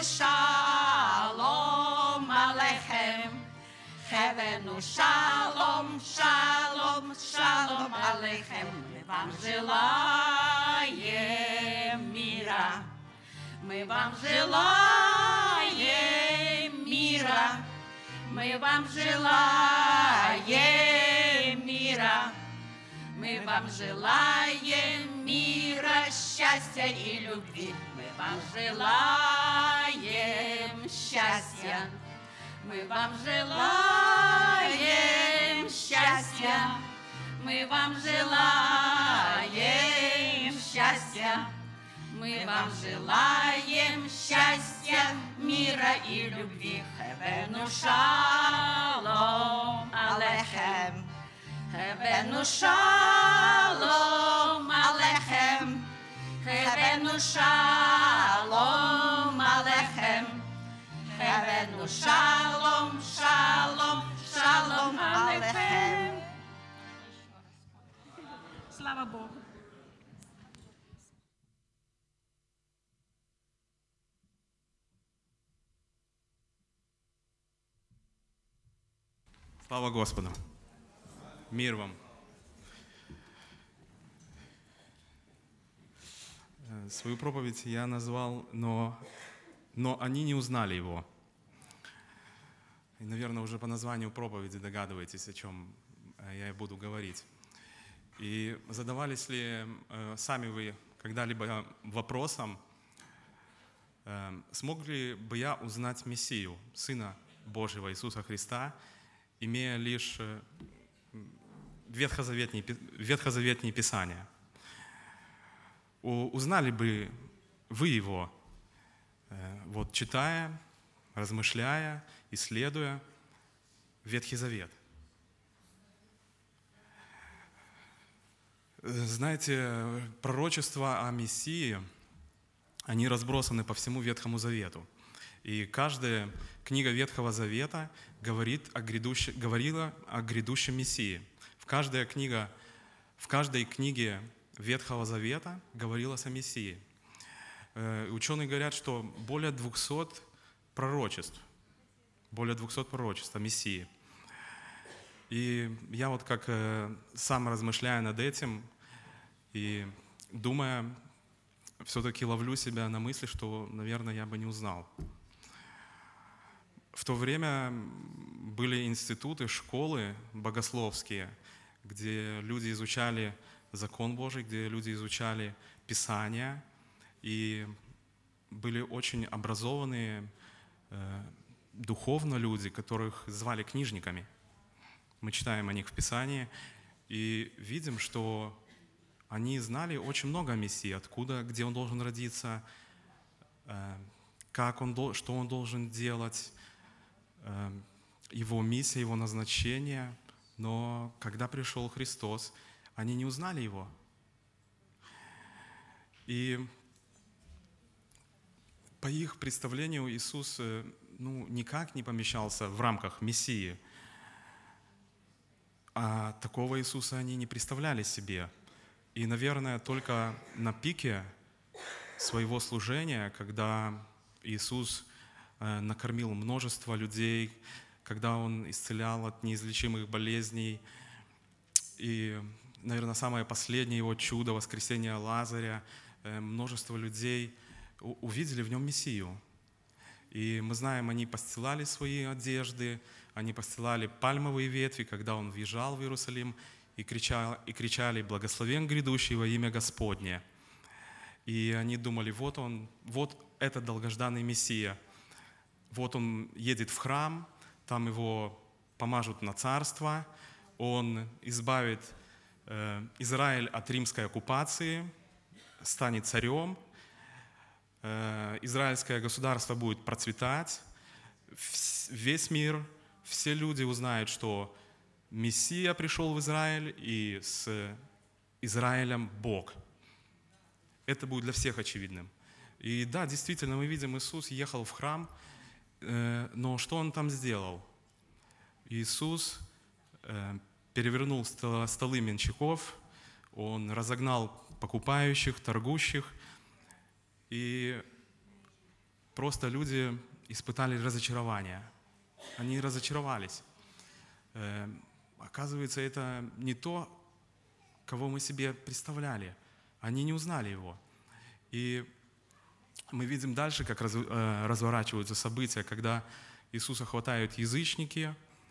шалом алейхем, Хевену шалом, шалом, шалом алейхем. Мы вам желаем мира, мы вам желаем мира, мы вам желаем мира, мы вам желаем мира, счастья и любви. Мы вам желаем счастья, мы вам желаем счастья, мы вам желаем счастья, мы вам желаем счастья, мира и любви. Хевену шалом алейхем, Хевену шалом алейхем, Хевену шалом алейхем, Хевену шалом, шалом, шалом алейхем. Слава Богу. Слава Господу! Мир вам! Свою проповедь я назвал «Но, но они не узнали его». И, наверное, уже по названию проповеди догадываетесь, о чем я буду говорить. И задавались ли э, сами вы когда-либо вопросом, э, смог ли бы я узнать Мессию, Сына Божьего Иисуса Христа, имея лишь э, ветхозаветные, ветхозаветные Писания? У, узнали бы вы его, э, вот, читая, размышляя, исследуя Ветхий Завет? Знаете, пророчества о Мессии, они разбросаны по всему Ветхому Завету. И каждая книга Ветхого Завета говорит о грядущем, говорила о грядущем Мессии. В каждой книге, в каждой книге Ветхого Завета говорилось о Мессии. Ученые говорят, что более двухсот пророчеств, более двухсот пророчеств о Мессии. И я вот как сам размышляя над этим и думая, все-таки ловлю себя на мысли, что, наверное, я бы не узнал. В то время были институты, школы богословские, где люди изучали закон Божий, где люди изучали Писания, и были очень образованные э, духовно люди, которых звали книжниками. Мы читаем о них в Писании и видим, что они знали очень много о Мессии, откуда, где он должен родиться, как он, что он должен делать, его миссия, его назначение. Но когда пришел Христос, они не узнали его. И по их представлению Иисус ну, никак не помещался в рамках Мессии. А такого Иисуса они не представляли себе. И, наверное, только на пике своего служения, когда Иисус накормил множество людей, когда Он исцелял от неизлечимых болезней, и, наверное, самое последнее Его чудо, воскресение Лазаря, множество людей увидели в Нем Мессию. И мы знаем, они постилали свои одежды, они постилали пальмовые ветви, когда Он въезжал в Иерусалим, и кричали, и кричали «Благословен грядущий во имя Господне». И они думали, вот Он, вот этот долгожданный Мессия. Вот Он едет в храм, там Его помажут на царство, Он избавит э, Израиль от римской оккупации, станет царем, э, израильское государство будет процветать, весь мир все люди узнают, что Мессия пришел в Израиль, и с Израилем Бог. Это будет для всех очевидным. И да, действительно, мы видим, Иисус ехал в храм, но что Он там сделал? Иисус перевернул столы менщиков, Он разогнал покупающих, торгующих, и просто люди испытали разочарование. Они разочаровались. Оказывается, это не то, кого мы себе представляли. Они не узнали Его. И мы видим дальше, как разворачиваются события, когда Иисуса хватают язычники,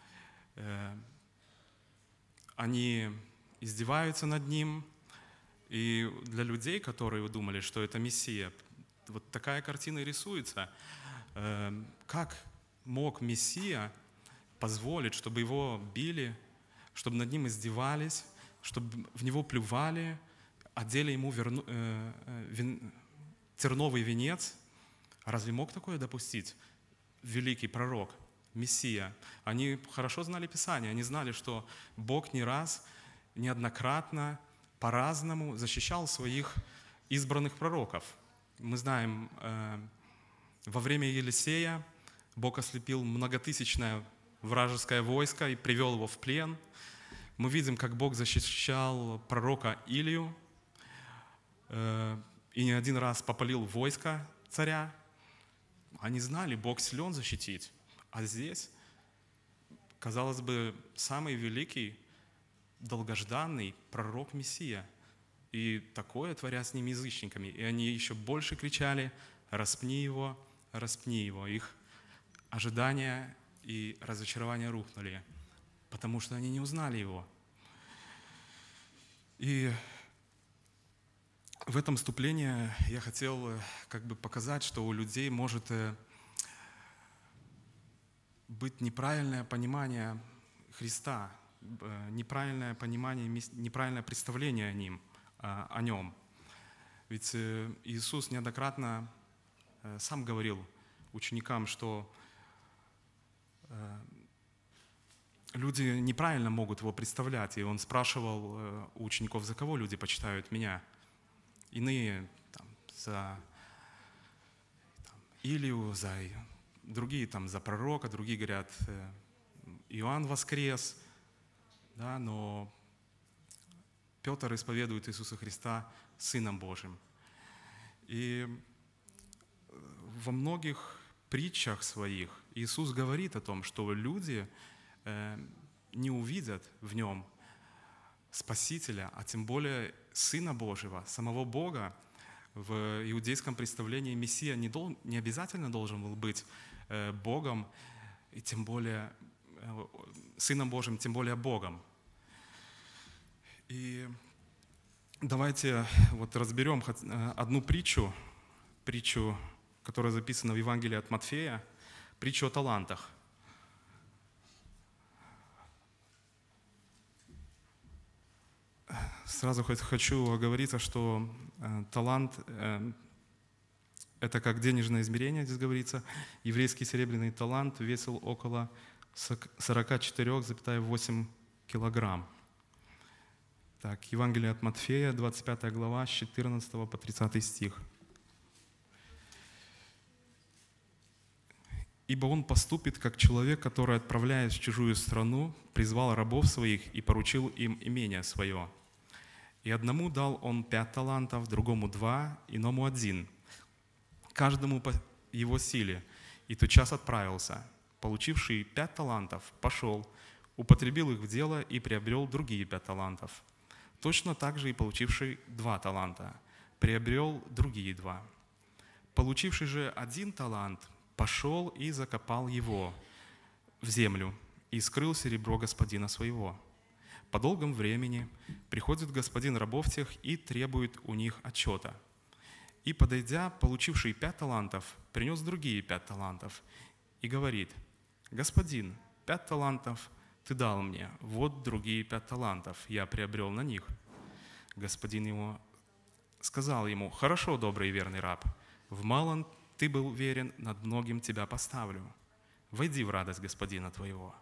они издеваются над Ним. И для людей, которые думали, что это Мессия, вот такая картина рисуется. Как мог Мессия позволить, чтобы Его били, чтобы над Ним издевались, чтобы в Него плювали, одели Ему верну, э, вин, терновый венец? Разве мог такое допустить великий пророк, Мессия? Они хорошо знали Писание, они знали, что Бог не раз, неоднократно, по-разному защищал своих избранных пророков. Мы знаем, э, во время Елисея Бог ослепил многотысячное вражеское войско и привел его в плен. Мы видим, как Бог защищал пророка Илию э, и не один раз попалил войско царя. Они знали, Бог силен защитить. А здесь, казалось бы, самый великий, долгожданный пророк Мессия. И такое творя с ними язычниками. И они еще больше кричали: «Распни его, распни его». Их ожидания и разочарования рухнули, потому что они не узнали Его. И в этом вступлении я хотел как бы показать, что у людей может быть неправильное понимание Христа, неправильное понимание, неправильное представление о Нем. О Нем. Ведь Иисус неоднократно сам говорил ученикам, что люди неправильно могут Его представлять. И Он спрашивал у учеников: за кого люди почитают Меня? Иные там, за там, Илию, за другие там, за пророка, другие говорят: Иоанн воскрес. Да, но Петр исповедует Иисуса Христа Сыном Божьим. И во многих притчах своих Иисус говорит о том, что люди не увидят в Нем Спасителя, а тем более Сына Божьего, самого Бога. В иудейском представлении Мессия не, дол, не обязательно должен был быть Богом, и тем более Сыном Божьим, тем более Богом. И давайте вот разберем одну притчу, притчу, которая записана в Евангелии от Матфея, притчу о талантах. Сразу хочу оговориться, что талант – это как денежное измерение, здесь говорится. Еврейский серебряный талант весил около сорок четыре целых восемь килограмм. Так, Евангелие от Матфея, двадцать пятая глава, с четырнадцатого по тридцатый стих. «Ибо он поступит, как человек, который, отправляясь в чужую страну, призвал рабов своих и поручил им имение свое. И одному дал он пять талантов, другому два, иному один, каждому по его силе. И тотчас отправился. Получивший пять талантов пошел, употребил их в дело и приобрел другие пять талантов. Точно так же и получивший два таланта приобрел другие два. Получивший же один талант пошел и закопал его в землю и скрыл серебро господина своего. По долгом времени приходит господин рабов тех и требует у них отчета. И, подойдя, получивший пять талантов, принес другие пять талантов и говорит: господин, пять талантов ты дал мне, вот другие пять талантов я приобрел на них. Господин его сказал ему: хорошо, добрый и верный раб, в малом ты был верен, над многим тебя поставлю. Войди в радость господина твоего.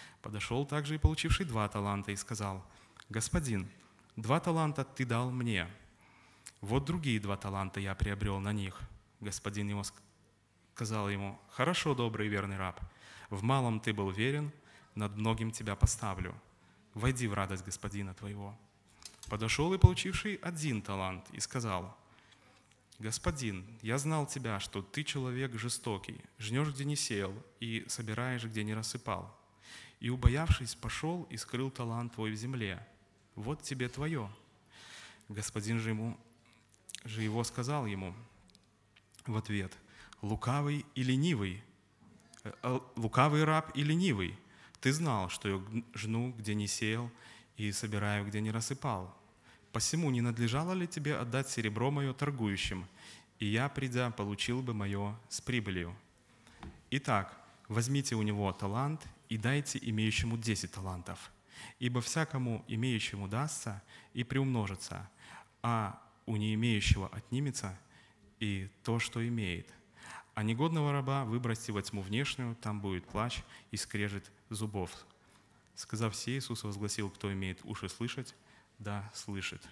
Подошел также и получивший два таланта и сказал: «Господин, два таланта ты дал мне. Вот другие два таланта я приобрел на них». Господин его сказал ему: «Хорошо, добрый и верный раб, в малом ты был верен, над многим тебя поставлю. Войди в радость господина твоего». Подошел и получивший один талант и сказал: «Господин, я знал тебя, что ты человек жестокий, жнешь, где не сеял, и собираешь, где не рассыпал. И, убоявшись, пошел и скрыл талант твой в земле. Вот тебе твое». Господин же, ему, же его сказал ему в ответ: «Лукавый и ленивый, э, лукавый раб и ленивый, ты знал, что я жну, где не сеял, и собираю, где не рассыпал. Посему не надлежало ли тебе отдать серебро мое торгующим, и я, придя, получил бы мое с прибылью? Итак, возьмите у него талант и дайте имеющему десять талантов, ибо всякому имеющему дастся и приумножится, а у не имеющего отнимется и то, что имеет. А негодного раба выбросьте во тьму внешнюю, там будет плач и скрежет зубов». Сказав сие, Иисус возгласил: «Кто имеет уши слышать, да слышит».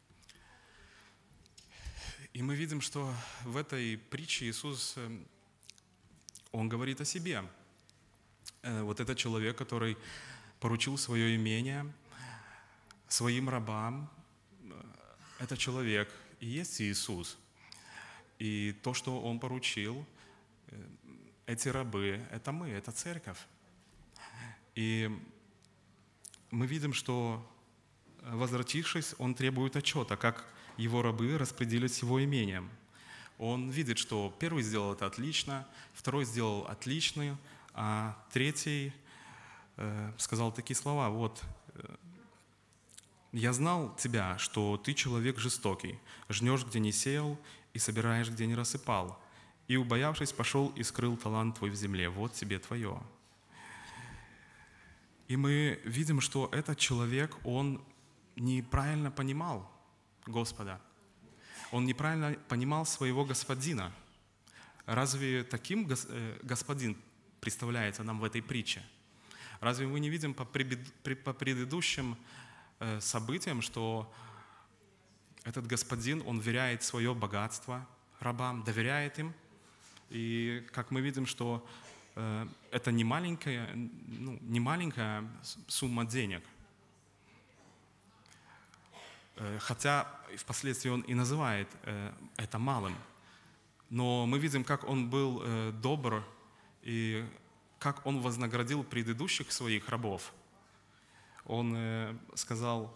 И мы видим, что в этой притче Иисус, Он говорит о себе. Вот этот человек, который поручил свое имение своим рабам, это человек и есть Иисус. И то, что Он поручил, эти рабы, это мы, это церковь. И мы видим, что, возвратившись, Он требует отчета, как Его рабы распределить Его имением. Он видит, что первый сделал это отлично, второй сделал отлично, а третий э, сказал такие слова: «Вот, э, я знал тебя, что ты человек жестокий, жнешь, где не сеял, и собираешь, где не рассыпал. И, убоявшись, пошел и скрыл талант твой в земле. Вот тебе твое». И мы видим, что этот человек, он неправильно понимал Господа. Он неправильно понимал своего господина. Разве таким господин представляется нам в этой притче? Разве мы не видим по предыдущим событиям, что этот господин, он веряет свое богатство рабам, доверяет им? И как мы видим, что это не маленькая, ну, не маленькая сумма денег. Хотя впоследствии он и называет это малым. Но мы видим, как он был добр и как он вознаградил предыдущих своих рабов. Он сказал: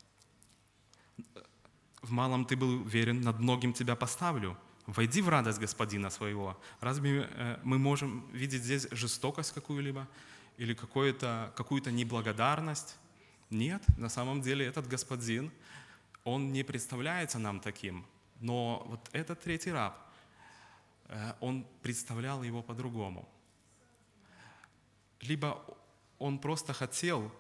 «В малом ты был верен, над многим тебя поставлю. Войди в радость господина своего». Разве мы можем видеть здесь жестокость какую-либо или какую-то, какую-то неблагодарность? Нет, на самом деле этот господин, он не представляется нам таким. Но вот этот третий раб, он представлял его по-другому. Либо он просто хотел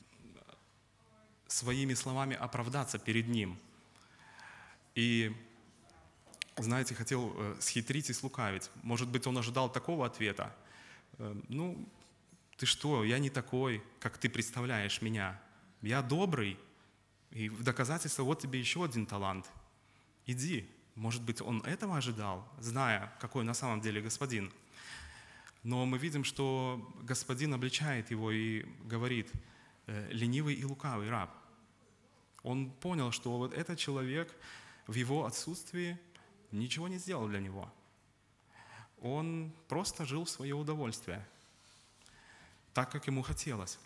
своими словами оправдаться перед ним. И знаете, хотел схитрить и слукавить. Может быть, он ожидал такого ответа: «Ну, ты что, я не такой, как ты представляешь меня. Я добрый, и в доказательство вот тебе еще один талант. Иди». Может быть, он этого ожидал, зная, какой на самом деле господин. Но мы видим, что господин обличает его и говорит: «Ленивый и лукавый раб». Он понял, что вот этот человек в его отсутствии ничего не сделал для него. Он просто жил в свое удовольствие, так, как ему хотелось.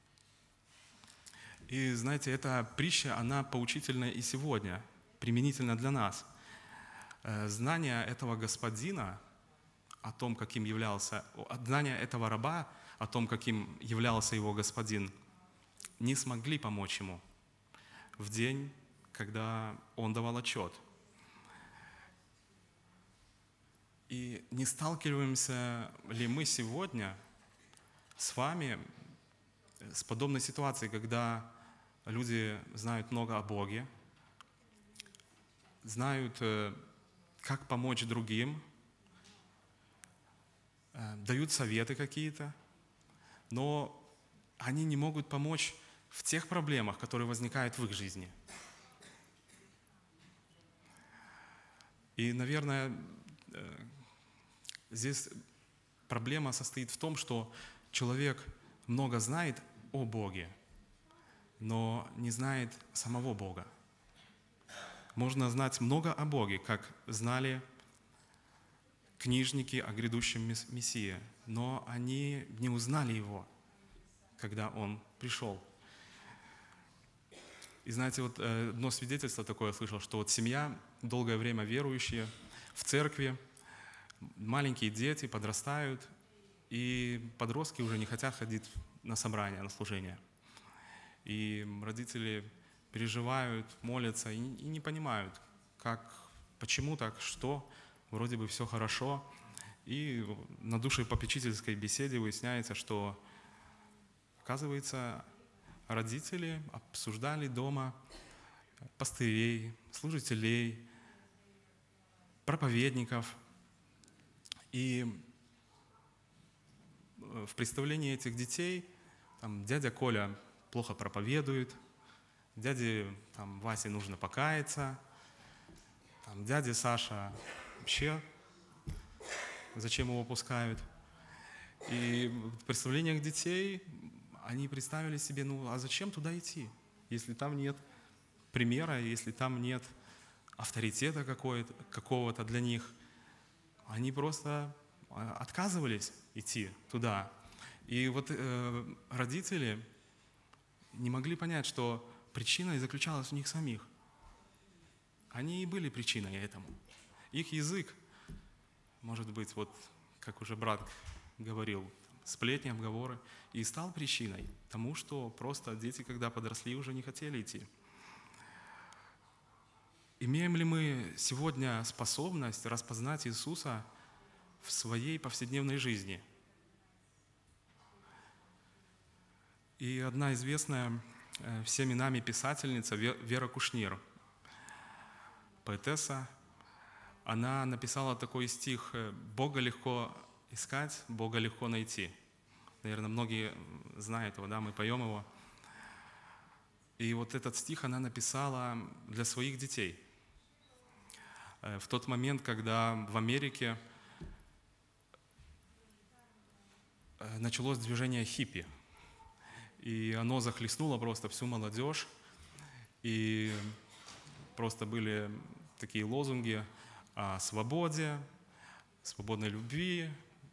И знаете, эта притча, она поучительна и сегодня, применительно для нас. Знание этого господина о том, каким являлся, знание этого раба о том, каким являлся его господин, не смогли помочь ему в день, когда он давал отчет. И не сталкиваемся ли мы сегодня с вами с подобной ситуацией, когда люди знают много о Боге, знают, как помочь другим, дают советы какие-то, но они не могут помочь в тех проблемах, которые возникают в их жизни. И, наверное, здесь проблема состоит в том, что человек много знает о Боге, но не знает самого Бога. Можно знать много о Боге, как знали книжники о грядущем Мессии, но они не узнали Его, когда Он пришел. И знаете, вот одно свидетельство такое я слышал, что вот семья, долгое время верующие, в церкви, маленькие дети подрастают, и подростки уже не хотят ходить на собрания, на служения. И родители переживают, молятся и не понимают, как, почему так, что, вроде бы все хорошо. И на душепопечительской беседе выясняется, что, оказывается, родители обсуждали дома пастырей, служителей, проповедников. И в представлении этих детей там, дядя Коля плохо проповедует, дяде там, Васе нужно покаяться, там, дяде Саша вообще зачем его пускают. И в представлениях детей они представили себе, ну а зачем туда идти, если там нет примера, если там нет авторитета какого-то для них. Они просто отказывались идти туда. И вот э, родители не могли понять, что причина заключалась в них самих. Они и были причиной этому. Их язык, может быть, вот как уже брат говорил, сплетни, обговоры, и стал причиной тому, что просто дети, когда подросли, уже не хотели идти. Имеем ли мы сегодня способность распознать Иисуса в своей повседневной жизни? И одна известная всеми нами писательница Вера Кушнир, поэтесса, она написала такой стих: «Бога легко искать, Бога легко найти». Наверное, многие знают его, да, мы поем его. И вот этот стих она написала для своих детей. В тот момент, когда в Америке началось движение хиппи, и оно захлестнуло просто всю молодежь, и просто были такие лозунги о свободе, свободной любви,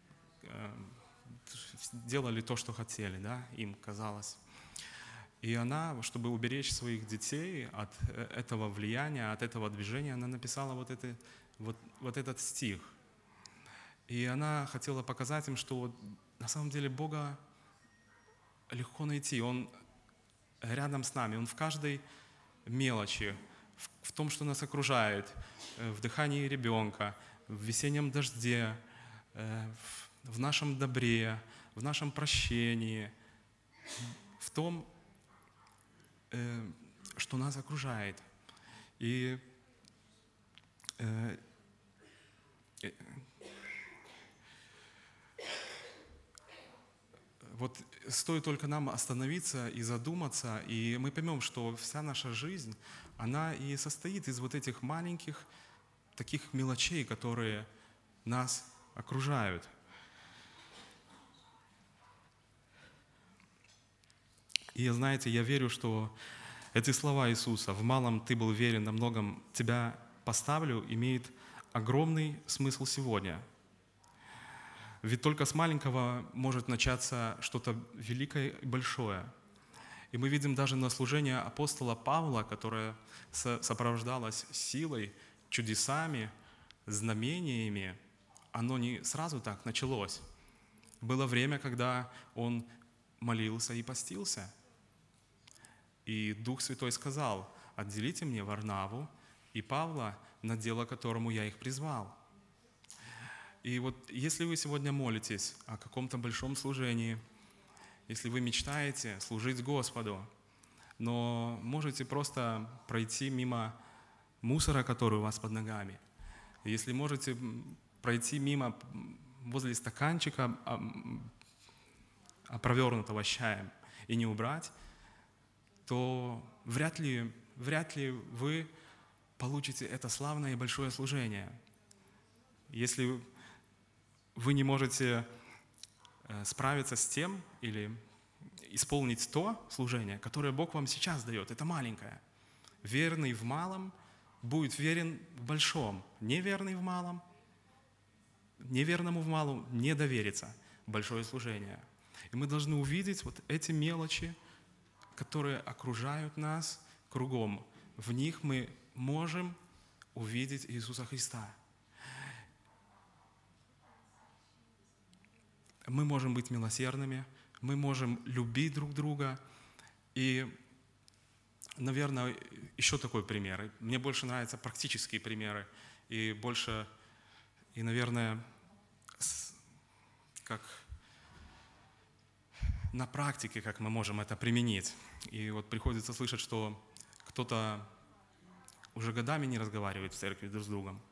делали то, что хотели, да, им казалось. И она, чтобы уберечь своих детей от этого влияния, от этого движения, она написала вот, это, вот, вот этот стих. И она хотела показать им, что вот на самом деле Бога легко найти. Он рядом с нами, Он в каждой мелочи, в, в том, что нас окружает, в дыхании ребенка, в весеннем дожде, в, в нашем добре, в нашем прощении, в том, что нас окружает. И э, э, вот стоит только нам остановиться и задуматься, и мы поймем, что вся наша жизнь, она и состоит из вот этих маленьких таких мелочей, которые нас окружают. И, знаете, я верю, что эти слова Иисуса «в малом ты был верен, на многом тебя поставлю» имеет огромный смысл сегодня. Ведь только с маленького может начаться что-то великое и большое. И мы видим даже на служении апостола Павла, которое сопровождалось силой, чудесами, знамениями, оно не сразу так началось. Было время, когда он молился и постился. И Дух Святой сказал: «Отделите мне Варнаву и Павла на дело, которому я их призвал». И вот если вы сегодня молитесь о каком-то большом служении, если вы мечтаете служить Господу, но можете просто пройти мимо мусора, который у вас под ногами, если можете пройти мимо возле стаканчика, опровернутого чаем, и не убрать, то вряд ли, вряд ли вы получите это славное и большое служение. Если вы не можете справиться с тем или исполнить то служение, которое Бог вам сейчас дает, это маленькое. Верный в малом будет верен в большом. Неверный в малом, неверному в малом не доверится большое служение. И мы должны увидеть вот эти мелочи, которые окружают нас кругом. В них мы можем увидеть Иисуса Христа. Мы можем быть милосердными, мы можем любить друг друга. И, наверное, еще такой пример. Мне больше нравятся практические примеры. И больше, и, наверное, как на практике, как мы можем это применить. И вот приходится слышать, что кто-то уже годами не разговаривает в церкви друг с другом.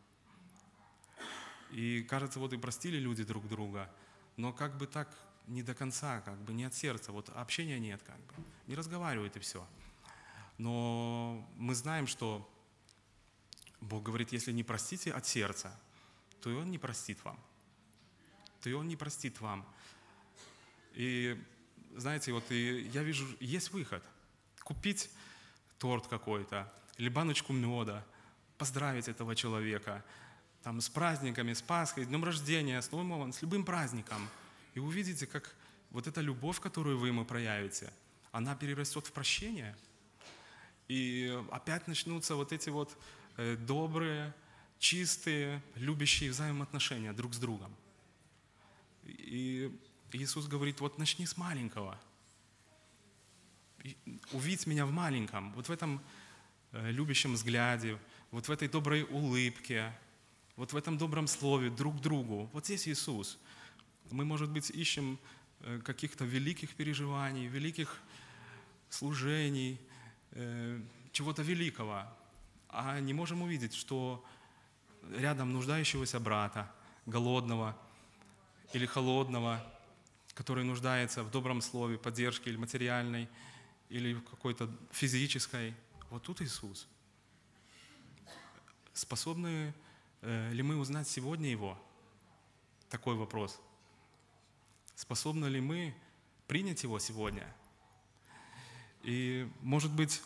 И кажется, вот и простили люди друг друга, но как бы так не до конца, как бы не от сердца, вот общения нет, как бы, не разговаривают и все. Но мы знаем, что Бог говорит, если не простите от сердца, то и Он не простит вам. То и Он не простит вам. И знаете, вот и я вижу, есть выход. Купить торт какой-то, или баночку меда, поздравить этого человека, там, с праздниками, с Пасхой, с днем рождения, с Новым годом, с любым праздником. И увидите, как вот эта любовь, которую вы ему проявите, она перерастет в прощение. И опять начнутся вот эти вот э, добрые, чистые, любящие взаимоотношения друг с другом. И Иисус говорит, вот начни с маленького. Увидь меня в маленьком, вот в этом э, любящем взгляде, вот в этой доброй улыбке, вот в этом добром слове друг к другу. Вот здесь Иисус. Мы, может быть, ищем э, каких-то великих переживаний, великих служений, э, чего-то великого, а не можем увидеть, что рядом нуждающегося брата, голодного или холодного, который нуждается в добром слове, поддержке или материальной, или какой-то физической. Вот тут Иисус. Способны э, ли мы узнать сегодня Его? Такой вопрос. Способны ли мы принять Его сегодня? И, может быть,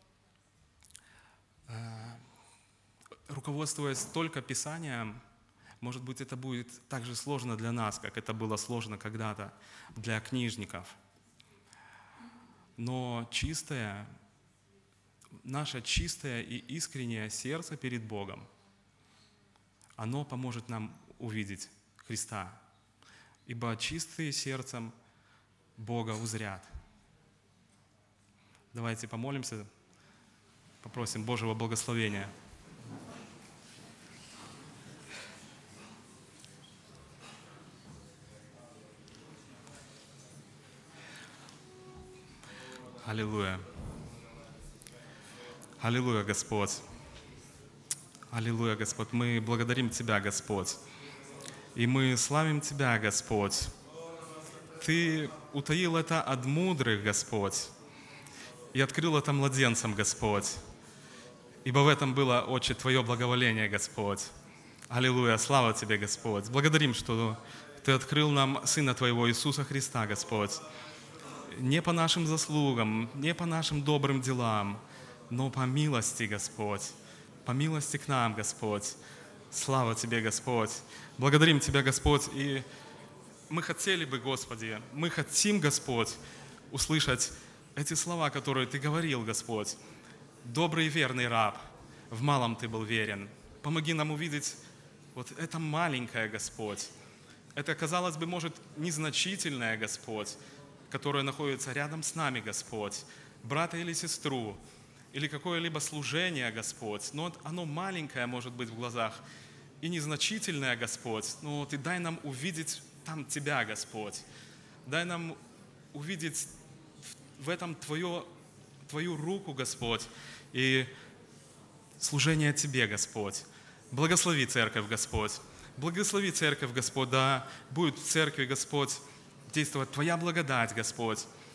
э, руководствуясь только Писанием, может быть, это будет так же сложно для нас, как это было сложно когда-то для книжников. Но чистое, наше чистое и искреннее сердце перед Богом, оно поможет нам увидеть Христа. Ибо чистые сердцем Бога узрят. Давайте помолимся, попросим Божьего благословения. Аллилуйя. Аллилуйя, Господь. Аллилуйя, Господь. Мы благодарим Тебя, Господь. И мы славим Тебя, Господь. Ты утаил это от мудрых, Господь, и открыл это младенцам, Господь. Ибо в этом было, Отче, Твое благоволение, Господь. Аллилуйя. Слава Тебе, Господь. Благодарим, что Ты открыл нам Сына Твоего Иисуса Христа, Господь. Не по нашим заслугам, не по нашим добрым делам, но по милости, Господь. По милости к нам, Господь. Слава Тебе, Господь. Благодарим Тебя, Господь. И мы хотели бы, Господи, мы хотим, Господь, услышать эти слова, которые Ты говорил, Господь. Добрый и верный раб, в малом Ты был верен. Помоги нам увидеть вот это маленькое, Господь. Это, казалось бы, может, незначительное, Господь, которое находится рядом с нами, Господь, брата или сестру, или какое-либо служение, Господь, но оно маленькое, может быть, в глазах, и незначительное, Господь, но Ты дай нам увидеть там Тебя, Господь. Дай нам увидеть в этом Твое, Твою руку, Господь, и служение Тебе, Господь. Благослови церковь, Господь. Благослови церковь, Господь, да будет в церкви, Господь, действовать Твоя благодать, Господь.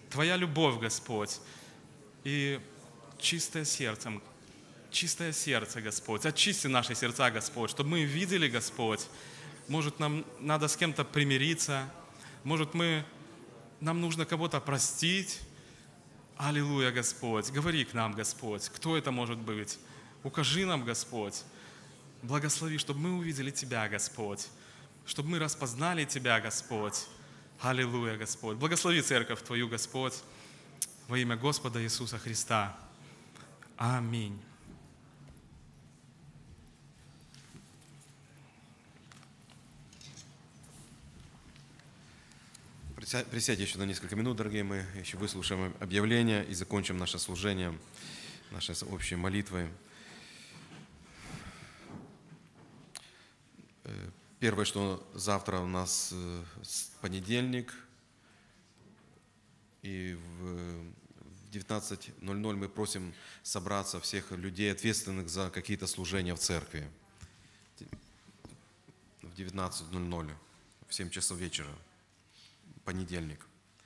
Твоя любовь, Господь, и чистое сердцем, чистое сердце, Господь. Очисти наши сердца, Господь, чтобы мы видели, Господь. Может, нам надо с кем-то примириться, может, мы, нам нужно кого-то простить. Аллилуйя, Господь. Говори к нам, Господь, кто это может быть. Укажи нам, Господь. Благослови, чтобы мы увидели Тебя, Господь. Чтобы мы распознали Тебя, Господь. Аллилуйя, Господь. Благослови церковь Твою, Господь, во имя Господа Иисуса Христа. Аминь. Присядьте еще на несколько минут, дорогие мои. Еще выслушаем объявление и закончим наше служение, нашей общей молитвой. Первое, что завтра у нас понедельник, и в девятнадцать ноль ноль мы просим собраться всех людей, ответственных за какие-то служения в церкви. В девятнадцать ноль ноль, в семь часов вечера, понедельник.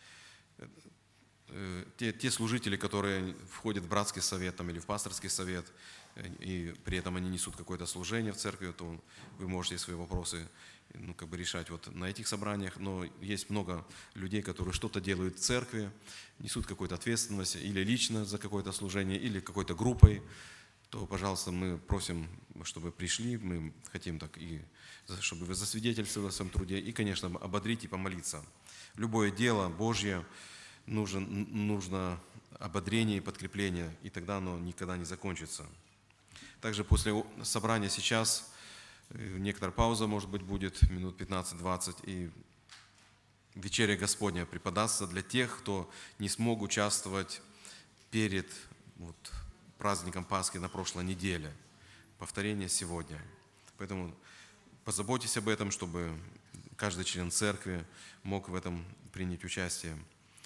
Те, те служители, которые входят в братский совет там, или в пасторский совет, и при этом они несут какое-то служение в церкви, то вы можете свои вопросы ну, как бы решать вот на этих собраниях. Но есть много людей, которые что-то делают в церкви, несут какую-то ответственность или лично за какое-то служение, или какой-то группой, то, пожалуйста, мы просим, чтобы пришли, мы хотим так и чтобы вы засвидетельствовали в своем труде, и, конечно, ободрить и помолиться. Любое дело Божье нужно, нужно ободрение и подкрепление, и тогда оно никогда не закончится. Также после собрания сейчас некоторая пауза, может быть, будет минут пятнадцать-двадцать, и вечеря Господня преподастся для тех, кто не смог участвовать перед вот, праздником Пасхи на прошлой неделе. Повторение сегодня. Поэтому позаботьтесь об этом, чтобы каждый член церкви мог в этом принять участие.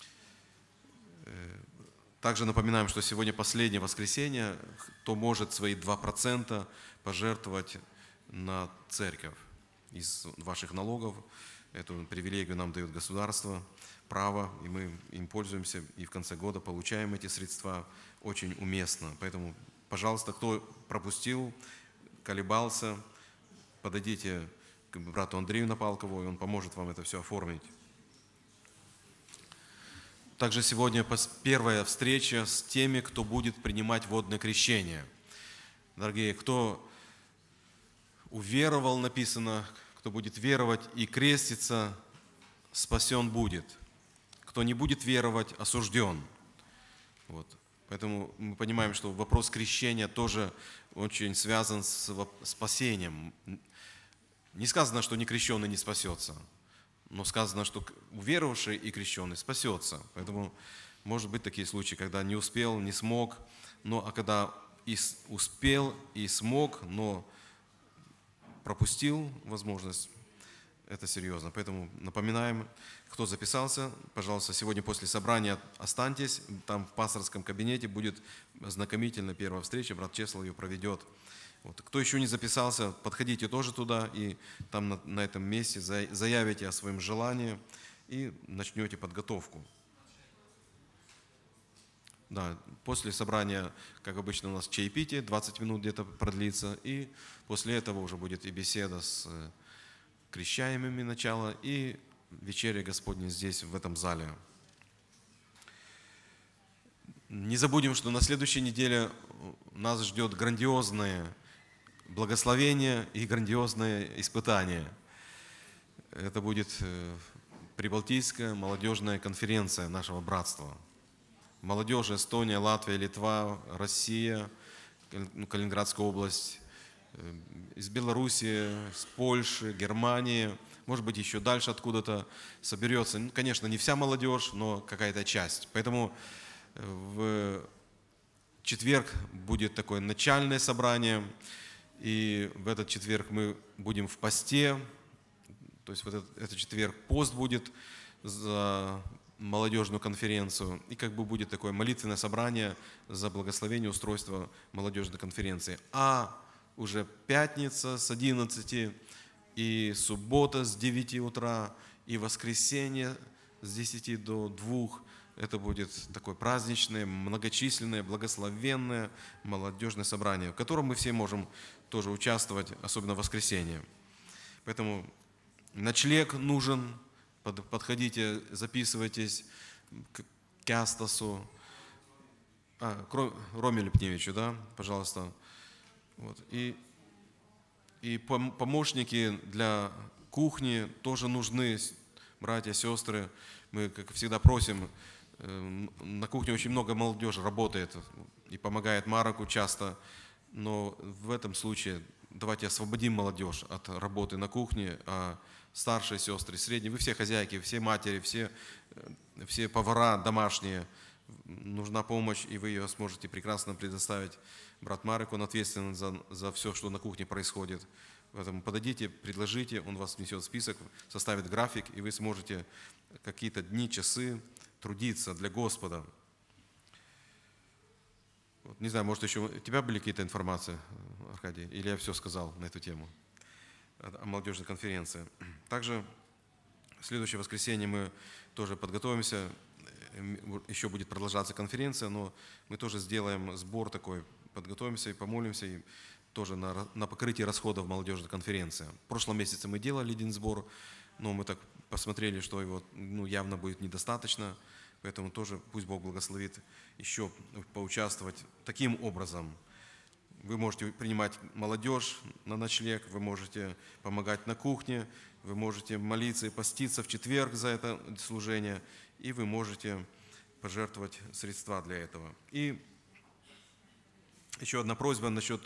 Также напоминаем, что сегодня последнее воскресенье, кто может свои два процента пожертвовать на церковь из ваших налогов. Эту привилегию нам дает государство, право, и мы им пользуемся, и в конце года получаем эти средства очень уместно. Поэтому, пожалуйста, кто пропустил, колебался, подойдите к брату Андрею Напалкову, и он поможет вам это все оформить. Также сегодня первая встреча с теми, кто будет принимать водное крещение. Дорогие, кто уверовал, написано, кто будет веровать и креститься, спасен будет. Кто не будет веровать, осужден. Вот. Поэтому мы понимаем, что вопрос крещения тоже очень связан с спасением. Не сказано, что некрещенный не спасется. Но сказано, что уверовавший и крещенный спасется. Поэтому может быть такие случаи, когда не успел, не смог, но а когда и успел, и смог, но пропустил возможность, это серьезно. Поэтому напоминаем, кто записался, пожалуйста, сегодня после собрания останьтесь. Там в пасторском кабинете будет знакомительная первая встреча, брат Чеслав ее проведет. Вот. Кто еще не записался, подходите тоже туда, и там на, на этом месте заявите о своем желании и начнете подготовку. Да, после собрания, как обычно, у нас чаепитие, двадцать минут где-то продлится, и после этого уже будет и беседа с крещаемыми начало, и вечеря Господня здесь, в этом зале. Не забудем, что на следующей неделе нас ждет грандиозное благословение и грандиозное испытание. Это будет Прибалтийская молодежная конференция нашего братства. Молодежь Эстония, Латвия, Литва, Россия, Калининградская область, из Белоруссии, с Польши, Германии, может быть, еще дальше откуда-то соберется. Ну, конечно, не вся молодежь, но какая-то часть. Поэтому в четверг будет такое начальное собрание, и в этот четверг мы будем в посте, то есть в этот, этот четверг пост будет за молодежную конференцию, и как бы будет такое молитвенное собрание за благословение устройства молодежной конференции. А уже пятница с одиннадцати, и суббота с девяти утра, и воскресенье с десяти до двух, это будет такое праздничное, многочисленное, благословенное молодежное собрание, в котором мы все можем тоже участвовать, особенно в воскресенье. Поэтому ночлег нужен, подходите, записывайтесь к Кястасу, а, к Роме Лепневичу, да, пожалуйста. Вот. И, и помощники для кухни тоже нужны, братья, сестры. Мы, как всегда, просим, на кухне очень много молодежи работает и помогает Мараку часто, но в этом случае давайте освободим молодежь от работы на кухне, а старшие сестры, средние, вы все хозяйки, все матери, все, все повара домашние, нужна помощь, и вы ее сможете прекрасно предоставить. Брат Марек, он ответственен за, за все, что на кухне происходит. Поэтому подойдите, предложите, он вас внесет в список, составит график, и вы сможете какие-то дни, часы трудиться для Господа. Вот, не знаю, может еще у тебя были какие-то информации, Аркадий, или я все сказал на эту тему о молодежной конференции. Также в следующее воскресенье мы тоже подготовимся, еще будет продолжаться конференция, но мы тоже сделаем сбор такой, подготовимся и помолимся, и тоже на, на покрытие расходов молодежной конференции. В прошлом месяце мы делали один сбор, но мы так посмотрели, что его ну, явно будет недостаточно, поэтому тоже пусть Бог благословит еще поучаствовать таким образом. Вы можете принимать молодежь на ночлег, вы можете помогать на кухне, вы можете молиться и поститься в четверг за это служение, и вы можете пожертвовать средства для этого. И еще одна просьба насчет...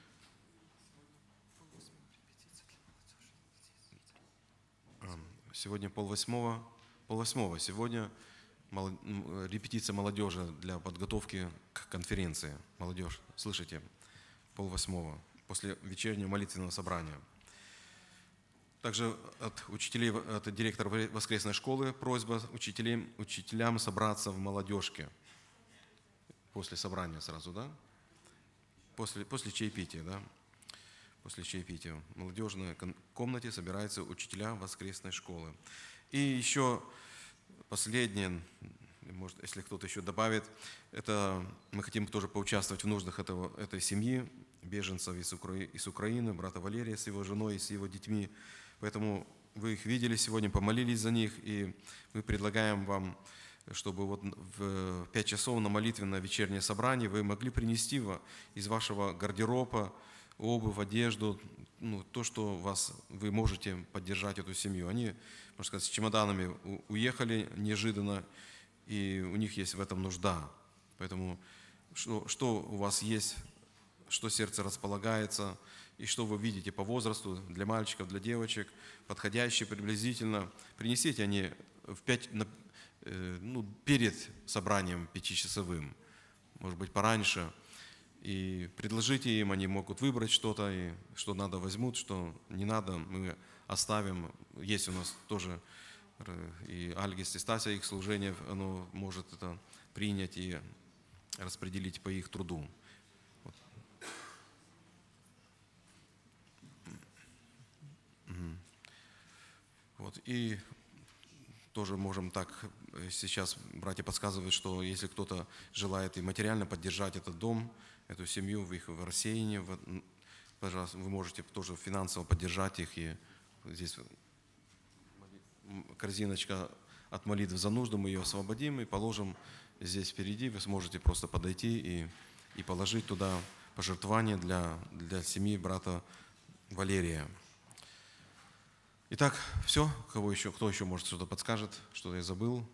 Сегодня полвосьмого, полвосьмого. Сегодня репетиция молодежи для подготовки к конференции. Молодежь, слышите? Полвосьмого, после вечернего молитвенного собрания. Также от учителей, от директора воскресной школы просьба учителям, учителям собраться в молодежке. После собрания сразу, да? После, после чаепития, да? После чаепития. В молодежной комнате собираются учителя воскресной школы. И еще последнее, может, если кто-то еще добавит, это мы хотим тоже поучаствовать в нуждах этого, этой семьи, беженцев из, Укра... из Украины, брата Валерия с его женой и с его детьми. Поэтому вы их видели сегодня, помолились за них, и мы предлагаем вам, чтобы вот в пять часов на молитвенное вечернее собрание вы могли принести из вашего гардероба обувь, одежду, ну, то, что вас, вы можете поддержать эту семью. Они, можно сказать, с чемоданами уехали неожиданно, и у них есть в этом нужда. Поэтому что, что у вас есть, что сердце располагается, и что вы видите по возрасту для мальчиков, для девочек, подходящие приблизительно, принесите они в пять, ну, перед собранием пятичасовым, может быть, пораньше, и предложите им, они могут выбрать что-то, и что надо возьмут, что не надо, мы оставим. Есть у нас тоже и Альгис, и Стася, их служение, оно может это принять и распределить по их труду. Вот. Вот. И тоже можем так, сейчас братья подсказывают, что если кто-то желает и материально поддержать этот дом, эту семью в их в рассеянии, пожалуйста, вы можете тоже финансово поддержать их. И здесь корзиночка от молитв за нужду, мы ее освободим и положим здесь впереди. Вы сможете просто подойти и, и положить туда пожертвование для, для семьи брата Валерия. Итак, все. Кого еще, кто еще, может, что-то подскажет, что я забыл?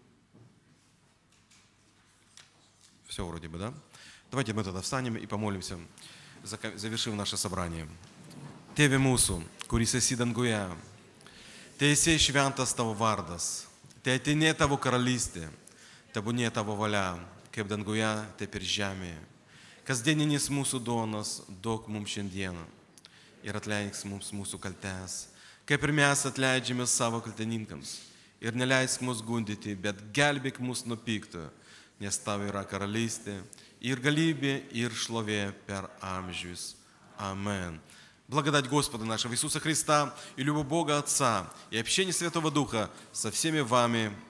Все вроде бы, да? Давайте мы тогда встанем и помолимся, завершив наше собрание. Tėve mūsų, kuris esi danguje, te esi šventas tavo vardas, te ateini tavo karalystė, tebūnie tavo valia, kaip danguje, taip ir žemėje. Kasdieninis mūsų duonos duok mums šiandieną ir atleisk mums mūsų kaltes, kaip ir mes atleidžiame savo kaltininkams. Ir neleisk mus gundyti, bet gelbėk mus nuo pikto, nes tavo yra karalystė, ir galybė, ir šlovė per amžius. Амен. Благодать Господа нашего Иисуса Христа и любовь Бога Отца и общение Святого Духа со всеми вами